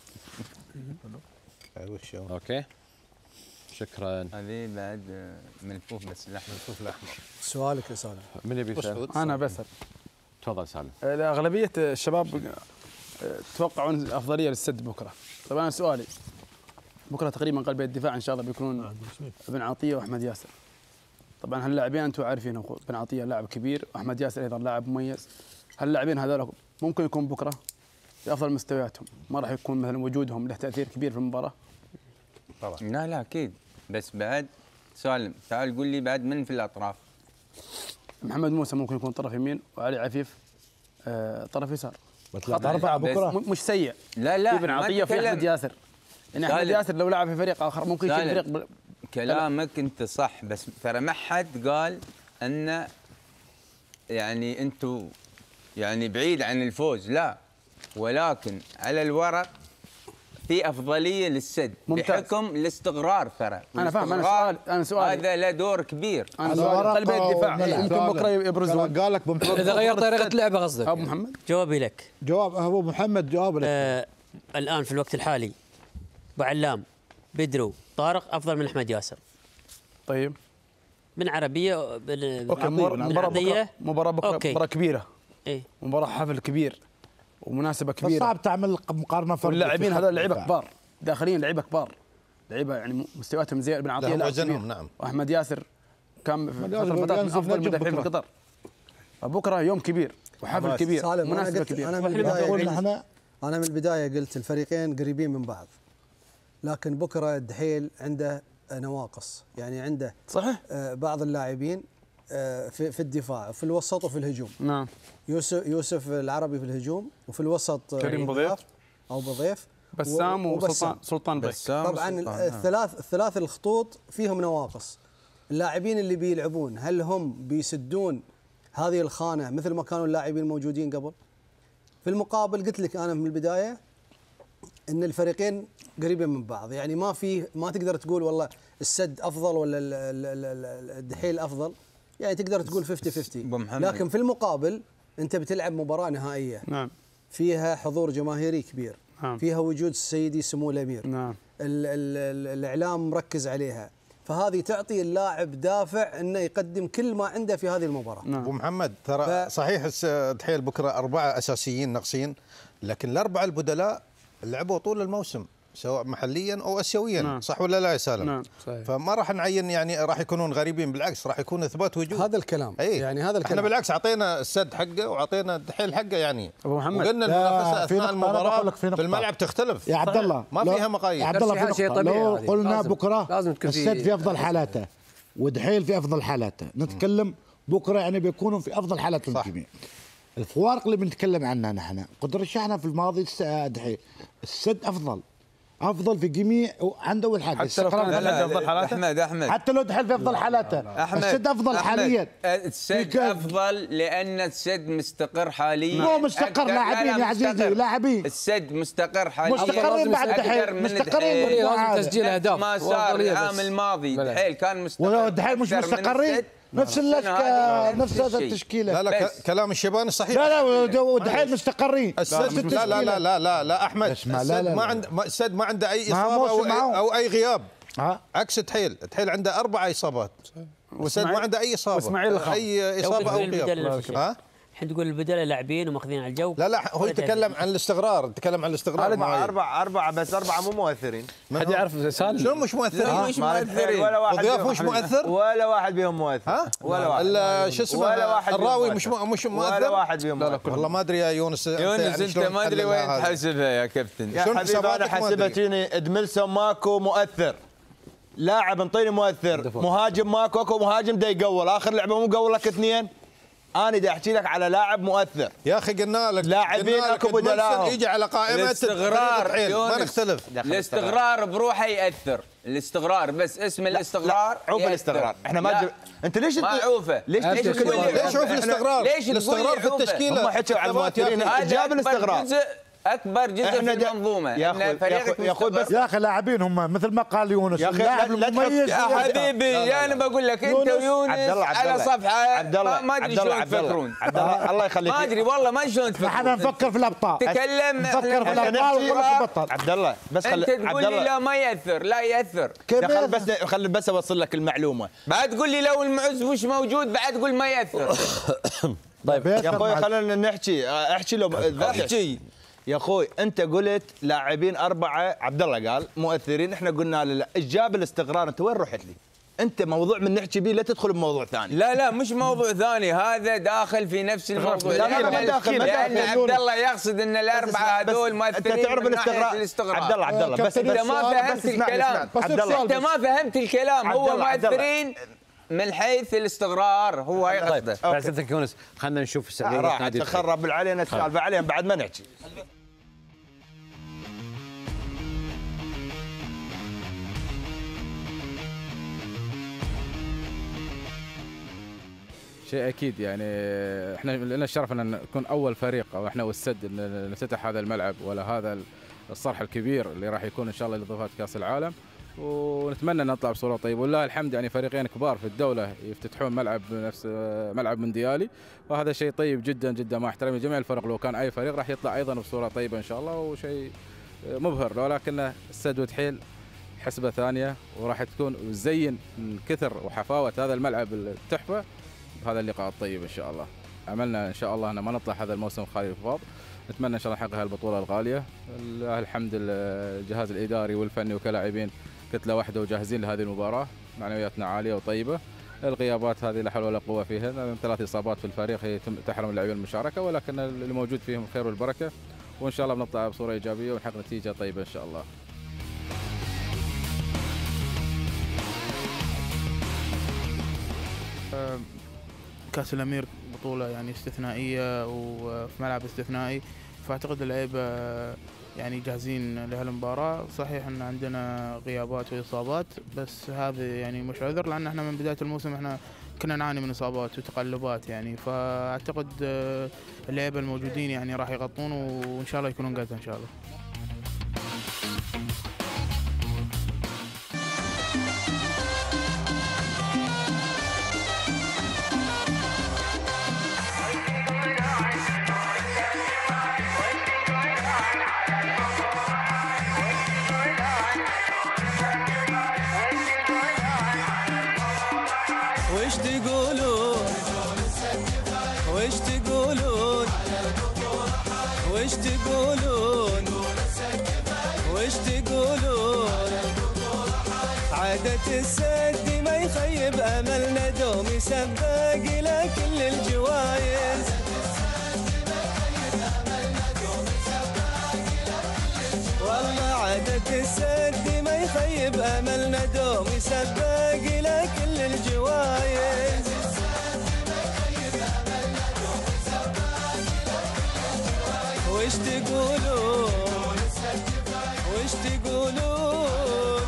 وش هو؟ اوكي شكرا. هذه بعد ملفوف بس لحم. ملفوف لحم. سؤالك يا سالم. من يبي يسال؟ انا بسال. تفضل سالم. اغلبيه الشباب توقعون الافضليه للسد بكره. طبعا انا سؤالي بكره تقريبا قلبي الدفاع ان شاء الله بيكونون ابن عطيه واحمد ياسر. طبعا هاللاعبين انتم عارفين ابن عطيه لاعب كبير واحمد ياسر ايضا لاعب مميز. هاللاعبين هذول ممكن يكون بكره في افضل مستوياتهم، ما راح يكون مثلا وجودهم له تاثير كبير في المباراه. طبعا لا اكيد، بس بعد سالم تعال قول لي بعد من في الاطراف. محمد موسى ممكن يكون طرف يمين وعلي عفيف طرف يسار. بتلعب 4 بكره مش سيء. لا في ابن عطيه في احمد ياسر. يعني احمد ياسر لو لعب في فريق اخر ممكن يكون فريق كلامك انت صح، بس ترى ما حد قال ان يعني انتم يعني بعيد عن الفوز، لا، ولكن على الورق في افضليه للسد بحكم الاستقرار. ترى انا فاهم. انا سؤال هذا له دور كبير. انا سؤال قلب الدفاع ممكن بكره يبرزون. قال لك ابو محمد اذا غير طريقه لعبه قصدك ابو محمد. جوابي لك. جواب ابو محمد جواب لك. الان في الوقت الحالي ابو علام بدرو طارق افضل من احمد ياسر. طيب من عربيه اوكي. مباراه بكره مباراه كبيره. ايه مباراه حفل كبير ومناسبه كبيره. صعب تعمل مقارنه فرديه. واللاعبين هذول لعيبه كبار داخلين، لعيبه كبار، لعيبه يعني مستوياتهم زي ابن عطيه لاعب كبير. نعم. واحمد ياسر كان في فتره من افضل المدافعين في قطر. فبكره يوم كبير وحفل كبير مناسبه كبيره. انا من البدايه قلت الفريقين قريبين من بعض، لكن بكره الدحيل عنده نواقص، يعني عنده صحيح بعض اللاعبين في الدفاع، في الوسط وفي الهجوم. نعم. يوسف العربي في الهجوم، وفي الوسط كريم بضيف او بضيف، بسام وسلطان بيك. طبعا الثلاث الخطوط فيهم نواقص. اللاعبين اللي بيلعبون هل هم بيسدون هذه الخانه مثل ما كانوا اللاعبين الموجودين قبل؟ في المقابل قلت لك انا من البدايه ان الفريقين قريبين من بعض، يعني ما تقدر تقول والله السد افضل ولا الدحيل افضل، يعني تقدر تقول 50-50. لكن في المقابل انت بتلعب مباراه نهائيه. نعم. فيها حضور جماهيري كبير. نعم. فيها وجود سيدي سمو الامير. نعم. الاعلام مركز عليها، فهذه تعطي اللاعب دافع انه يقدم كل ما عنده في هذه المباراه. نعم. ابو محمد ترى صحيح الدحيل بكره 4 اساسيين ناقصين، لكن ال4 البدلاء لعبوا طول الموسم سواء محليا او اسيويا. نعم. صح ولا لا يا سالم؟ نعم. صحيح. فما راح نعين يعني راح يكونون غريبين، بالعكس راح يكون اثبات وجود. هذا الكلام. يعني هذا الكلام. احنا بالعكس اعطينا السد حقه وعطينا الدحيل حقه يعني. ابو محمد وقلنا المنافسه اثناء المباراه في الملعب تختلف يا عبد الله، ما فيها مقاييس. يا عبد الله في نقطة. لو قلنا بكره السد في افضل حالاته ودحيل في افضل حالاته، نتكلم بكره يعني بيكونوا في افضل حالات الجميع. الفوارق اللي بنتكلم عنها نحن قد رشحنا في الماضي دحيل السد افضل في جميع عنده اول حاجه حتى لو كان افضل حالاته. احمد حتى لو دحيل في افضل حالاته السد افضل حاليا. السد افضل لان السد مستقر حاليا. مو مستقر لاعبين يا عزيزي، لاعبين السد مستقر حاليا، مستقرين بعد دحيل، مستقرين لازم تسجيل اهداف. ما صار العام الماضي دحيل كان مستقر، ودحيل مش مستقرين نفس اللشكه نفس التشكيله. لا كلام الشيباني صحيح. لا ودحيل مستقرين. السد لا احمد، السد ما عنده اي اصابه او اي غياب. عكس دحيل عنده 4 اصابات والسد ما عنده اي اصابه. واسماعيل اي اصابه او غياب. الحين تقول البدلاء لاعبين وماخذين على الجو. لا هو يتكلم عن الاستقرار، أربعة بس 4 مو مؤثرين. حد يعرف سالم؟ شلون مش مؤثرين؟ مش مؤثرين ولا واحد فيهم مش مؤثر؟ ولا واحد بيهم مؤثر. ولا واحد. شو اسمه الراوي مش مؤثر؟ ولا واحد بيهم مؤثر. والله ما ادري يا يونس انت ما ادري وين تحسبها يا كابتن. يا حبيبي انا حسبتني ادملسون ماكو مؤثر، لاعب انطيني مؤثر، مهاجم ماكو، اكو مهاجم دا يقول، اخر لعبه مو قول لك 2. انا دا احكي لك على لاعب مؤثر يا اخي. قلنا لك لاعبين اكو بدلاء يجي على قائمه الاستقرار. ما نختلف. الاستقرار بروحه ياثر، الاستقرار بس اسم الاستقرار. عوف الاستقرار. احنا ما انت ليش ما عوفه؟ ليش عوف الاستقرار؟ ليش الاستقرار في التشكيله. هم حكوا على المؤثرين، جاب الاستقرار. اكبر جزء في المنظومه. يا اخوي بس يا اخي لاعبين هم مثل ما قال يونس يا اخي لا مميز يا حبيبي. انا بقول لك انت ويونس على صفحه ما ادري شلون تفكرون. الله يخليك ما ادري والله ما شلون تفكرون. احنا نفكر في الابطال تكلم نفكر في الابطال ونبطل. عبد الله بس انت تقول لي لا ما ياثر. لا ياثر. خل بس اوصل لك المعلومه. بعد تقول لي لو المعز مش موجود بعد تقول ما ياثر. طيب يا اخوي خلينا نحكي. احكي لو احكي يا اخوي. انت قلت لاعبين 4 عبد الله قال مؤثرين. احنا قلنا لا. ايش جاب الاستقرار؟ انت وين رحت لي؟ انت موضوع من نحكي به لا تدخل بموضوع ثاني. لا مش موضوع ثاني. هذا داخل في نفس الموضوع. لان عبد الله يقصد ان ال4 هذول مؤثرين. انت تعرف الاستقرار. عبد الله بس انت ما فهمت الكلام. انت ما فهمت الكلام. هو مؤثرين من حيث الاستقرار هو هي قصده. طيب بعد اذنك يونس خلينا نشوف استعدادات نادي الخير. تخرب علينا نتسالف عليهم بعد ما نحكي. شيء اكيد يعني احنا لنا الشرف ان نكون اول فريق او احنا والسد ان نفتتح هذا الملعب ولا هذا الصرح الكبير اللي راح يكون ان شاء الله لاضافات كاس العالم. ونتمنى ان نطلع بصوره طيبه والله الحمد. يعني فريقين كبار في الدوله يفتتحون ملعب نفس ملعب مونديالي وهذا شيء طيب جدا جدا. مع احترامي لجميع الفرق لو كان اي فريق راح يطلع ايضا بصوره طيبه ان شاء الله وشيء مبهر. ولكن السد ودحيل حسبه ثانيه وراح تكون وزين من كثر وحفاوه هذا الملعب التحفه بهذا اللقاء الطيب ان شاء الله. املنا ان شاء الله ان ما نطلع هذا الموسم خالي الفاض. نتمنى ان شاء الله نحقق هالبطوله الغاليه. الحمد الجهاز الاداري والفني وكلاعبين كتله واحده وجاهزين لهذه المباراه. معنوياتنا عاليه وطيبه. الغيابات هذه لا حول ولا قوه فيها. 3 اصابات في الفريق هي تحرم اللاعبين المشاركه ولكن اللي موجود فيهم الخير والبركه وان شاء الله بنطلع بصوره ايجابيه ونحقق نتيجه طيبه ان شاء الله. كأس الأمير بطولة يعني استثنائية وفي ملعب استثنائي فأعتقد اللعيبة يعني جاهزين لهالمباراة. صحيح أن عندنا غيابات وإصابات بس هذا يعني مش عذر لأن احنا من بداية الموسم احنا كنا نعاني من إصابات وتقلبات يعني. فأعتقد اللعيبة الموجودين يعني راح يغطون وإن شاء الله يكونون جاهزين إن شاء الله. وش تقولون وش تقولون وش تقولون وش تقولون عادة السد ما يخيب أملنا دوم يسبق إلى كل الجوايز والله عادة السد ما يخيب أملنا دوم يسبق إلى كل الجوايز وش تقولون وش تقولون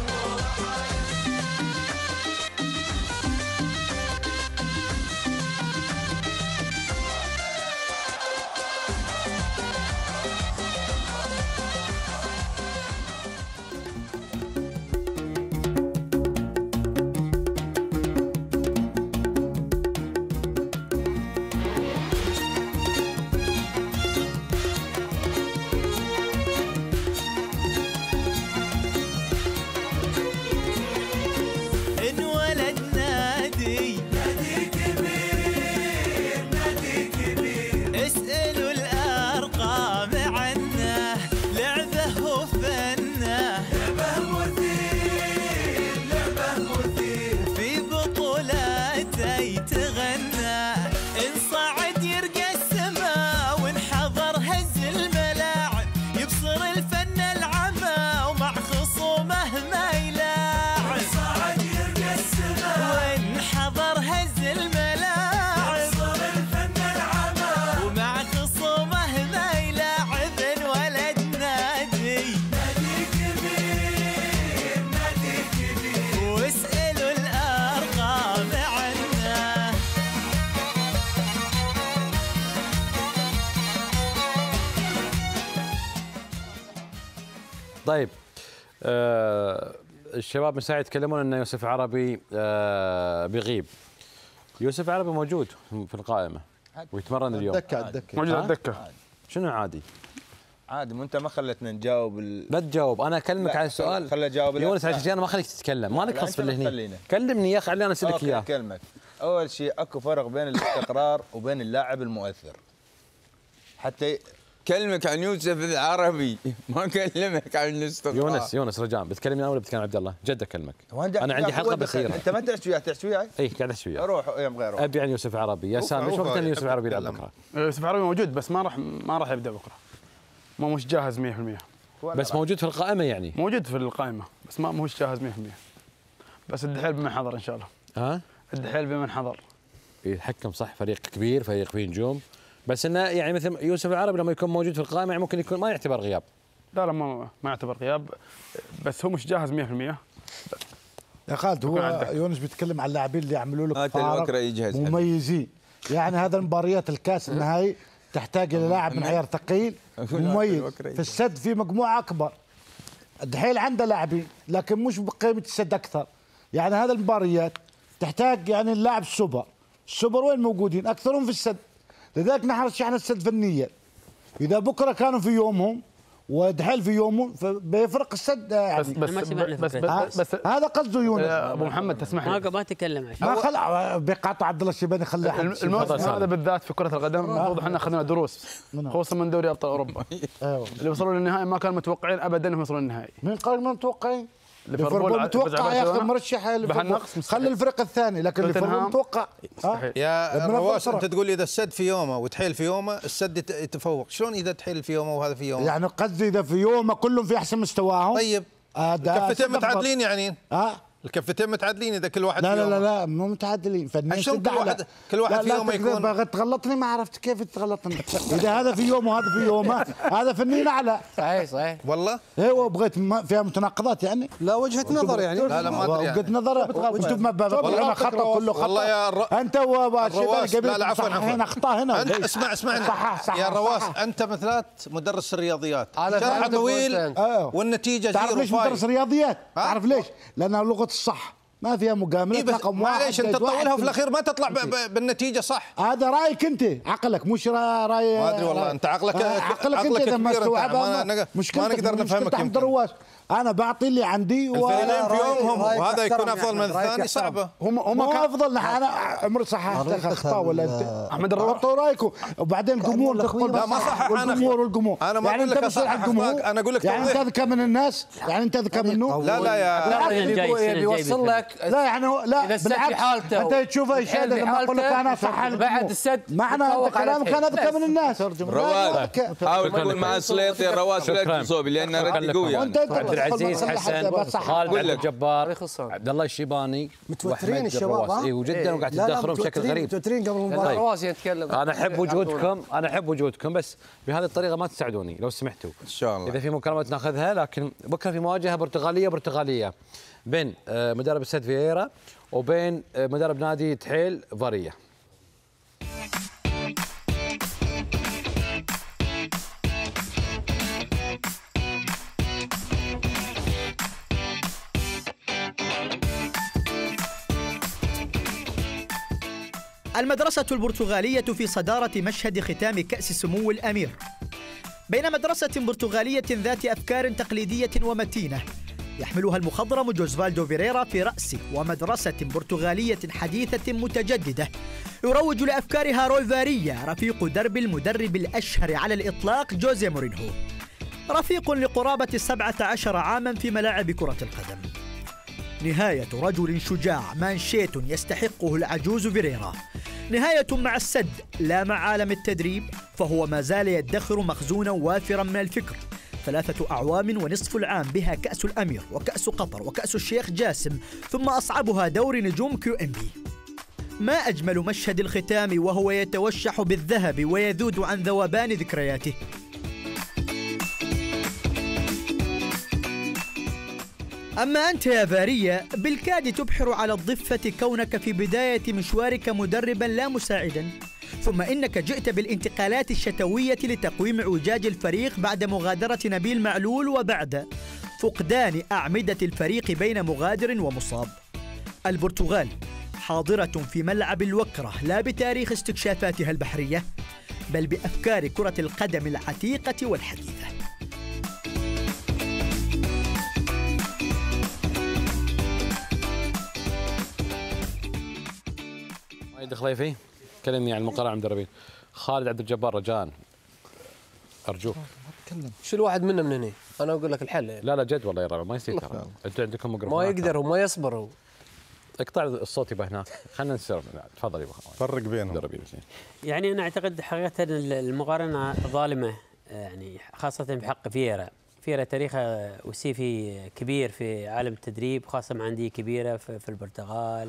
طيب الشباب من ساعه يتكلمون ان يوسف عربي بيغيب. يوسف عربي موجود في القائمه ويتمرن اليوم. الدكه موجود على الدكه. شنو عادي؟ عادي، ما انت ما خلتنا نجاوب لا تجاوب، انا اكلمك على السؤال. خلي اجاوب. يونس عشان انا ما خليك تتكلم، ما لك خص في اللي هني. كلمني يا اخي، خليني انا اسالك اياه. اكلمك. اول شيء اكو فرق بين الاستقرار وبين اللاعب المؤثر. حتى كلمك عن يوسف العربي، ما كلمك عن الاستقرار. يونس رجاء، بتكلمني انا ولا بتكلم عبد الله؟ جد اكلمك. انا عندي حلقه بخيرها. انت ما تحكي وياه، تحكي وياي؟ اي قاعد احكي وياه. روح يم غيره. ابي عن يوسف عربي يا سامي. ايش وقت يوسف عربي يلعب بكره؟ يوسف عربي موجود بس ما راح يبدا بكره. مش جاهز 100%. بس موجود في القائمه يعني؟ موجود في القائمه بس مش جاهز 100%. بس الدحيل بمن حضر ان شاء الله. ها؟ الدحيل بمن حضر. يتحكم صح، فريق كبير، فريق فيه نجوم، بس انه يعني مثل يوسف العربي لما يكون موجود في القائمه يعني ممكن يكون ما يعتبر غياب. لا ما يعتبر غياب، بس هو مش جاهز 100%. يا خالد هو يونس بيتكلم عن اللاعبين اللي يعملوا لك فارق مميزين. يعني هذا المباريات الكاس النهائي تحتاج الى لاعب من عيار ثقيل مميز. في السد في مجموعه اكبر. الدحيل عنده لاعبين لكن مش بقيمه السد اكثر. يعني هذا المباريات تحتاج يعني اللاعب السوبر وين موجودين؟ اكثرهم في السد. لذلك نحن رشحنا السد فنيا. اذا بكره كانوا في يومهم ودحيل في يومه فبيفرق السد يعني. بس هذا قصده يونس. ابو محمد تسمح لي ما تكلم ما خلع بيقاطع عبد الله الشيباني خليه. الموسم هذا بالذات في كره القدم المفروض احنا اخذنا دروس خصوصا من دوري ابطال اوروبا. اللي وصلوا للنهائي ما كانوا متوقعين ابدا انهم يوصلون للنهائي. مين قال ما متوقعين؟ ليفربول متوقع ياخذ مرشح ليفربول. خلي الفريق الثاني لكن ليفربول متوقع. يا رواس انت تقول اذا السد في يومه وتحيل في يومه السد يتفوق، شلون اذا تحيل في يومه وهذا في يومه؟ يعني قصدي اذا في يومه كلهم في احسن مستواهم. طيب الكفتين متعادلين يعني. الكفتين متعادلين اذا كل واحد لا لا لا مو متعادلين فنيا. شلون كل واحد في يومه يكون؟ بغيت تغلطني ما عرفت كيف تغلطني. اذا هذا في يومه وهذا في يومه هذا فنيا اعلى. صحيح والله. ايوه بغيت فيها متناقضات يعني. لا وجهه نظر يعني. لا ما ادري وجهه نظر. شوف ما انا خطا كله خطا. والله يا انت وشيباني قبل. لا عفوا هنا اخطاء هنا. اسمعني يا رواس انت مثلات مدرس الرياضيات شرح طويل والنتيجه تعرف ليش مدرس رياضيات؟ تعرف ليش؟ لانها لغه الصح ما فيها مجامله. معليش انت تطولها وفي الاخير ما تطلع بالنتيجه صح. هذا رايك انت، عقلك مش راي. ما ادري والله انت عقلك انت لما استوعبها مشكلتك ما نقدر نفهمك. انا بعطي اللي عندي الفريقين في يومهم وهذا يكون افضل من الثاني صعبه. هم افضل. انا عمري صححت اخطاء ولا انت احمد الروح رايكم وبعدين الجمهور تدخل. لا ما صح. والجمهور انا ما اقول لك اصحح انا اقول لك يعني انت اذكى من الناس يعني انت اذكى منه. لا يا بيوصل لك. لا يعني لا بالعكس انت تشوف الشيء لما اقول لك انا صح بعد السد معنى كلامك انا اذكى من الناس. رواد حاول تقول مع سليطي الرواس لا تصوب لان رد قوي. عبد العزيز حسن خالد عبد الجبار عبد الله الشيباني متوترين الشباب. اي وجدا وقاعد تتدخلون بشكل غريب. متوترين قبل المباراه. رواس يتكلم. انا احب وجودكم بس بهذه الطريقه ما تساعدوني لو سمحتوا ان شاء الله. اذا في مكالمات ناخذها لكن بكره في مواجهه برتغاليه بين مدرب السد فييرا وبين مدرب نادي تحيل فارية. المدرسة البرتغالية في صدارة مشهد ختام كأس سمو الأمير، بين مدرسة برتغالية ذات أفكار تقليدية ومتينة يحملها المخضرم جوزفالدو فيريرا في رأسه، ومدرسة برتغالية حديثة متجددة يروج لأفكارها روي فاريا رفيق درب المدرب الأشهر على الإطلاق جوزيه مورينهو، رفيق لقرابة 17 عاما في ملاعب كرة القدم. نهاية رجل شجاع مانشيت يستحقه العجوز فيريرا، نهاية مع السد لا مع عالم التدريب، فهو ما زال يدخر مخزونا وافرا من الفكر. 3 أعوام ونصف العام بها كأس الأمير وكأس قطر وكأس الشيخ جاسم، ثم أصعبها دور نجوم QMB. ما أجمل مشهد الختام وهو يتوشح بالذهب ويذود عن ذوبان ذكرياته. أما أنت يا فارية بالكاد تبحر على الضفة كونك في بداية مشوارك مدربا لا مساعدا، ثم إنك جئت بالانتقالات الشتوية لتقويم اعوجاج الفريق بعد مغادرة نبيل معلول وبعد فقدان أعمدة الفريق بين مغادر ومصاب. البرتغال حاضرة في ملعب الوكرة لا بتاريخ استكشافاتها البحرية، بل بأفكار كرة القدم العتيقة والحديثة. وايد خليفي كلمني عن المقارنة مع المدربين. خالد عبد الجبار رجاء ارجوك. شو الواحد منا من هنا؟ انا اقول لك الحل يعني. لا جد والله يا ربع ما يصير ترى. انتم عندكم ميكروفون. ما يقدر وما يصبر هو. اقطع الصوت يبقى هناك. خلينا نسير. تفضل يبا. فرق بينهم. يعني انا اعتقد حقيقه المقارنه ظالمه، يعني خاصه بحق فييرا. فييرا تاريخه وسيفي كبير في عالم التدريب، خاصه مع انديه كبيره في البرتغال،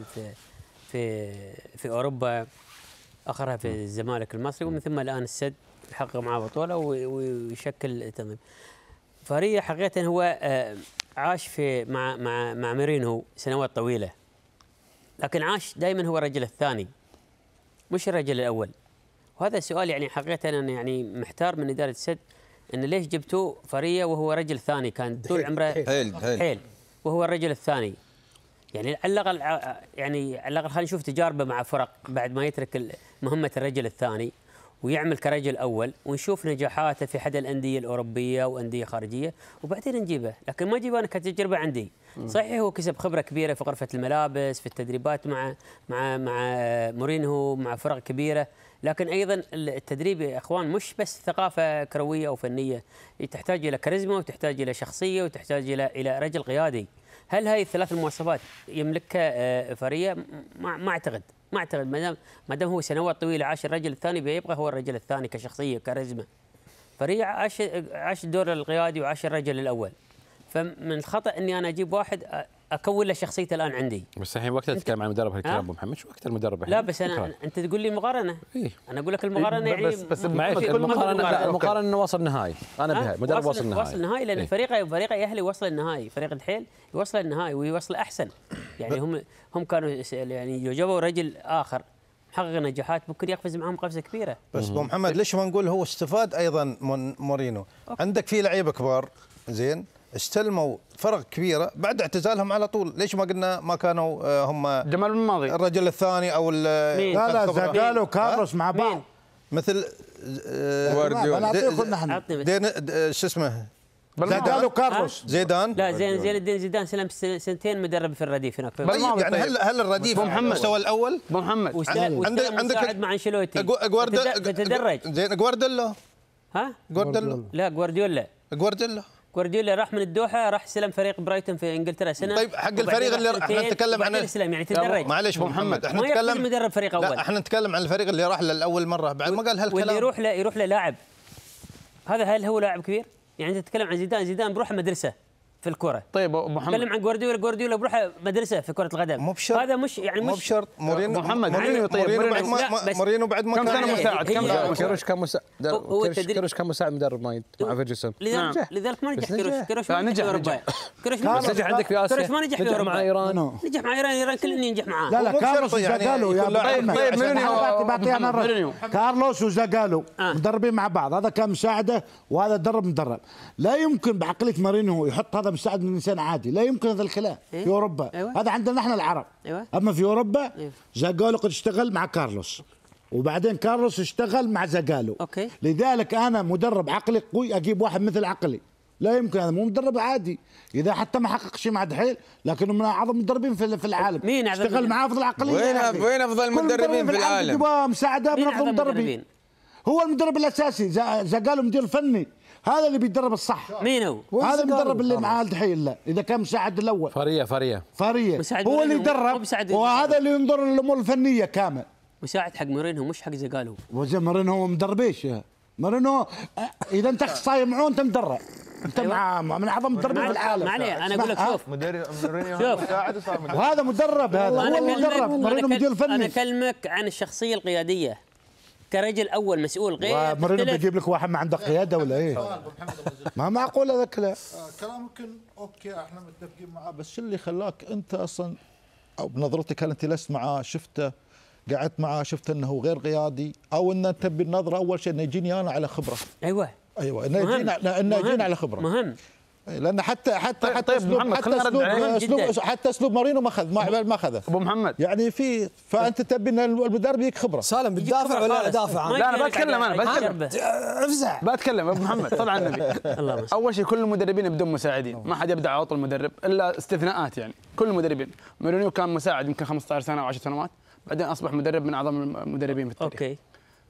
في اوروبا، اخرها في الزمالك المصري، ومن ثم الان السد يحقق معه بطوله ويشكل تنظيم. فاريا حقيقه هو عاش في مع مورينيو سنوات طويله، لكن عاش دائما هو الرجل الثاني مش الرجل الاول. وهذا السؤال يعني حقيقه انا يعني محتار من اداره السد، ان ليش جبتوا فاريا وهو رجل ثاني كان طول عمره حيل وهو الرجل الثاني. يعني على الاقل خلينا نشوف تجاربه مع فرق بعد ما يترك مهمه الرجل الثاني ويعمل كرجل اول، ونشوف نجاحاته في حد الانديه الاوروبيه وانديه خارجيه، وبعدين نجيبه. لكن ما اجيبه انا كتجربه عندي. صحيح هو كسب خبره كبيره في غرفه الملابس، في التدريبات مع مورينيو، مع فرق كبيره، لكن ايضا التدريب يا اخوان مش بس ثقافه كرويه او فنيه، تحتاج الى كاريزما وتحتاج الى شخصيه وتحتاج الى رجل قيادي. هل هاي الثلاث المواصفات يملكها فاريا؟ ما اعتقد ما دام هو سنوات طويله عاش الرجل الثاني بيبقى هو الرجل الثاني كشخصيه كاريزما. فاريا عاش الدور القيادي وعاش الرجل الاول. فمن الخطا اني انا اجيب واحد اكون له شخصيته الان عندي. بس الحين وقت تتكلم عن المدرب هالكلام ابو محمد، شو وقت المدرب الحين؟ لا بس انت تقول لي مقارنه. إيه؟ انا اقول لك المقارنه يعني بس المقارنه انه وصل نهائي. انا بها مدرب وصل نهائي لان فريقه يأهل يوصل النهائي، فريق الدحيل يوصل النهائي ويوصل احسن. يعني هم كانوا يعني لو جابوا رجل اخر محقق نجاحات ممكن يقفز معهم قفزه كبيره. بس ابو محمد ليش ما نقول هو استفاد ايضا من مورينيو؟ عندك في لعيبه كبار زين استلموا فرق كبيره بعد اعتزالهم على طول، ليش ما قلنا ما كانوا هم جمال بن ماضي الرجل الثاني او لا زاغالو وكارلوس مع بعض مثل جوارديولا شو اسمه زاغالو وكارلوس زيدان. لا زين الدين زيدان سلم سنتين مدرب في الرديف هناك. يعني هل الرديف المستوى الاول؟ ابو محمد عندك مع انشيلوتي تتدرج. زين جوارديولا لا جوارديولا راح من الدوحه راح سلم فريق برايتون في انجلترا سنه. طيب حق الفريق اللي احنا نتكلم عنه يعني تدرج. معليش ابو محمد احنا نتكلم مدرب فريق اول. لا احنا نتكلم عن الفريق اللي راح لاول مره بعد ما قال هالكلام. واللي يروح له لاعب هل هو لاعب كبير؟ يعني انت تتكلم عن زيدان بروح مدرسه في الكره. طيب ابو محمد تكلم عن جوارديولا بروح مدرسه في كره القدم. مو بشرط هذا مش يعني مو بشرط مورينيو مورينيو بعد ما كم سنه مساعد كيروش كان مساعد كيروش كان مساعد مدرب مايد مع فيرجسون. لذلك ما نجح كيروش ما نجح كيروش ما نجح عندك في اسيا. كيروش ما نجح في مع ايران. نجح مع ايران كل ينجح معاه. لا كارلوس وزاغالو يا طيب كارلوس وزاغالو مدربين مع بعض، هذا كان مساعده وهذا مدرب. لا يمكن بعقليه مورينيو يحط هذا مساعد من انسان عادي، لا يمكن هذا الكلام في اوروبا. هذا عندنا احنا العرب. اما في اوروبا زاغالو قد اشتغل مع كارلوس وبعدين كارلوس اشتغل مع زاغالو. لذلك انا مدرب عقلي قوي اجيب واحد مثل عقلي، لا يمكن. هذا مو مدرب عادي، اذا حتى ما حقق شيء مع دحيل لكنه من اعظم المدربين في العالم. مين اشتغل مع افضل عقليه. وين افضل المدربين في العالم؟ مساعده من افضل المدربين. هو المدرب الاساسي زاغالو مدير الفني، هذا اللي بيدرب الصح. مين هو؟ هذا المدرب اللي معاه الدحيل. لا اذا كان مساعد الاول فاريا هو اللي يدرب وهذا اللي ينظر للامور الفنيه كامل. مساعد حق مورينيو مش حق زاغالو. مورينيو هو مدرب ايش؟ مورينيو اذا انت اخصائي معه انت مدرب، انت مع من اعظم المدربين في العالم. ما عليه انا اقول لك شوف مورينيو مساعد وصار مدرب وهذا مدرب. هذا هو المدرب مورينيو مدير فني. انا اكلمك عن الشخصيه القياديه كرجل اول مسؤول غير. مورينيو بيجيب لك واحد ما عنده قياده ولا ايه؟ ما معقول هذا الكلام. كلام ممكن اوكي احنا متفقين معاه، بس شو اللي خلاك انت اصلا او بنظرتك هل انت لست معاه شفته قعدت معاه شفت انه غير قيادي، او ان انت بالنظره اول شيء انه يجيني انا على خبره؟ ايوه انه يجينا على خبره. مهم لان حتى حتى اسلوب مارينو ما اخذه ابو محمد يعني فانت تبي ان المدرب يجيك خبره. سالم بتدافع ولا ادافع؟ لا انا بتكلم ابو محمد طلع النبي. اول شيء كل المدربين بدون مساعدين، ما حد يبدا على طول مدرب الا استثناءات يعني. كل المدربين، مورينيو كان مساعد يمكن 15 سنه او 10 سنوات، بعدين اصبح مدرب من اعظم المدربين في التاريخ. اوكي.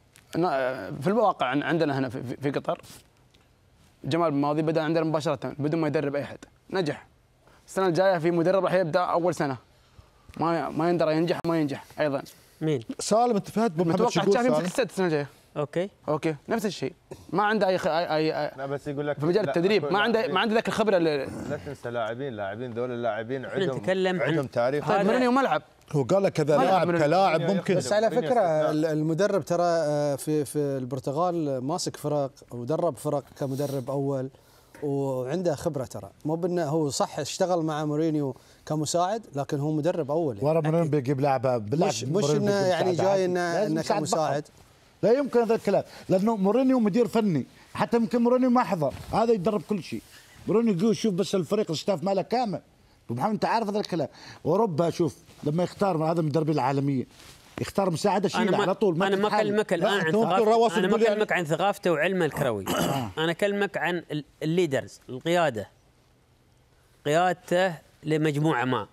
في الواقع عندنا هنا في قطر جمال بن ماضي بدا عندنا مباشره بدون ما يدرب اي احد، نجح. السنه الجايه في مدرب راح يبدا اول سنه ما يندرى ينجح ما ينجح ايضا. مين؟ سالم انت فهد ابو محمد شو يقول؟ يمسك السد السنه الجايه. اوكي نفس الشيء، ما عنده اي لا بس يقول لك في مجال التدريب ما عنده ذاك الخبره لا تنسى لاعبين ذول اللاعبين نتكلم عندهم تاريخ. طيب مورينيو ملعب، هو قال لك كذا كلاعب ممكن. بس على فكره المدرب ترى في البرتغال ماسك فرق ودرب فرق كمدرب اول وعنده خبره ترى، مو بانه هو صح اشتغل مع مورينيو كمساعد لكن هو مدرب اول ورا مورينيو بيجيب لاعب مش انه يعني جاي انه كمساعد. لا يمكن هذا الكلام، لانه مورينيو مدير فني، حتى يمكن مورينيو ما حضر، هذا يدرب كل شيء. مورينيو يجي يشوف بس الفريق الستاف ماله كامل. ابو محمد انت عارف هذا الكلام، اوروبا شوف لما يختار هذا المدربين العالميين يختار مساعده شيء على طول. انا ما اكلمك الان عن ثقافته، انا ما اكلمك عن ثقافته وعلمه الكروي. انا اكلمك عن الليدرز، القياده، قيادته لمجموعه ما.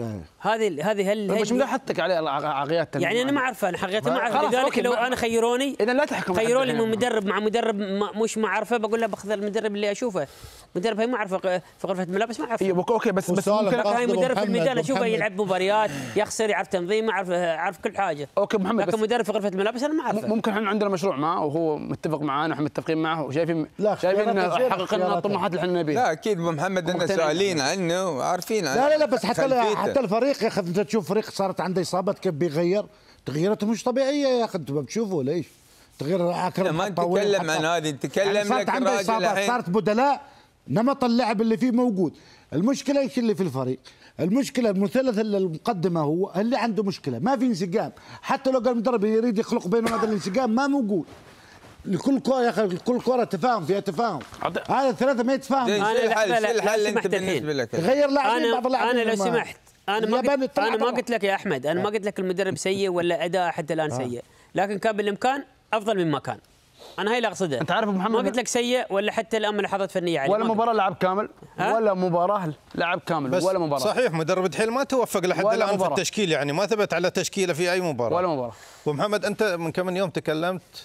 هذه هل مش ملاحظتك على قيادته؟ يعني انا ما اعرفه، انا حقيقه ما اعرفه، لذلك لو انا خيروني اذا لا تحكم، خيروني من مدرب مع مدرب مش ما اعرفه، بقول له باخذ المدرب اللي اشوفه. مدرب هي ما اعرفه في غرفه الملابس، ما اعرفه. اوكي بس ممكن هاي مدرب في الميدان اشوفه يلعب مباريات، يخسر، يعرف تنظيم، عارف كل حاجه. اوكي محمد، لكن مدرب في غرفه الملابس انا ما اعرفه. ممكن احنا عندنا مشروع معه وهو متفق معنا واحنا متفقين معه وشايفين حقق لنا الطموحات اللي احنا نبيها. لا اكيد ابو محمد اننا سائلين عنه وعارفين عنه. لا بس حتى الفريق يا اخي، انت تشوف فريق صارت عنده اصابات كيف بيغير، تغييراته مش طبيعيه يا اخي، انتم بتشوفوا ليش؟ تغيير اكرم ما نتكلم عن هذه، نتكلم يعني صارت عنده اصابات، صارت بدلاء، نمط اللعب اللي فيه موجود. المشكله ايش اللي في الفريق؟ المشكله المثلث المقدمه هو اللي عنده مشكله، ما في انسجام، حتى لو قال المدرب يريد يخلق بينهم هذا الانسجام ما موجود. لكل كره يا اخي، كل كره تفاهم فيها تفاهم، هذا الثلاثه ما يتفاهموا. شو الحل انت بالنسبه لك؟ غير لاعبين بعض اللاعبين. انا لو سمحت انا ما قلت لك يا احمد، انا ما قلت لك المدرب سيء ولا اداء حتى الان سيء، لكن كان بالامكان افضل مما كان. انا هاي اللي اقصده. انت عارف ابو محمد، ما قلت لك سيء ولا حتى الان ملاحظات فنيه عليه، ولا مباراه لعب كامل ولا مباراه لعب كامل ولا مباراه. صحيح مدرب دحيل ما توفق لحد الان في التشكيل، يعني ما ثبت على تشكيله في اي مباراه ولا مباراه. ومحمد انت من كم يوم تكلمت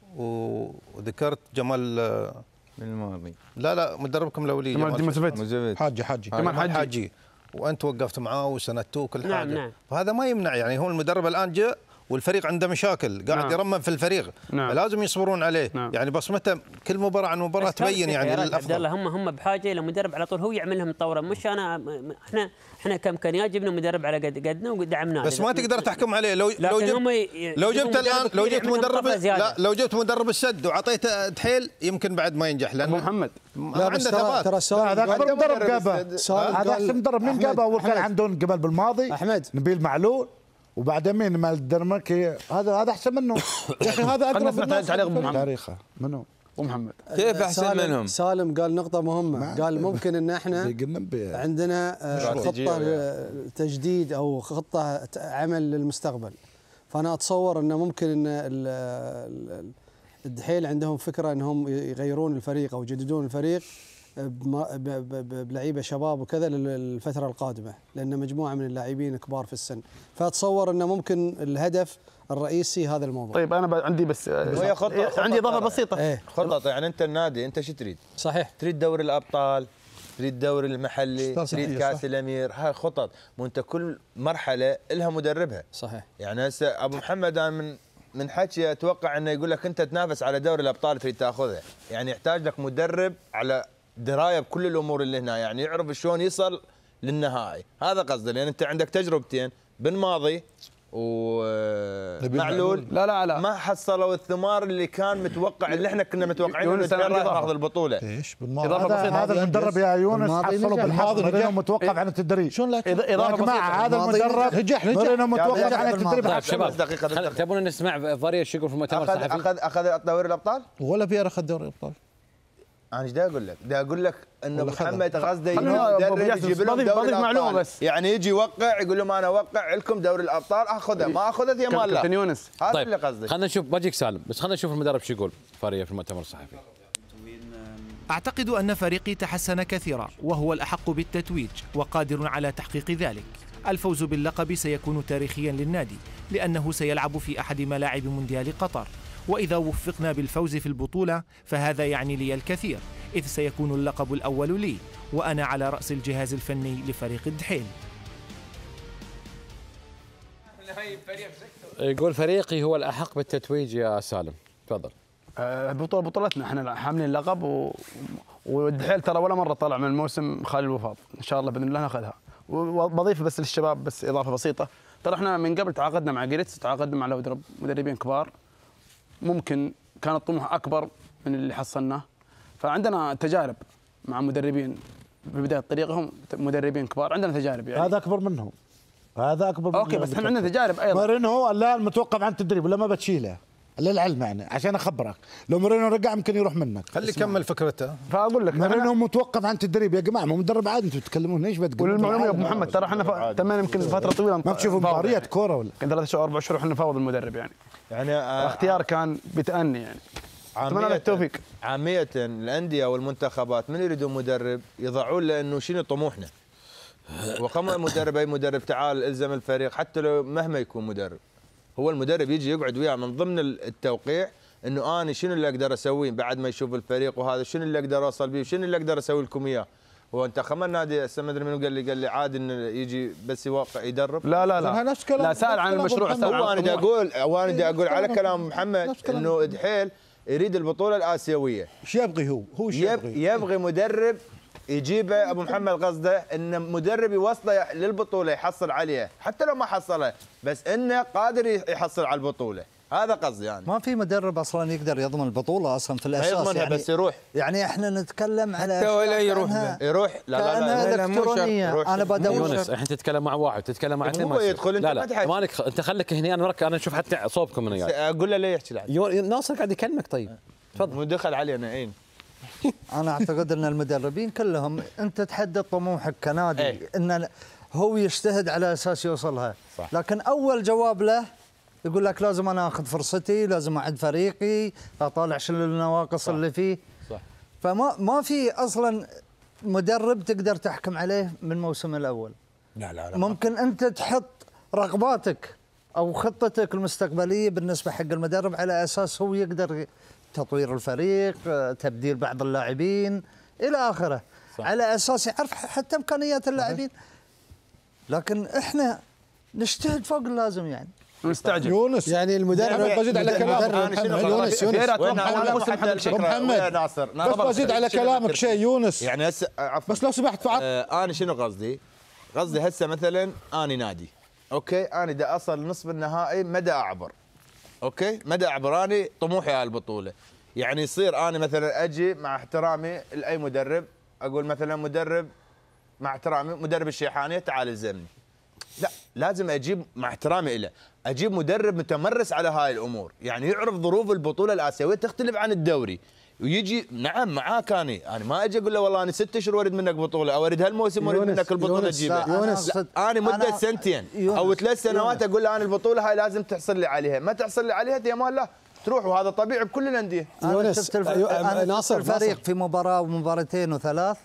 وذكرت جمال من الماضي، لا مدربكم الاولي جمال حاجي وانت وقفت معاه وسندتوه كل حاجه. نعم. فهذا ما يمنع، يعني هو المدرب الان جاء والفريق عنده مشاكل قاعد يرمم في الفريق. لازم يصبرون عليه. يعني بصمته كل مباراه عن مباراه تبين يعني الافضل. عبد الله هم بحاجه الى مدرب على طول هو يعمل لهم الطوره، مش احنا كامكانيات جبنا مدرب على قدنا ودعمناه، بس ما تقدر تحكم عليه. لو جبت الان لو جبت مدرب السد وعطيته دحيل يمكن بعد ما ينجح، لانه محمد لا عنده ثبات. هذا اكبر مدرب جابه، هذا احسن مدرب. من جابه اول كان عندهم قبل بالماضي احمد نبيل معلول، وبعدين مين مال الدنمارك، هذا احسن منه يا اخي. هذا اقرب الناس تاريخه منو ومحمد. كيف احسن منهم؟ سالم قال نقطه مهمه، قال ممكن ان احنا عندنا خطه تجديد او خطه عمل للمستقبل، فانا اتصور انه ممكن ان الدحيل عندهم فكره انهم يغيرون الفريق او يجددون الفريق بلعيبه شباب وكذا للفتره القادمه، لان مجموعه من اللاعبين كبار في السن، فاتصور انه ممكن الهدف الرئيسي هذا الموضوع. طيب انا عندي بس وهي خطة عندي اضافه بسيطه. خطط، يعني انت النادي انت شو تريد؟ صحيح، تريد دوري الابطال، تريد الدوري المحلي، تريد كاس الامير، هاي خطط، وانت كل مرحله لها مدربها. صحيح. يعني هسه ابو محمد انا من حكي اتوقع انه يقول لك انت تنافس على دوري الابطال تريد تاخذها، يعني يحتاج لك مدرب على درايه بكل الامور اللي هنا، يعني يعرف شلون يصل للنهائي، هذا قصدي. لان انت عندك تجربتين بالماضي ومعلول لا ما حصلوا الثمار اللي كان متوقع، اللي احنا كنا متوقعين انه ياخذ البطوله. ايش بالماضي هذا المدرب يا يونس حصلوا بالحظ متوقف عن التدريب. شلون لك يا جماعه هذا المدرب نجح متوقف عن التدريب. شباب تبون نسمع فاريا ايش يقول في المؤتمر الصحفي؟ اخذ دوري الابطال ولا فيرا اخذ دوري الابطال. انا ايش دا اقول لك؟ دا اقول لك انه والله محمد غزدي مدرب يجيب لهم دوري الابطال بس. يعني يجي يوقع يقول لهم انا اوقع لكم دوري الابطال اخذها ما اخذها يا مال كابتن يونس هذا طيب اللي قصدي. خلينا نشوف بجيك سالم، بس خلينا نشوف المدرب شو يقول فاريه في المؤتمر الصحفي. أعتقد أن فريقي تحسن كثيرا وهو الأحق بالتتويج وقادر على تحقيق ذلك. الفوز باللقب سيكون تاريخيا للنادي لأنه سيلعب في أحد ملاعب مونديال قطر، وإذا وفقنا بالفوز في البطولة فهذا يعني لي الكثير، إذ سيكون اللقب الأول لي وأنا على رأس الجهاز الفني لفريق الدحيل. يقول فريقي هو الأحق بالتتويج يا سالم، تفضل. بطولتنا احنا حاملين اللقب والدحيل ترى ولا مره طلع من الموسم خالي الوفاض، ان شاء الله باذن الله ناخذها. وبضيف بس للشباب بس اضافه بسيطه، ترى احنا من قبل تعاقدنا مع جريتس، تعاقدنا مع مدربين كبار، ممكن كان الطموح اكبر من اللي حصلناه، فعندنا تجارب مع مدربين في بدايه طريقهم، مدربين كبار عندنا تجارب يعني. هذا اكبر منهم، هذا اكبر منهم. اوكي بس احنا عندنا تجارب ايضا. مورينو الان متوقف عن التدريب ولا ما بتشيله؟ للعلم يعني عشان اخبرك، لو مورينو رجع يمكن يروح منك. خلي يكمل فكرته. فاقول لك مورينو متوقف عن التدريب يا جماعه، مو مدرب عادي انتم تتكلمون ايش بتقولون؟ وللمعلومه يا ابو محمد ترى احنا تمام يمكن فتره طويله ما تشوفوا مباريات كوره ولا؟ كان 3 شهور 4 شهور احنا نفاوض المدرب يعني الاختيار كان بتأني يعني. اتمنى له التوفيق. عاميه الانديه والمنتخبات من يريدون مدرب يضعون له انه شنو طموحنا، وقام المدرب اي مدرب تعال الزم الفريق حتى لو مهما يكون مدرب، هو المدرب يجي يقعد وياه من ضمن التوقيع انه انا شنو اللي اقدر اسويه بعد ما يشوف الفريق، وهذا شنو اللي اقدر اوصل به وشنو اللي اقدر اسوي لكم اياه. هو انت خمن نادي هسه ما ادري منو قال لي عادي انه يجي بس يوقع يدرب. لا نفس كلام، لا سال عن المشروع. هو انا دا اقول على كلام محمد انه دحيل يريد البطوله الاسيويه. ايش يبغي هو ايش يبغي مدرب يجيبه ابو محمد قصده انه مدرب يوصله للبطوله يحصل عليها، حتى لو ما حصلها بس انه قادر يحصل على البطوله، هذا قصدي يعني. ما في مدرب اصلا يقدر يضمن البطوله اصلا في الاساس يعني بس يروح. يعني احنا نتكلم على حتى ولا يروح لا الكترونيه. انا بدور يونس احنا تتكلم مع واحد تتكلم مع اثنين، هو يدخل لا مالك انت خليك هنا، انا اشوف حتى صوبكم من اقول له ليه يحكي لعب ناصر قاعد يكلمك. طيب تفضل. مو دخل علينا عين. انا اعتقد ان المدربين كلهم انت تحدد طموحك كنادي ان هو يجتهد على اساس يوصلها، لكن اول جواب له يقول لك لازم انا اخذ فرصتي، لازم اعد فريقي، اطالع شنو النواقص اللي فيه. صح. فما في اصلا مدرب تقدر تحكم عليه من الموسم الاول. لا ممكن انت تحط رغباتك او خطتك المستقبليه بالنسبه حق المدرب على اساس هو يقدر تطوير الفريق، تبديل بعض اللاعبين الى اخره، على اساس يعرف حتى امكانيات اللاعبين. لكن احنا نجتهد فوق اللازم يعني. مستعجل يونس يعني المدرب بزيد على كلامك يونس محمد ناصر بس بزيد على كلامك شيء يونس يعني هسه بس لو سمحت انا شنو قصدي هسه مثلا اني نادي اوكي، انا دا اصل نصف النهائي مدى اعبر، اوكي مدى اعبر، اني طموحي على البطوله، يعني يصير انا مثلا اجي مع احترامي لاي مدرب اقول مثلا مدرب مع احترامي مدرب الشيحانيه تعال الزمني، لا لازم اجيب مع احترامي له اجيب مدرب متمرس على هاي الامور، يعني يعرف ظروف البطوله الاسيويه تختلف عن الدوري، ويجي نعم معاك انا ما اجي اقول له والله انا 6 اشهر اريد منك بطوله او اريد هالموسم اريد منك البطوله تجيبها. انا مده سنتين او 3 سنوات اقول له انا البطوله هاي لازم تحصل لي عليها، ما تحصل لي عليها يا مال لا تروح، وهذا طبيعي بكل الانديه. انا شفت ناصر الفريق في مباراه ومباراتين وثلاث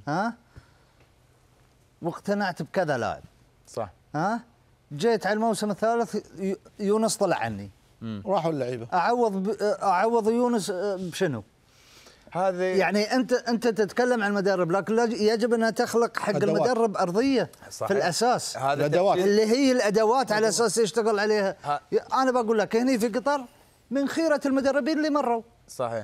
واقتنعت بكذا لاعب. صح. جيت على الموسم الثالث يونس طلع عني. راحوا اللعيبه. اعوض يونس بشنو؟ هذه يعني انت تتكلم عن المدرب، لكن يجب انها تخلق حق المدرب ارضيه صحيح. في الاساس الادوات اللي هي الادوات على اساس يشتغل عليها. انا بقول لك هني في قطر من خيره المدربين اللي مروا. صحيح.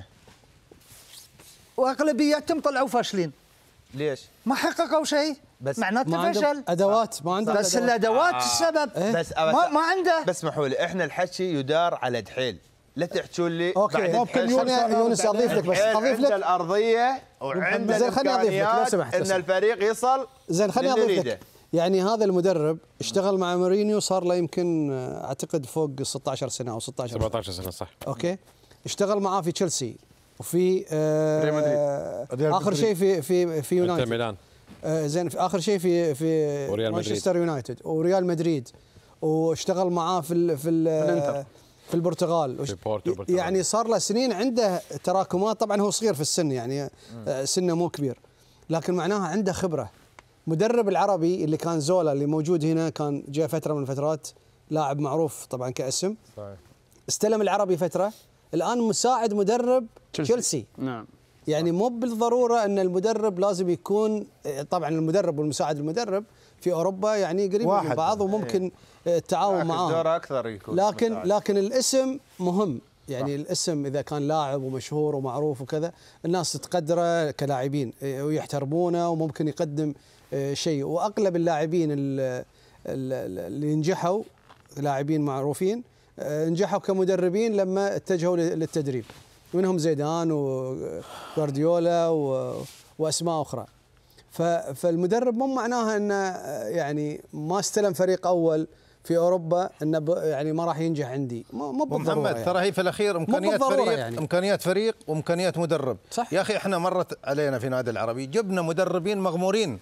واغلبيتهم طلعوا فاشلين. ليش؟ ما حققوا شيء، بس معناته فشل. ادوات ما عنده بس الادوات السبب. بس ما عنده. بس اسمحوا لي احنا الحكي يدار على دحيل، لا تحكوا لي اوكي ممكن يونس اضيف لك بس اضيف لك الارضيه وعندنا الامكانيات ان الفريق يصل زين خليني اضيف لك. يعني هذا المدرب اشتغل مع مورينيو صار له يمكن اعتقد فوق 16 سنه او 16 17 سنه صح. اوكي اشتغل معاه في تشيلسي وفي اخر شيء في يونايتد ميلان. زين في اخر شيء في مانشستر يونايتد وريال مدريد، واشتغل معاه في البرتغال. يعني صار له سنين عنده تراكمات. طبعا هو صغير في السن، يعني سنه مو كبير، لكن معناها عنده خبره. مدرب العربي اللي كان زولا اللي موجود هنا، كان جاء فتره من الفترات لاعب معروف طبعا كاسم، صحيح. استلم العربي فتره، الان مساعد مدرب تشيلسي. نعم. يعني مو بالضروره ان المدرب لازم يكون، طبعا المدرب والمساعد المدرب في اوروبا يعني قريب من بعض، وممكن التعاون معاه دور اكثر يكون، لكن الاسم مهم. يعني الاسم اذا كان لاعب ومشهور ومعروف وكذا، الناس تقدره كلاعبين ويحترمونه، وممكن يقدم شيء. واغلب اللاعبين اللي نجحوا لاعبين معروفين نجحوا كمدربين لما اتجهوا للتدريب، منهم زيدان وغوارديولا واسماء اخرى. فالمدرب مو معناها انه يعني ما استلم فريق اول في اوروبا انه يعني ما راح ينجح عندي، مو بالضروره. محمد يعني. ترى هي في الاخير امكانيات فريق، يعني. امكانيات فريق وامكانيات مدرب. صح. يا اخي احنا مرت علينا في نادي العربي جبنا مدربين مغمورين،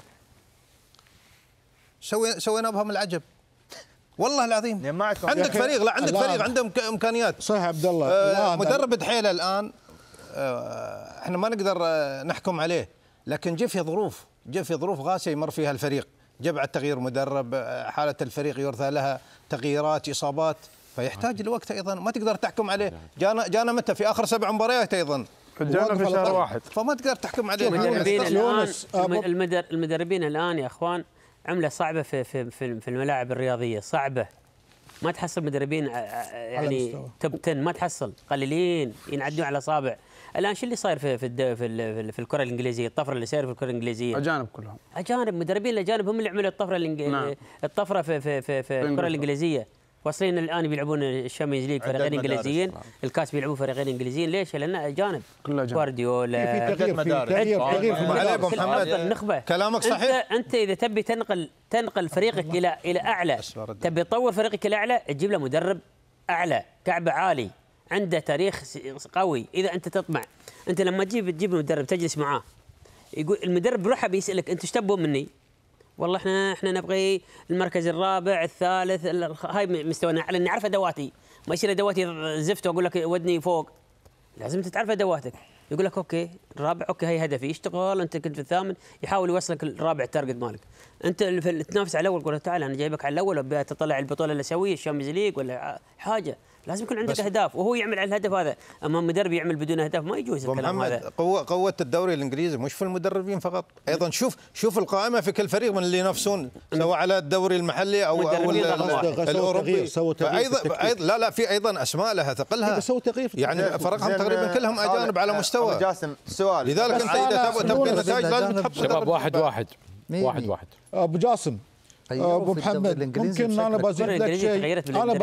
سوينا بهم العجب والله العظيم. يعني عندك فريق، لا عندك فريق عنده امكانيات. صحيح عبد الله. مدرب دحيله الان احنا ما نقدر نحكم عليه، لكن جه في ظروف قاسيه يمر فيها الفريق، جاء بعد تغيير مدرب، حاله الفريق يرثى لها تغييرات، اصابات، فيحتاج الوقت ايضا، ما تقدر تحكم عليه. جانا متى في اخر 7 مباريات ايضا، جانا في شهر واحد، فما تقدر تحكم عليه. المدربين الان يا اخوان عمله صعبه في الملاعب الرياضيه، صعبه. ما تحصل مدربين يعني توب 10، ما تحصل، قليلين ينعدون على اصابع. الان شو اللي صاير في الكره الانجليزيه، الطفره اللي صاير في الكره الانجليزيه؟ اجانب كلهم، اجانب، مدربين الاجانب هم اللي عملوا الطفره الطفره في الكره الانجليزيه. واصلين الان بيلعبون الشامبيونز ليج فريقين انجليزيين، الكاس بيلعبون فريقين انجليزيين. ليش؟ لان اجانب، جوارديولا، في تغيير عليكم محمد، النخبه. كلامك صحيح. انت اذا تبي تنقل فريقك الى اعلى، تبي تطور فريقك الى اعلى، تجيب له مدرب اعلى، كعبه عالي، عنده تاريخ قوي. اذا انت تطمع، انت لما تجيب مدرب تجلس معاه، يقول المدرب بروحه بيسالك انتم ايش تبون مني؟ والله احنا نبغي المركز الرابع الثالث، هاي مستوانا اعلى، نعرف ادواتي، ما يصير ادواتي زفت واقول لك ودني فوق. لازم تعرف ادواتك. يقول لك اوكي الرابع، اوكي هي هدفي، يشتغل، انت كنت في الثامن، يحاول يوصلك الرابع التارجت مالك. انت تنافس على الاول، تقول تعال انا جايبك على الاول وابي تطلع البطوله الاسيويه، الشامبيونز ليج ولا حاجه. لازم يكون عندك اهداف، وهو يعمل على الهدف هذا. اما مدرب يعمل بدون اهداف ما يجوز الكلام هذا. قوه الدوري الانجليزي مش في المدربين فقط، ايضا شوف القائمه في كل فريق من اللي ينافسون، سواء على الدوري المحلي او الاوروبي. ايضا لا في ايضا اسماء لها ثقلها، يعني فرقهم تقريبا كلهم اجانب على مستوى. جاسم سؤال، لذلك انت اذا تبغى نتائج لازم تحط شباب واحد. ابو جاسم، ابو محمد، ممكن انا بزيد لك شيء. انا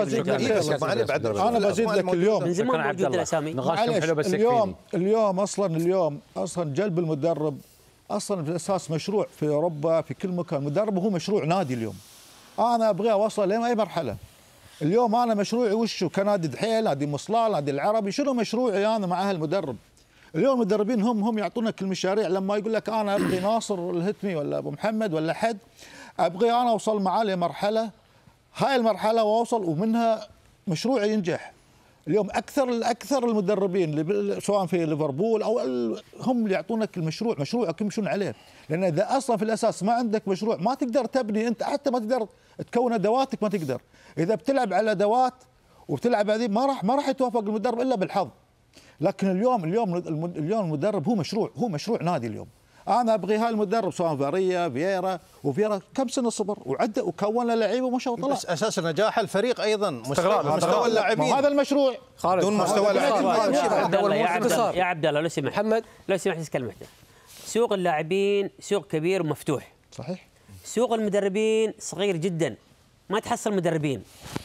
بزيد لك اليوم من زمان موجود الاسامي. اليوم اصلا جلب المدرب اصلا في الاساس مشروع في اوروبا، في كل مكان. المدرب هو مشروع نادي. اليوم انا ابغى اوصل لاي مرحله. اليوم انا مشروعي وشه كنادي دحيل، نادي مصلال، نادي العربي، شنو مشروعي انا مع هالمدرب؟ اليوم المدربين هم يعطونك المشاريع. لما يقول لك انا ابغي ناصر الهتمي ولا ابو محمد ولا حد، ابغي انا اوصل معاه لمرحله، هاي المرحله واوصل ومنها مشروعي ينجح. اليوم اكثر المدربين سواء في ليفربول او هم اللي يعطونك المشروع، مشروعك يمشون عليه. لان اذا اصلا في الاساس ما عندك مشروع ما تقدر تبني، انت حتى ما تقدر تكون ادواتك، ما تقدر. اذا بتلعب على ادوات وبتلعب هذه ما راح يتوافق المدرب الا بالحظ. لكن اليوم المدرب هو مشروع نادي. اليوم انا ابغي هاي المدرب سواء فييرا كم سنه صبر وعده وكون له لعيبه ما شاء الله. بس اساس نجاح الفريق ايضا مستوى اللاعبين. هذا المشروع دون مستوى اللاعبين. يا عبد الله لو سمحت محمد، لو سمحت كلمه واحده. سوق اللاعبين سوق كبير ومفتوح. صحيح. سوق المدربين صغير جدا، ما تحصل مدربين.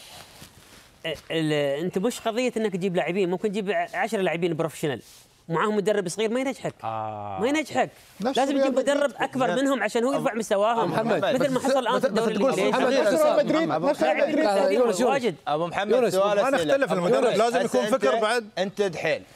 انت مش قضيه انك تجيب لاعبين، ممكن تجيب 10 لاعبين بروفيشنال ومعهم مدرب صغير ما ينجحك. ما ينجحك. لازم تجيب مدرب اكبر منهم عشان هو يرفع مستواهم. مثل ما حصل الان في الدوري الانجليزي. ابو محمد سؤال، ما نختلف، المدرب لازم يكون فكر بعد. انت دحيل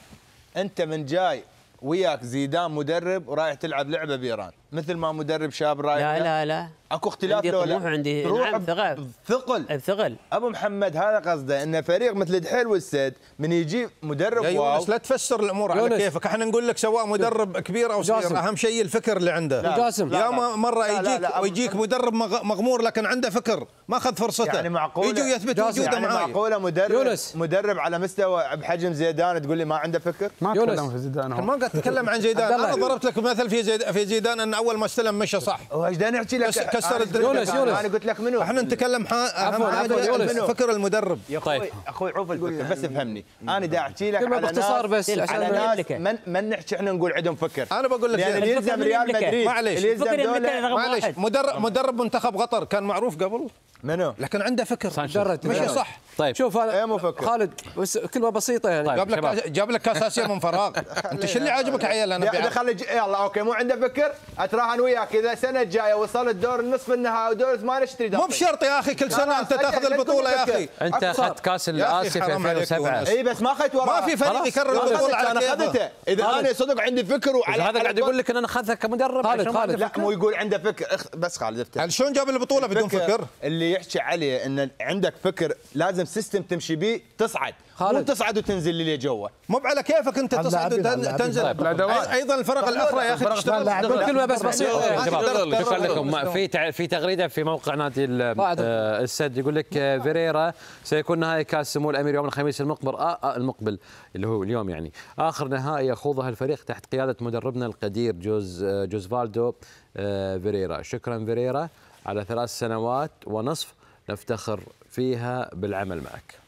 انت من جاي وياك زيدان مدرب ورايح تلعب لعبه بايران، مثل ما مدرب شاب رايح. لا اكو اختلاف عندي لو طموح، لا عندي تروح نعم بثقل بثقل. ابو محمد هذا قصده ان فريق مثل دحيل والسد من يجيب مدرب يا واو. يونس لا تفسر الامور على كيفك، احنا نقول لك سواء مدرب كبير او صغير، اهم شيء الفكر اللي عنده. جاسم يا مره يجيك مدرب مغمور لكن عنده فكر ما اخذ فرصته، يعني معقوله يجي ويثبت وجوده يعني معاي. معقوله مدرب على مستوى بحجم زيدان تقول لي ما عنده فكر؟ ما اتكلم في زيدان، ما قاعد اتكلم عن زيدان، انا ضربت لك مثل في زيدان ان اول ما استلم مشى صح. وايش دا نحكي لك؟ كسر يونس انا قلت لك منو؟ احنا نتكلم فكر المدرب. يا اخوي عوف الفكر بس افهمني، انا دا احكي لك على باختصار بس على ناس من نحكي احنا نقول عندهم فكر. انا بقول لك يعني يلزم ريال مدريد، معليش معليش مدرب منتخب قطر كان معروف قبل منو؟ لكن عنده فكر مشي صح. طيب شوف هذا خالد بس كلمه بسيطه يعني. جاب لك كاس اسيا من فراغ. انت شو اللي عاجبك عيال؟ انا خلي يلا اوكي مو عنده فكر، اتراهن وياك اذا السنه الجايه وصلت دور النصف النهائي ودور ثمانيه اشتري مو بشرط يا اخي كل سنه انت تاخذ البطوله يا اخي. انت اخذت كاس الاسيا في 2007. اي بس ما اخذت وراه، ما في فريق يكرر البطوله على انا اخذته. اذا انا صدق عندي فكر وعلى هذا قاعد يقول لك ان انا اخذها كمدرب. خالد لا مو يقول عنده فكر بس خالد افتح. شلون جاب البطوله بدون فكر؟ اللي يحكي عليه ان عندك فكر لازم سيستم تمشي بيه تصعد، مو تصعد وتنزل لي جوا. مو على كيفك انت تصعد وتنزل. ايضا الفرق الاخرى يا اخي تشتغل. كلمه بس بسيطه. شكرا لكم. في تغريده في موقع نادي السد يقول لك فيريرا سيكون نهائي كاس سمو الامير يوم الخميس المقبل اللي هو اليوم، يعني اخر نهائي يخوضها الفريق تحت قياده مدربنا القدير جوزفالدو فيريرا. شكرا فيريرا على 3 سنوات ونصف نفتخر فيها بالعمل معك.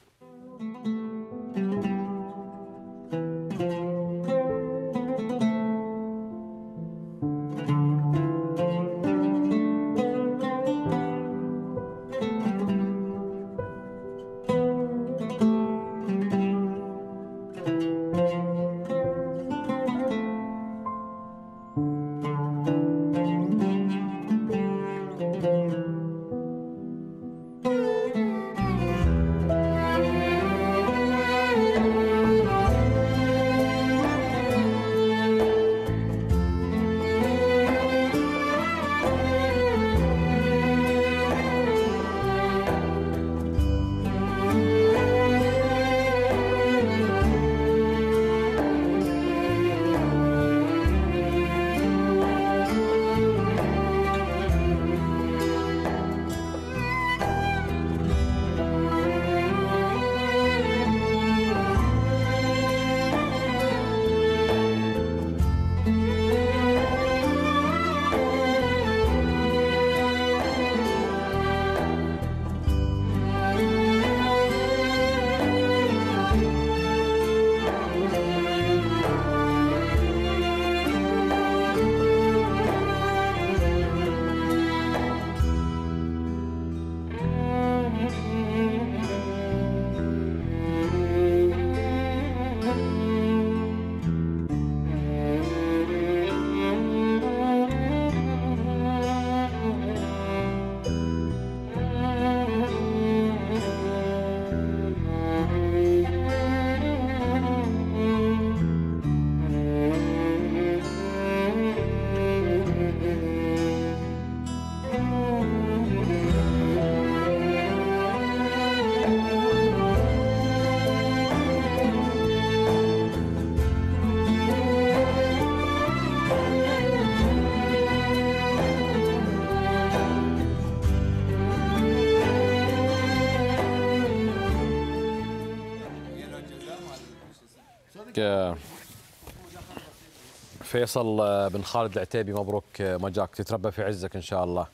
فيصل بن خالد العتيبي، مبروك مجاك، تتربى في عزك ان شاء الله.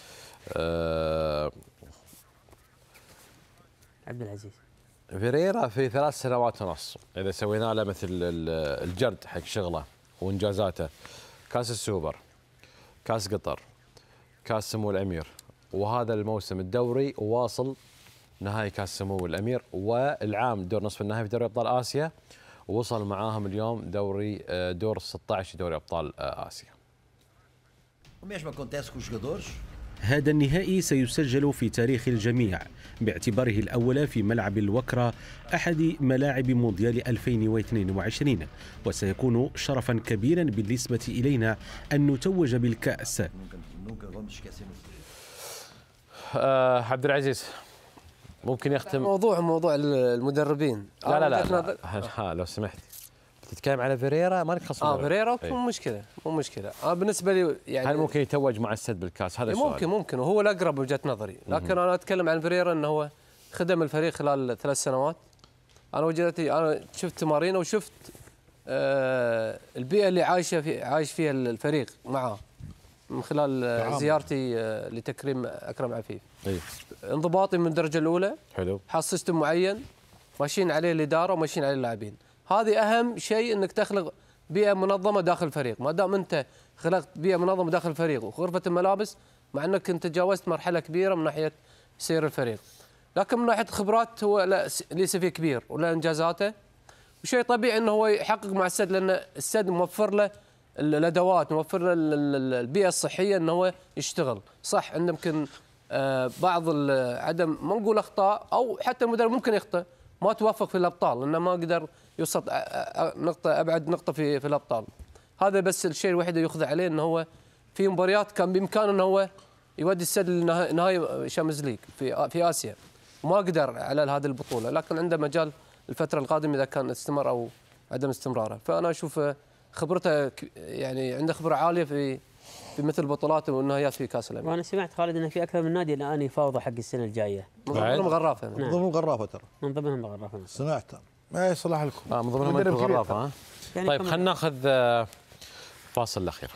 عبد العزيز فيريرا في 3 سنوات ونص اذا سوينا له مثل الجرد حق شغله وانجازاته، كاس السوبر، كاس قطر، كاس سمو الامير، وهذا الموسم الدوري وواصل نهائي كاس سمو الامير، والعام دور نصف النهائي في دوري ابطال اسيا، ووصل معاهم اليوم دور 16 دوري ابطال اسيا. O mesmo acontece com os jogadores. هذا النهائي سيسجل في تاريخ الجميع باعتباره الأول في ملعب الوكرة أحد ملاعب مونديال 2022، وسيكون شرفا كبيرا بالنسبة إلينا أن نتوج بالكأس. عبد العزيز ممكن يختم موضوع المدربين. لا لو سمحت تتكلم على فيريرا ما نخص فيريرا مو مشكله بالنسبه لي يعني هل ممكن يتوج مع السد بالكاس؟ هذا السؤال. ممكن وهو الاقرب بوجهه نظري، لكن انا اتكلم عن فيريرا انه هو خدم الفريق خلال 3 سنوات. انا شفت تمارينه وشفت البيئه اللي عايش فيها الفريق معه من خلال زيارتي لتكريم اكرم عفيف. انضباطي من الدرجه الاولى، حلو، حاط سيستم معين ماشيين عليه الاداره وماشيين عليه اللاعبين. هذه اهم شيء، انك تخلق بيئه منظمه داخل الفريق. ما دام انت خلقت بيئه منظمه داخل الفريق وغرفه الملابس، مع انك انت تجاوزت مرحله كبيره من ناحيه سير الفريق، لكن من ناحيه الخبرات هو لا ليس فيه كبير ولا انجازاته، وشيء طبيعي انه هو يحقق مع السد، لان السد موفر له الادوات، موفر له البيئه الصحيه انه هو يشتغل. صح عنده يمكن بعض عدم، ما نقول اخطاء، او حتى المدرب ممكن يخطئ، ما توفق في الابطال لانه ما قدر يوصل نقطه ابعد نقطه في الابطال. هذا بس الشيء الوحيد اللي يخضع عليه، انه هو في مباريات كان بامكانه انه هو يودي السد لنهائي شامبيونز ليج في اسيا وما قدر على هذه البطوله، لكن عنده مجال الفتره القادمه اذا كان استمر او عدم استمراره. فانا اشوف خبرته يعني عنده خبره عاليه في مثل البطولات والنهائيات في كاس الامم. وانا سمعت خالد انه في اكثر من نادي الان يفاوضوا حق السنه الجايه. من ضمنهم غرافه. من ضمنهم غرافه ترى. من ضمنهم غرافه. سمعت. ما يصلح لكم. من ضمنهم غرافه ها. يعني طيب خلينا ناخذ فاصل الاخير.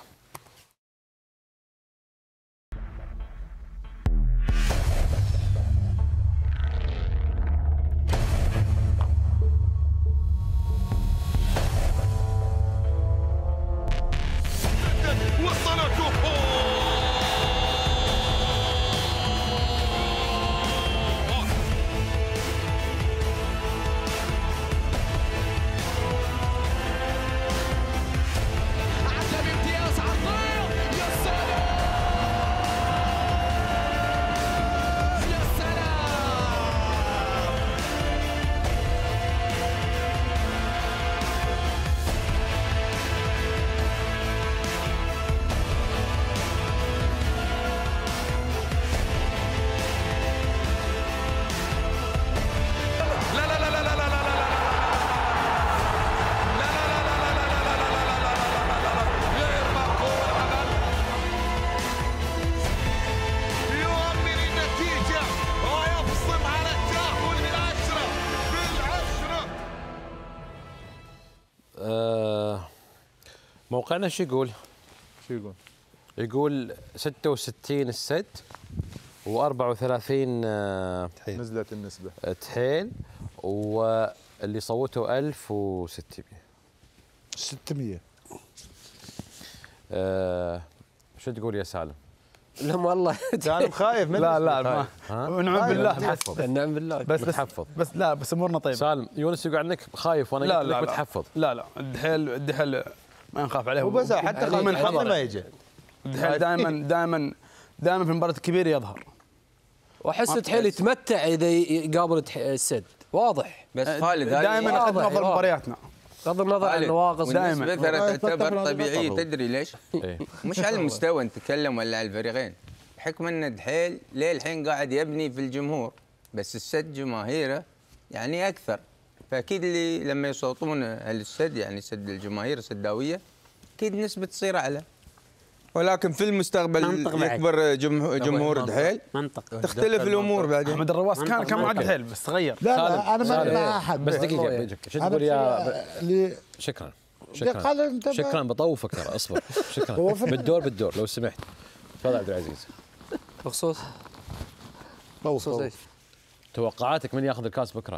موقعنا شو يقول؟ يقول 66 السد و34 نزلت النسبة تحيل، واللي صوتوا 1600. شو تقول يا سالم؟ لا والله سالم خايف منه. لا ونعم بالله متحفظ. نعم بالله بس متحفظ. بس امورنا طيبه. سالم يونس يقول عنك خايف وانا قلت لك متحفظ. لا الدحيل ما نخاف عليه. وبس حتى من حظه ما يجي. الدحيل دائما في المباراه الكبيره يظهر. واحس الدحيل يتمتع اذا يقابل السد، واضح. بس خالد دائما نقدم افضل مبارياتنا بغض النظر عن النواقص. دائما تعتبر طبيعيه. تدري ليش؟ مش على المستوى نتكلم ولا على الفريقين، بحكم ان الدحيل ليه الحين قاعد يبني في الجمهور، بس السد جماهيره يعني اكثر، فاكيد اللي لما يصوتون على السد يعني سد الجماهير السداويه اكيد نسبه تصير اعلى، ولكن في المستقبل يكبر جمهور الدحيل تختلف الامور بعدين. احمد الرواس كان مع الدحيل بس تغير. لا انا ما مع احد. بس دقيقه شو تقول يا شكرا بطوفك ترى اصبر. شكرا بالدور لو سمحت. تفضل عبد العزيز. بخصوص ايش؟ توقعاتك من ياخذ الكاس بكره؟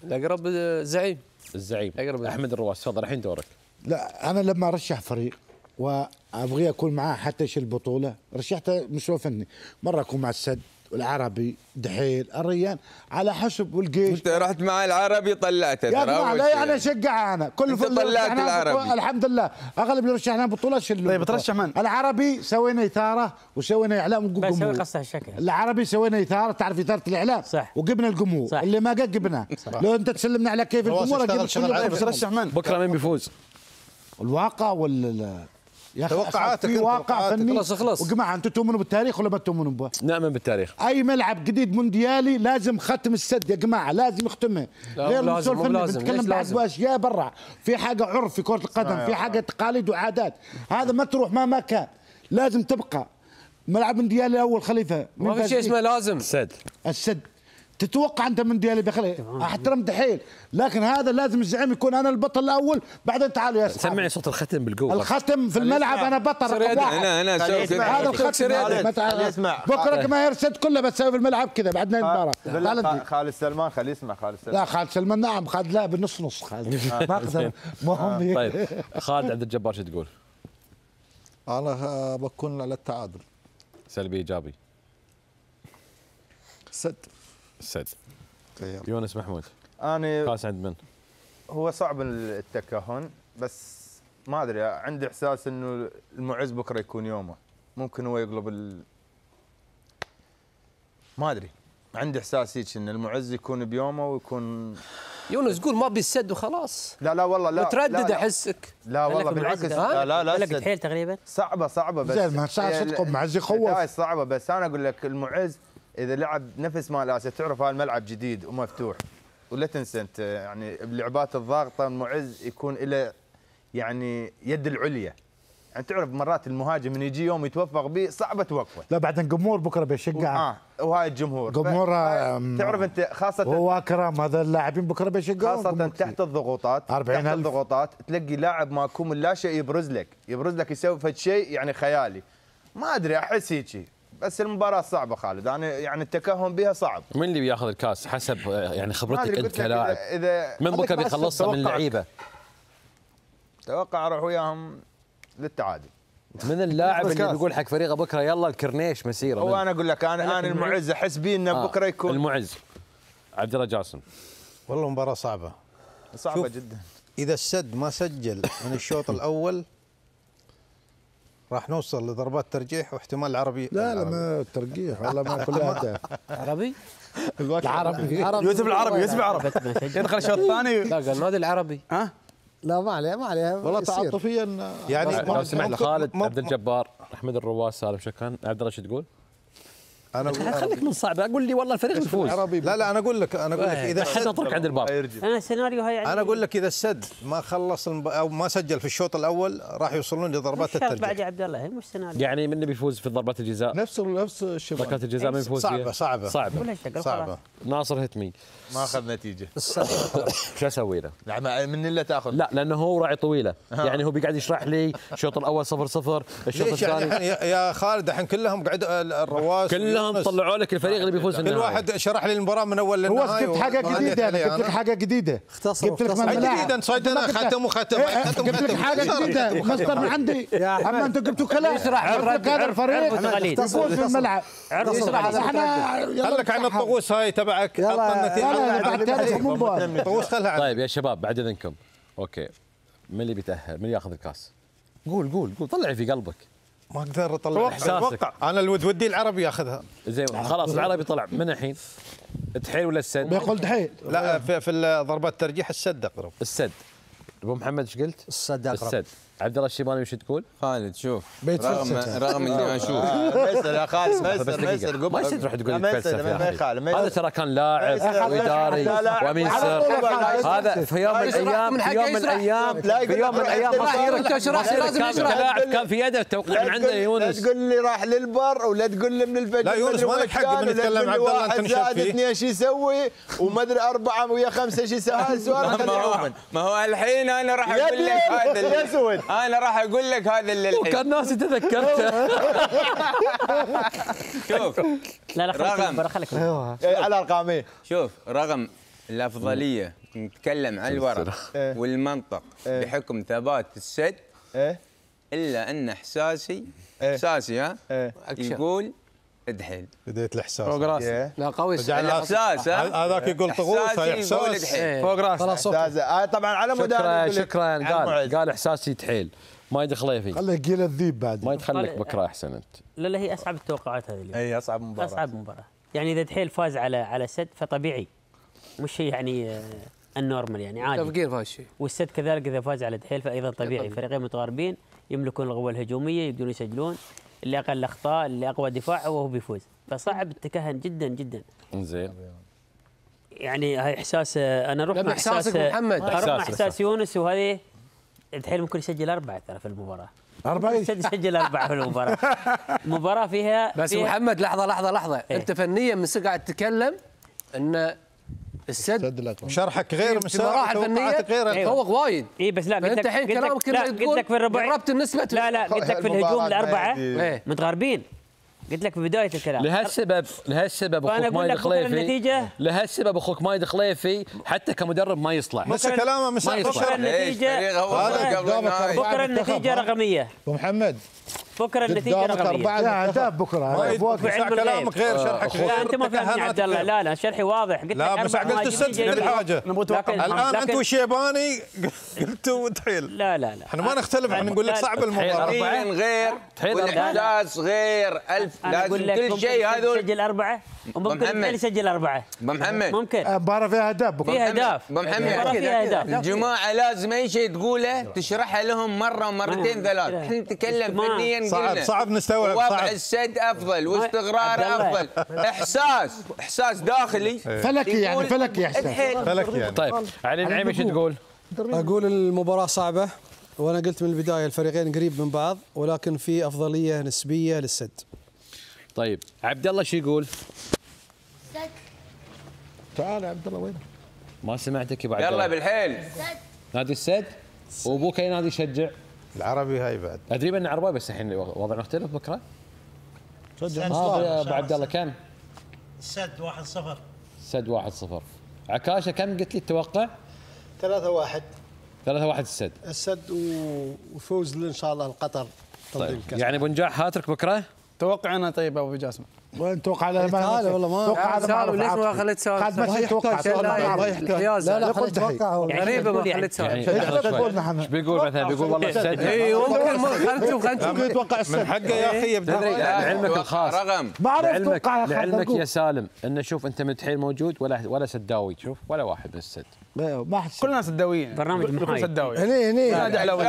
الاقرب الزعيم احمد الرواس. تفضل الحين دورك. لا انا لما ارشح فريق وابغي اكون معاه حتى يشيل البطوله، رشحته مستوى فني، مره اكون مع السد والعربي دحيل الريان على حسب والجيش. انت رحت مع العربي طلعته يا جماعه لا يعني اشجع انا كل انت طلعت العربي الحمد لله اغلب اللي رشحنا بطولات شلوا. طيب ترشح من؟ العربي سوينا اثاره وسوينا اعلام بس هو قصه الشكل. العربي سوينا اثاره، تعرف اثاره الاعلام صح، وجبنا الجمهور صح. اللي ما جاب جبناه. لو انت تسلمنا على كيف الجمهور ترشح من؟ بكره مين بيفوز؟ الواقع ولا يا اخي توقعاتك في واقع فني. خلص وجماعه انتم تؤمنون بالتاريخ ولا ما تؤمنون به؟ نؤمن بالتاريخ. اي ملعب جديد مونديالي لازم ختم السد يا جماعه، لازم يختمه. غير لازم مو لازم نتكلم بعد اشياء برا، في حاجه عرف في كره القدم، في حاجه تقاليد وعادات، هذا ما تروح ما كان، لازم تبقى ملعب مونديالي الاول خليفه. ما في شيء اسمه لازم. السد تتوقع انت مونديالي بخلي احترم دحيل، لكن هذا لازم الزعيم يكون انا البطل الاول، بعدين تعالوا يا اصحابي. سمعني صوت الختم بالقوه. الختم في الملعب انا بطل رقم واحد. انا هذا الختم يسمع بكره جماهير السد كلها بتسوي في الملعب كذا بعد نهايه المباراه. خالد سلمان خليه يسمع خالد سلمان. لا خالد سلمان نعم، خالد لا بالنص نص خالد ما اقدر مهم. طيب خالد عبد الجبار شو تقول؟ انا بكون على التعادل. سلبي ايجابي. السد. يونس محمود. انا كاس عند من؟ هو صعب التكهن، بس ما ادري، عندي احساس انه المعز بكره يكون يومه، ممكن هو يقلب ما ادري، عندي احساس هيك ان المعز يكون بيومه ويكون. يونس قول ما بيسد وخلاص. لا والله لا متردد احسك. لا والله بالعكس. لا دحيل تقريبا صعبه بس زين ما صدق معز يخوف. صعبه، بس انا اقول لك المعز اذا لعب نفس مال اسيا، تعرف هذا الملعب جديد ومفتوح، ولا تنسى انت يعني بلعبات الضاغطه المعز يكون له يعني يد العليا، يعني تعرف مرات المهاجم من يجي يوم يتوفق به صعبه توقفه. لا بعدين جمهور بكره بيشجع. وهاي الجمهور تعرف انت خاصه هو اكرم هذا اللاعبين بكره بيشجعوا خاصه تحت الضغوطات. 40,000 تحت الضغوطات تلاقي لاعب ماكو من لا شيء يبرز لك يسوي فد شيء يعني خيالي، ما ادري احس هيك. بس المباراة صعبة خالد، أنا يعني التكهن بها صعب. من اللي بياخذ الكاس حسب يعني خبرتك أنت كلاعب؟ من بكره بيخلصها من اللعيبة؟ توقع أروح وياهم للتعادل. من اللاعب اللي بيقول حق فريقه بكره يلا الكرنيش مسيره؟ هو أنا أقول لك أنا المعز أحس بيه إنه بكره يكون المعز. عبد الله جاسم. والله مباراة صعبة جدا. إذا السد ما سجل من الشوط الأول راح نوصل لضربات ترجيح واحتمال العربي. لا ما ترجيح والله ما كل هدف. عربي؟ العربي يوسف العربي يدخل الشوط الثاني. لا قال النادي العربي. لا ما عليه والله تعاطفيا يعني لو سمحت خالد عبد الجبار، احمد الرواس، سالم شكان، عبد الله شو تقول؟ انا خليك من صعب، اقول لي والله الفريق بيفوز. لا انا اقول لك اذا السد نطرق عند الباب. انا السيناريو هاي انا اقول لك اذا السد ما خلص او ما سجل في الشوط الاول راح يوصلون لضربات الترجيح. بعد يا عبد الله مش سيناريو. يعني من اللي بيفوز في ضربات الجزاء؟ نفس الشباب. ضربات الجزاء من يفوز فيها؟ صعبه. ناصر هتمي ما اخذ نتيجه. شو اسوي له؟ لا من اللي تاخذ؟ لا لانه هو راعي طويله، يعني هو بيقعد يشرح لي الشوط الاول 0-0، الشوط الثاني يعني يا خالد الحين كلهم قاعد الرواس كلهم طلعوا لك الفريق اللي بيفوز كل واحد شرح لي المباراه من اول للنهايه. جبت حاجه جديده، جبت لك حاجه جديده. جبت لك جديده نصيدنا ختم جبت لك حاجه جديده مصدر من عندي. اما انتم جبتوا كلام هذا الفريق يفوز في الملعب. قال لك عن الطقوس هاي تبعك. طيب يا شباب بعد اذنكم، اوكي من اللي بيتاهل؟ من ياخذ الكاس؟ قول طلع في قلبك. ما اقدر اطلع احساسك. انا ودي العربي ياخذها. زين خلاص العربي طلع من الحين. دحيل ولا السد؟ بيقول دحيل. لا في ضربات الترجيح السد اقرب. السد. ابو محمد ايش قلت؟ السد اقرب. السد. عبد الله الشيباني وش تقول؟ خالد شوف رغم اللي ما اشوف ميسر يا خالد ميسر ما يصير تروح تقول لي فلسفه. هذا ترى كان لاعب واداري وامين سر. هذا في يوم من الايام لاعب كان في يده التوقيع من عنده يونس. لا تقول لي راح للبر ولا تقول لي من الفجر. لا يونس ما لك حق من نتكلم عبد الله انت نشوف فيه. 2 شو يسوي وما ادري 4 ويا 5 شو يسوي. هذا السؤال ما هو الحين انا راح اقول لك هذا انا راح اقول لك هذا اللي الحين وكان ناسي تذكرته. شوف لا رغم على ارقامي. شوف رغم الافضليه نتكلم عن الورق والمنطق بحكم ثبات السد الا ان احساسي ها يقول دحيل. بديت الاحساس فوق راسي. لا قوي احساس هذاك يقول طغوص احساس فوق راسي. خلاص طبعا على مود شكرا قال احساسي تحيل ما يدخل فيه. خليه قيل الذيب بعد. ما يدخل لك بكره احسن انت. لا هي اصعب التوقعات هذه اليوم. اي اصعب مباراه. يعني اذا دحيل فاز على سد فطبيعي، مش شيء يعني النورمال يعني عادي. تفكير في هالشيء. والسد كذلك اذا فاز على دحيل فايضا طبيعي، فريقين متقاربين يملكون القوه الهجوميه يقدرون يسجلون، اللي اقل اخطاء اللي اقوى دفاع وهو بيفوز، فصعب التكهن جدا جدا. زين. يعني هاي احساس انا اروح مع احساس محمد، اروح مع احساس يونس، وهذه دحيل ممكن يسجل 4 ترى في المباراه. 4 يسجل 4 في المباراه. المباراه فيها بس محمد لحظه انت فنيا من قاعد تتكلم ان السد شرحك غير مراحل فنيه تفوق وايد. اي بس لا قلت انت الحين كلامك قلت لك في الربع قربت النسبه. لا قلت لك في الهجوم الاربعه متغاربين، قلت لك في بدايه الكلام. لهالسبب اخوك مايد خليفي اخوك مايد خليفي حتى كمدرب ما يصلح. بس كلامه مش بكره النتيجه رقميه. ابو محمد بكره النتيجه رقميه. اهداف بكره. كلامك غير شرحك غير. لا انت ما فهمتني عبد الله. لا شرحي واضح. قلت لا بس قلت السد كل حاجه. الان انت وشيباني قلتوا دحيل. لا احنا ما نختلف، احنا نقول لك صعب المباراه. غير والاحساس غير لازم كل شيء هذول. يسجل 4 وممكن يسجل 4. ابو محمد ممكن مباراه فيها اهداف بكره. فيها اهداف. ابو محمد فيها اهداف. الجماعه لازم اي شيء تقوله تشرحها لهم مره ومرتين ثلاث. احنا نتكلم فنيا صعب نستوعب. وضع السد افضل واستقرار افضل. احساس داخلي فلكي يعني فلكي يعني. طيب علي النعيم ايش تقول؟ اقول المباراه صعبه، وانا قلت من البدايه الفريقين قريب من بعض، ولكن في افضليه نسبيه للسد. طيب عبد الله شو يقول؟ تعال يا عبد الله وين؟ ما سمعتك يا ابو عبد الله. يلا بالحيل. نادي السد. وابوك اي نادي يشجع؟ العربي هاي بعد. ادري بان عربي بس الحين وضع مختلف بكره. ابو عبد الله كم؟ السد 1-0. السد 1-0. عكاشه كم قلت لي التوقع؟ 3-1. 3-1 السد. وفوز ان شاء الله القطر. طيب يعني بنجاح هاترك بكره؟ توقع انا طيب ابو جاسم. وين توقع على والله ما توقع هذا ليش ما خليت سؤال؟ قاعد ما يتوقع لا خليت اتوقع. غريبه ما خليت سؤال. ايش بيقول مثلا؟ بيقول والله السد. اي ممكن خلينا نشوف يتوقع السد. من حقه يا اخي يبدا. لعلمك الخاص ما عرفت توقع. لعلمك يا سالم ان شوف انت من دحيل موجود ولا سداوي، شوف ولا واحد من السد. ما حد كلنا سداويين. برنامج محايد. سداوي. هني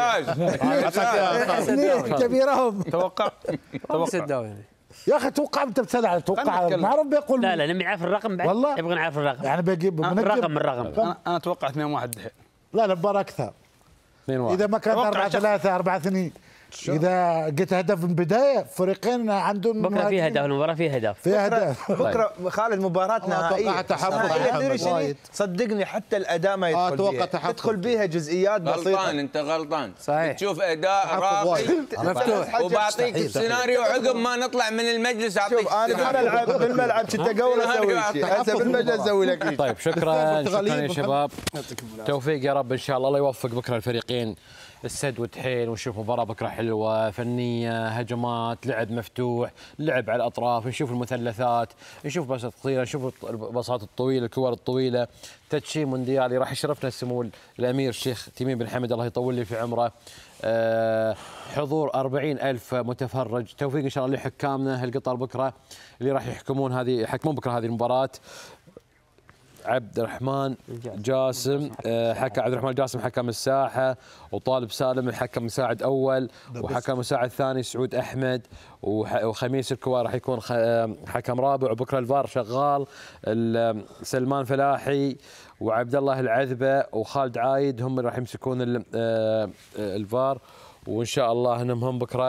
كبيرهم. توقع سداوي يا اخي توقع انت بتسال توقع ما اعرف بيقول. لا نبي نعرف الرقم بعد. والله نبغى نعرف الرقم. يعني بجيب الرقم انا اتوقع 2-1 دحيل. لا المباراه اكثر. 2-1 اذا ما كان 4-3 4-2 اذا قلت هدف من بدايه فريقين عندهم بكره في هدف. المباراه فيها هدف. فيها هدف. بكره خالد مباراه نهائيه. صدقني حتى الاداء ما يدخل فيها. تدخل بيها جزئيات بسيطه. غلطان انت غلطان. صحيح. تشوف اداء راقي مفتوح. وبعطيك السيناريو عقب ما نطلع من المجلس. اعطيك انا العب بالملعب كنت اقول اسوي شيء هسه بالمجلس اسوي لك شيء. طيب شكرا يا شباب. توفيق يا رب ان شاء الله. الله يوفق بكره الفريقين السد ودحيل، ونشوف مباراة بكرة حلوة فنية، هجمات، لعب مفتوح، لعب على الأطراف، نشوف المثلثات، نشوف بساط قصيرة، نشوف البساط الطويلة، الكور الطويلة، تدشين مونديالي. راح يشرفنا سمو الأمير الشيخ تميم بن حمد الله يطول لي في عمره. حضور 40,000 متفرج. توفيق إن شاء الله لحكامنا هالقطر بكرة اللي راح يحكمون بكرة هذه المباراة. عبد الرحمن جاسم حكم الساحه، وطالب سالم الحكم مساعد اول، وحكم مساعد ثاني سعود احمد، وخميس الكوار راح يكون حكم رابع، وبكره الفار شغال سلمان فلاحي وعبد الله العذبه وخالد عايد هم اللي راح يمسكون الفار، وان شاء الله انهم هم بكره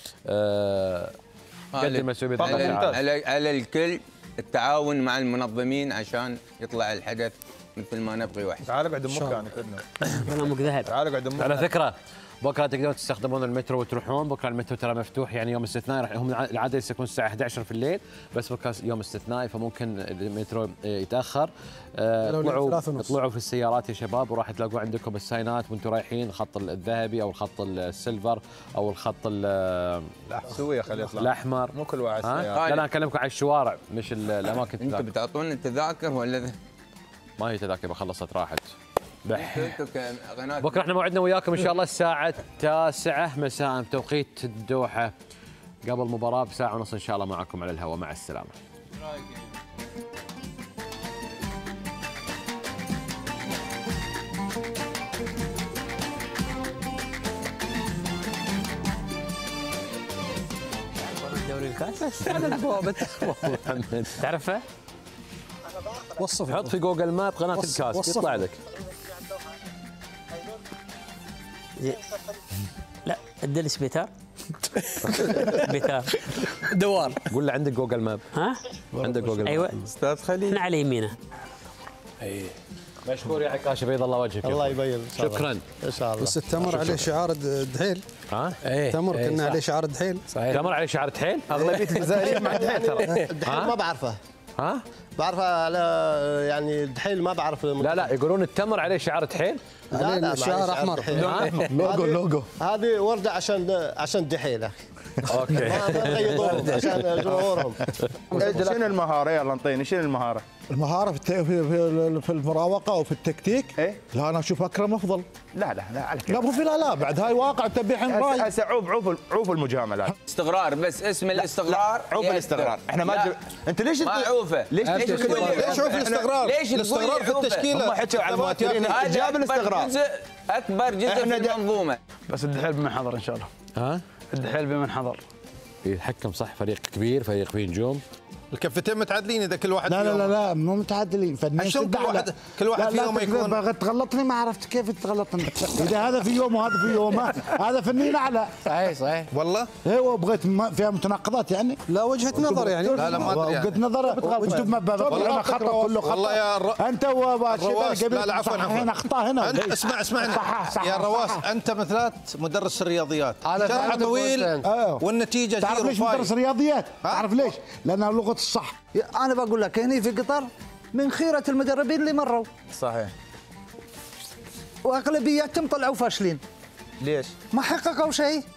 قد المسؤوليه على الكل التعاون مع المنظمين عشان يطلع الحدث مثل ما نبغي وحش. تعال اقعد مكانك كلامك ذهب. تعال اقعد مكانك. على فكره بكره تقدرون تستخدمون المترو وتروحون. بكره المترو ترى مفتوح، يعني يوم استثنائي. راح هم العاده يكون الساعه 11 في الليل، بس بكره يوم استثنائي فممكن المترو يتاخر. اطلعوا في السيارات يا شباب، وراح تلاقوا عندكم الساينات وانتم رايحين، الخط الذهبي او الخط السيلفر او الخط سويه خليه يطلع الاحمر. مو كل واحد لا انا اكلمكم على الشوارع مش الاماكن. انتم بتعطونا التذاكر ولا ما هي تذاكر، خلصت راحت. بكره احنا موعدنا وياكم ان شاء الله الساعه 9 مساء بتوقيت الدوحه، قبل المباراه بساعه ونص ان شاء الله معكم على الهواء. مع السلامه. دوري الكاس محمد تعرفه؟ وصف، حط في جوجل ماب قناه الكاس يطلع لك. لا الدلس بيتار. بيتار دوار. قول له عندك جوجل ماب. ها؟ عندك جوجل ماب. ايوه استاذ خليل. احنا على يمينه. اي مشكور يا عكاشه، بيض الله وجهك. الله يبين. شكرا ان شاء الله. بس التمر عليه شعار الدحيل. ها؟ التمر كنا عليه شعار الدحيل. صحيح. التمر عليه شعار الدحيل؟ اغلبيه الجزائريين مع الدحيل ترى. الدحيل ما بعرفه. ها؟ بعرفه على يعني الدحيل ما بعرف. لا يقولون التمر عليه شعار دحيل؟ لا شعار احمر. لوجو. هذه ورده عشان الدحيل. اوكي. ما يغيضون عشان جمهورهم. شنو المهاره؟ يلا انطيني شنو المهاره؟ المهاره في المراوغه وفي التكتيك. ايه؟ لا انا اشوف اكرم افضل. لا على لا مو في لا بعد هاي واقع تبي الحين راي. هسه عوف المجاملات. استغرار بس اسم الاستغرار. عوف الاستغرار. احنا ما انت ليش ما عوفه؟ ليش عوف الاستغرار؟ ليش الاستغرار في التشكيله؟ هم حكوا على المواترين جاب الاستغرار. اكبر جزء في المنظومه. بس الدحيل بمن حضر ان شاء الله. ها؟ الدحيل بمن حضر. يتحكم صح، فريق كبير، فريق فيه نجوم. الكفتين متعادلين اذا كل واحد لا مو متعادلين. عشان كل واحد فيهم يكون تغلطني ما عرفت كيف تغلطني. اذا هذا في يوم وهذا في يوم هذا فنين اعلى. صحيح والله. ايوه بغيت فيها متناقضات يعني. لا وجهه نظر يعني. لا ما ادري وجهه نظر. والله خطا كله خطا. والله يا انت وباشا لا عفوا هنا اخطاء هنا. اسمعني يا رواس، انت مثلات مدرس الرياضيات، شرح طويل والنتيجه تعرف ليش مدرس رياضيات؟ تعرف ليش؟ لانها لغه الصح. انا بقول لك هني في قطر من خيره المدربين اللي مروا. صحيح. واغلبيتهم طلعوا فاشلين. ليش؟ ما حققوا شيء.